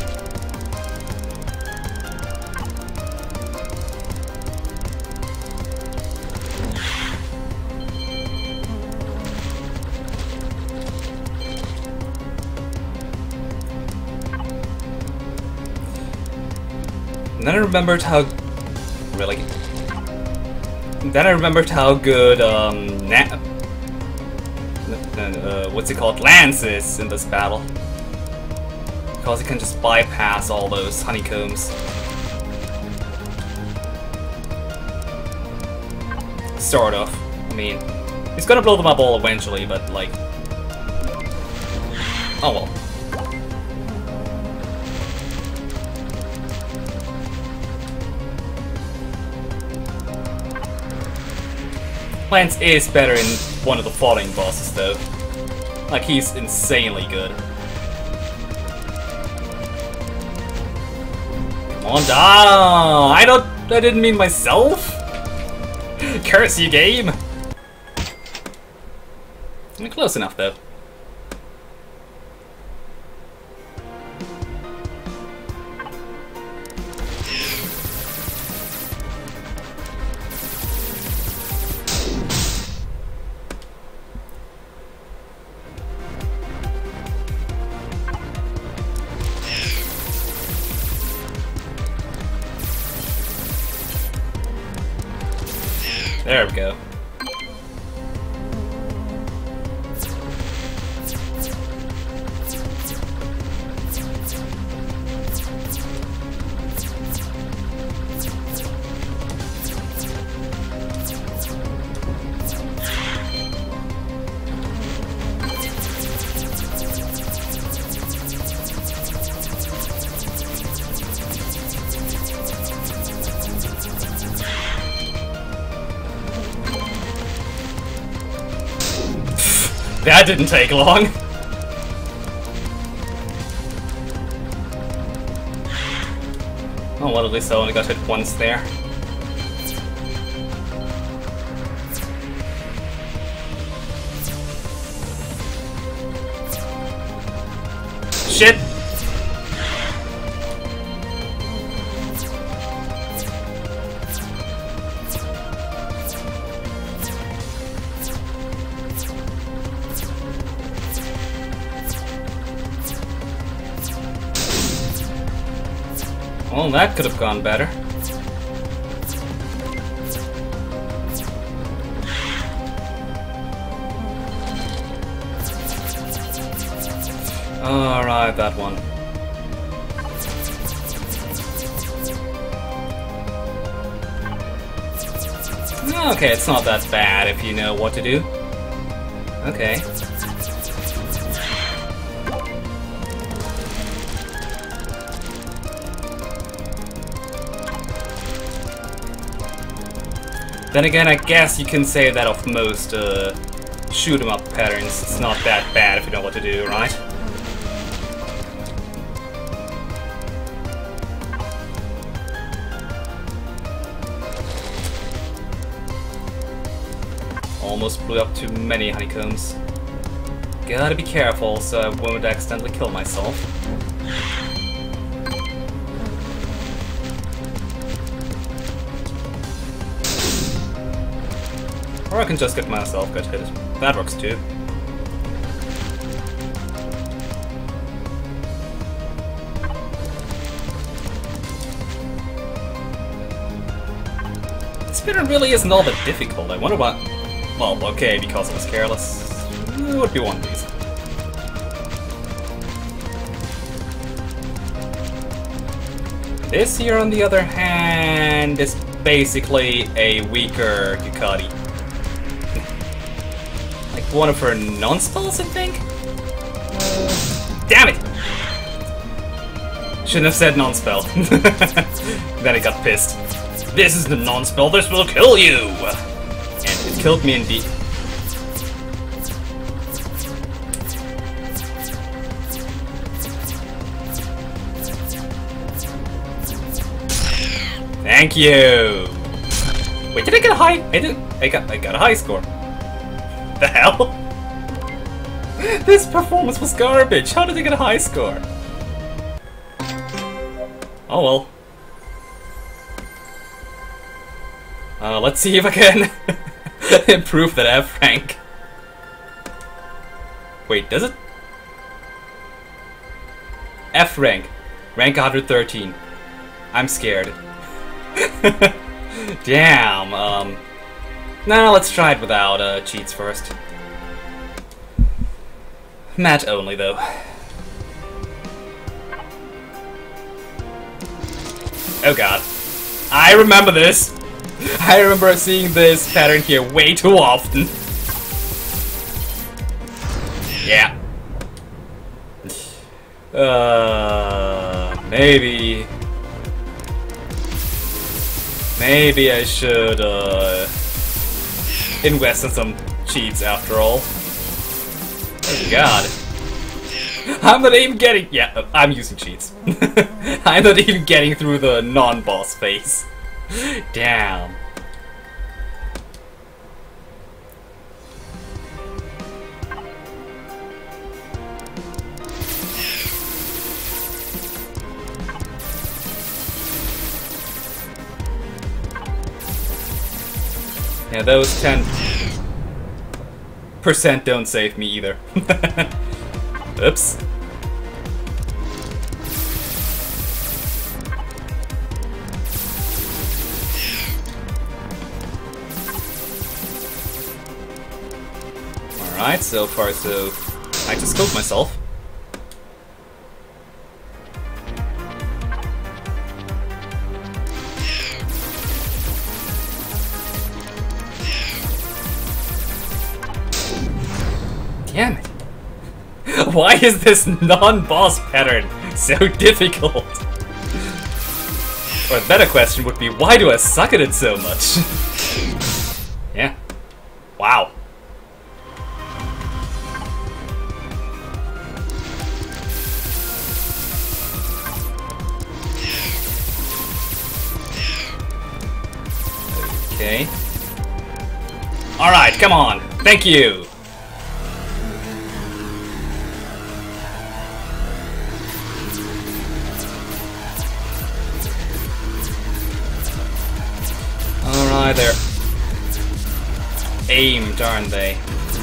And then I remembered how... Really? Then I remembered how good, what's it called? Lance is in this battle. Because he can just bypass all those honeycombs. Sort of. I mean, he's gonna blow them up all eventually, but like... Oh well. Lance is better in one of the falling bosses, though. Like, he's insanely good. Come on down! I didn't mean myself! Curse you, game! I'm close enough, though. There we go. That didn't take long. Oh well, at least I only got hit once there. Shit! Well, that could have gone better. Alright, that one. Okay, it's not that bad if you know what to do. Okay. Then again, I guess you can say that of most shoot 'em up patterns. It's not that bad if you know what to do, right? Almost blew up too many honeycombs. Gotta be careful so I won't accidentally kill myself. Or I can just get myself get hit. That works too. This pattern really isn't all that difficult. I wonder what... Well, okay, because I was careless. It would be one reason. This here, on the other hand, is basically a weaker Ducati. Like one of her non-spells, I think? Damn it! Shouldn't have said non-spell. Then I got pissed. This is the non-spell, this will kill you! And it killed me indeed. Thank you! Wait, did I get a high? I didn't. I got a high score. The hell? This performance was garbage. How did I get a high score? Oh well. Let's see if I can improve that F rank. Wait, does it? F rank. Rank 113. I'm scared. Damn, no, let's try it without cheats first. Match only, though. Oh god. I remember this! I remember seeing this pattern here way too often. Yeah. Maybe... Maybe I should, invest in some cheats after all. Oh god. I'm not even getting... Yeah, I'm using cheats. I'm not even getting through the non-boss phase. Damn. Yeah, those 10% don't save me either. Oops. Alright, so far so... I just scoped myself. Damn it. Why is this non-boss pattern so difficult? Or a better question would be, why do I suck at it so much? Yeah. Wow. Okay. Alright, come on. Thank you. Alright, they're aimed, aren't they?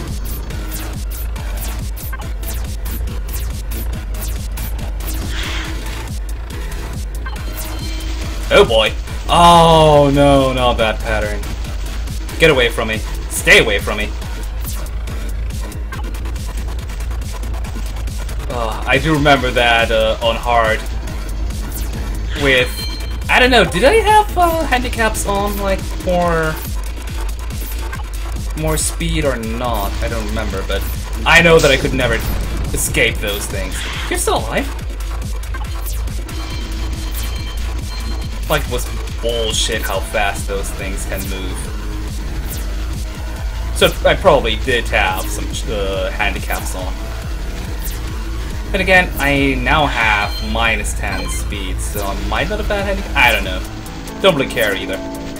Oh boy. Oh no, not that pattern. Get away from me. Stay away from me. I do remember that on hard with... I don't know, did I have handicaps on, like, more speed or not? I don't remember, but I know that I could never escape those things. You're still alive? Like, it was bullshit how fast those things can move. So I probably did have some handicaps on. And again, I now have -10 speed, so I might not have bad handicap. I don't know. Don't really care either.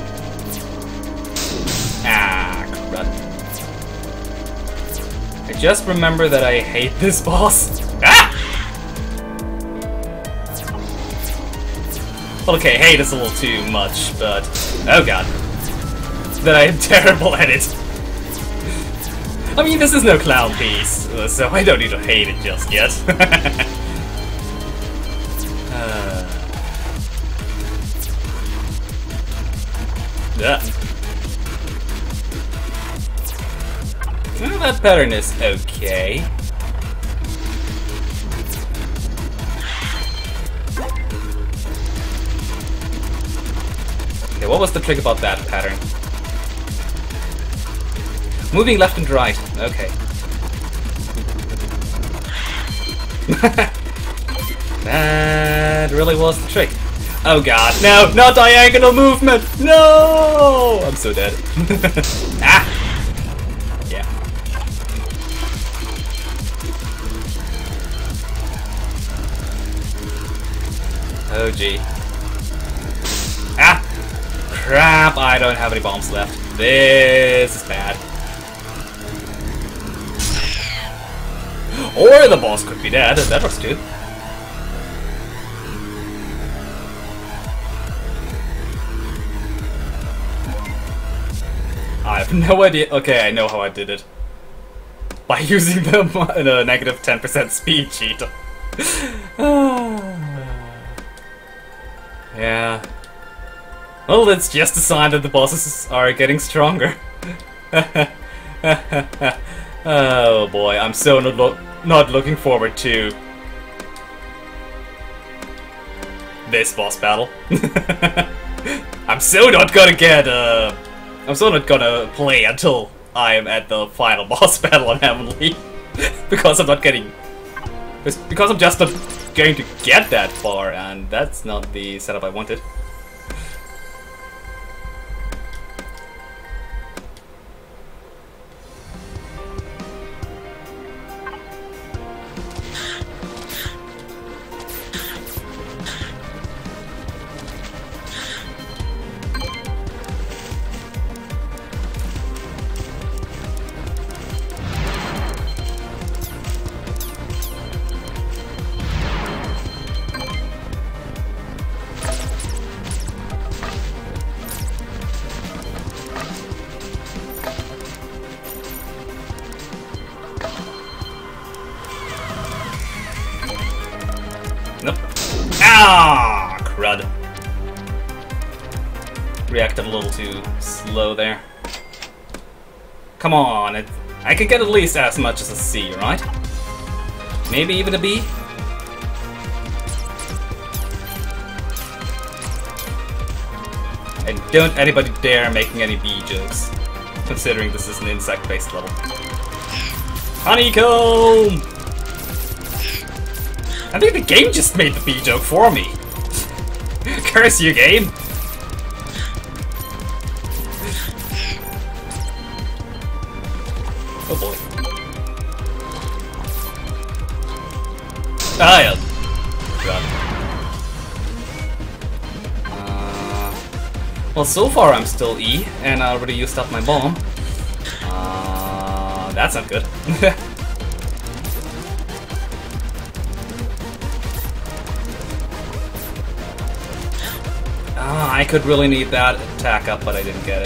Ah, crud. I just remember that I hate this boss. Ah! Okay, hate is a little too much, but... oh god. That I am terrible at it. I mean, this is no clown piece, so I don't need to hate it just yet. Yeah. Well, that pattern is okay. Okay, what was the trick about that pattern? Moving left and right. Okay. That really was the trick. Oh god, no! Not diagonal movement! No! I'm so dead. Ah! Yeah. Oh gee. Ah! Crap, I don't have any bombs left. This is bad. Or the boss could be dead, that works too. I have no idea. Okay, I know how I did it. By using the negative 10% speed cheat. Yeah. Well, it's just a sign that the bosses are getting stronger. Oh boy, I'm so not looking forward to this boss battle. I'm so not gonna play until I am at the final boss battle on Heavenly. Because I'm just not going to get that far, and that's not the setup I wanted. Nope. Ah, crud. Reacted a little too slow there. Come on, I could get at least as much as a C, right? Maybe even a B? And don't anybody dare making any B jokes, considering this is an insect-based level. Honeycomb! I think the game just made the B joke for me. Curse you, game! Oh boy. Ah, yeah. God. Well, so far I'm still E, and I already used up my bomb. That's not good. I could really need that attack up, but I didn't get it.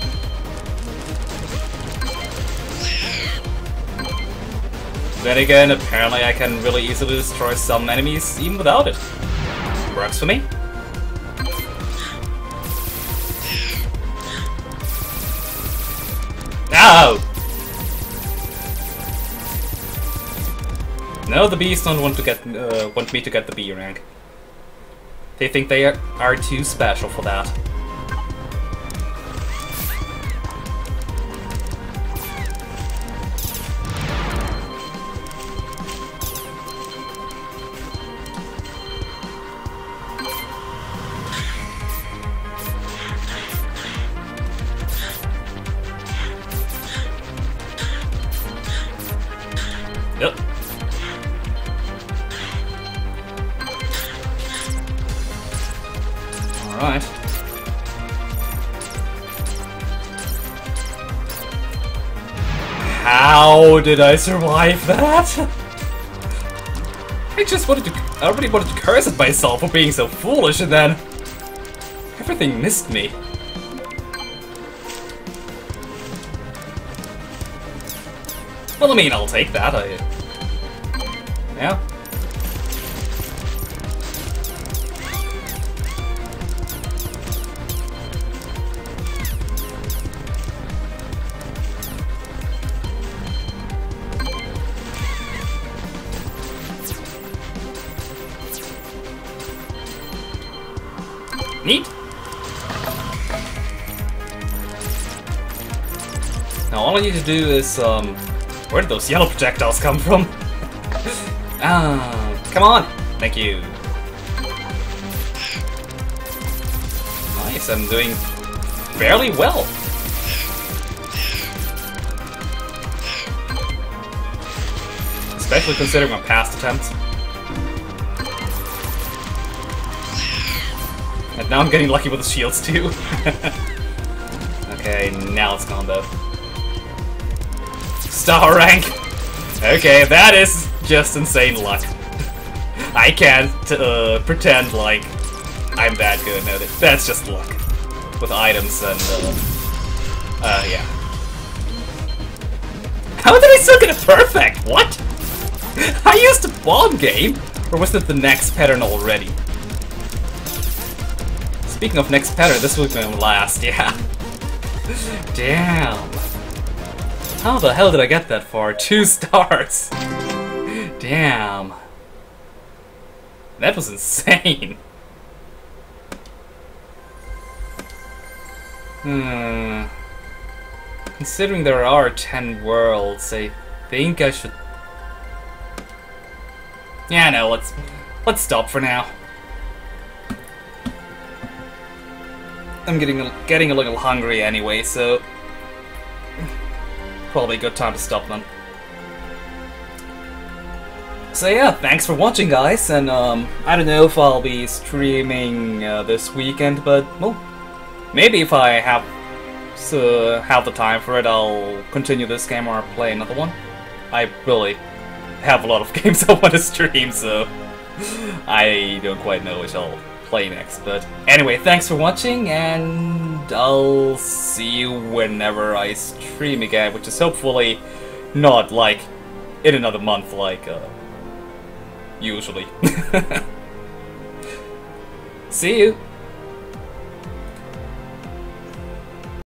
Then again, apparently I can really easily destroy some enemies even without it. Works for me. Ow! No, the bees don't want to get want me to get the B rank. They think they are too special for that. Yep. Alright. How did I survive that? I already wanted to curse at myself for being so foolish, and then everything missed me. Well, I mean, I'll take that. Yeah. Neat. Now all I need to do is, where did those yellow projectiles come from? Come on! Thank you. Nice, I'm doing fairly well. Especially considering my past attempts. And now I'm getting lucky with the shields too. Okay, now it's combo. Star rank! Okay, that is just insane luck. I can't pretend like I'm that good. No, that's just luck. With items and, yeah. How did I still get it perfect? What? I used a bomb game? Or was it the next pattern already? Speaking of next pattern, this was gonna last, yeah. Damn. How the hell did I get that far? 2 stars! Damn. That was insane. Considering there are 10 worlds, I think I should... Yeah, no, let's stop for now. I'm getting a little hungry anyway, so probably a good time to stop then. So yeah, thanks for watching, guys, and I don't know if I'll be streaming this weekend, but well, maybe if I have the time for it, I'll continue this game or play another one. I really have a lot of games I want to stream, so I don't quite know which I'll play next. But anyway, thanks for watching, and I'll see you whenever I stream again, which is hopefully not like in another month like usually. See you!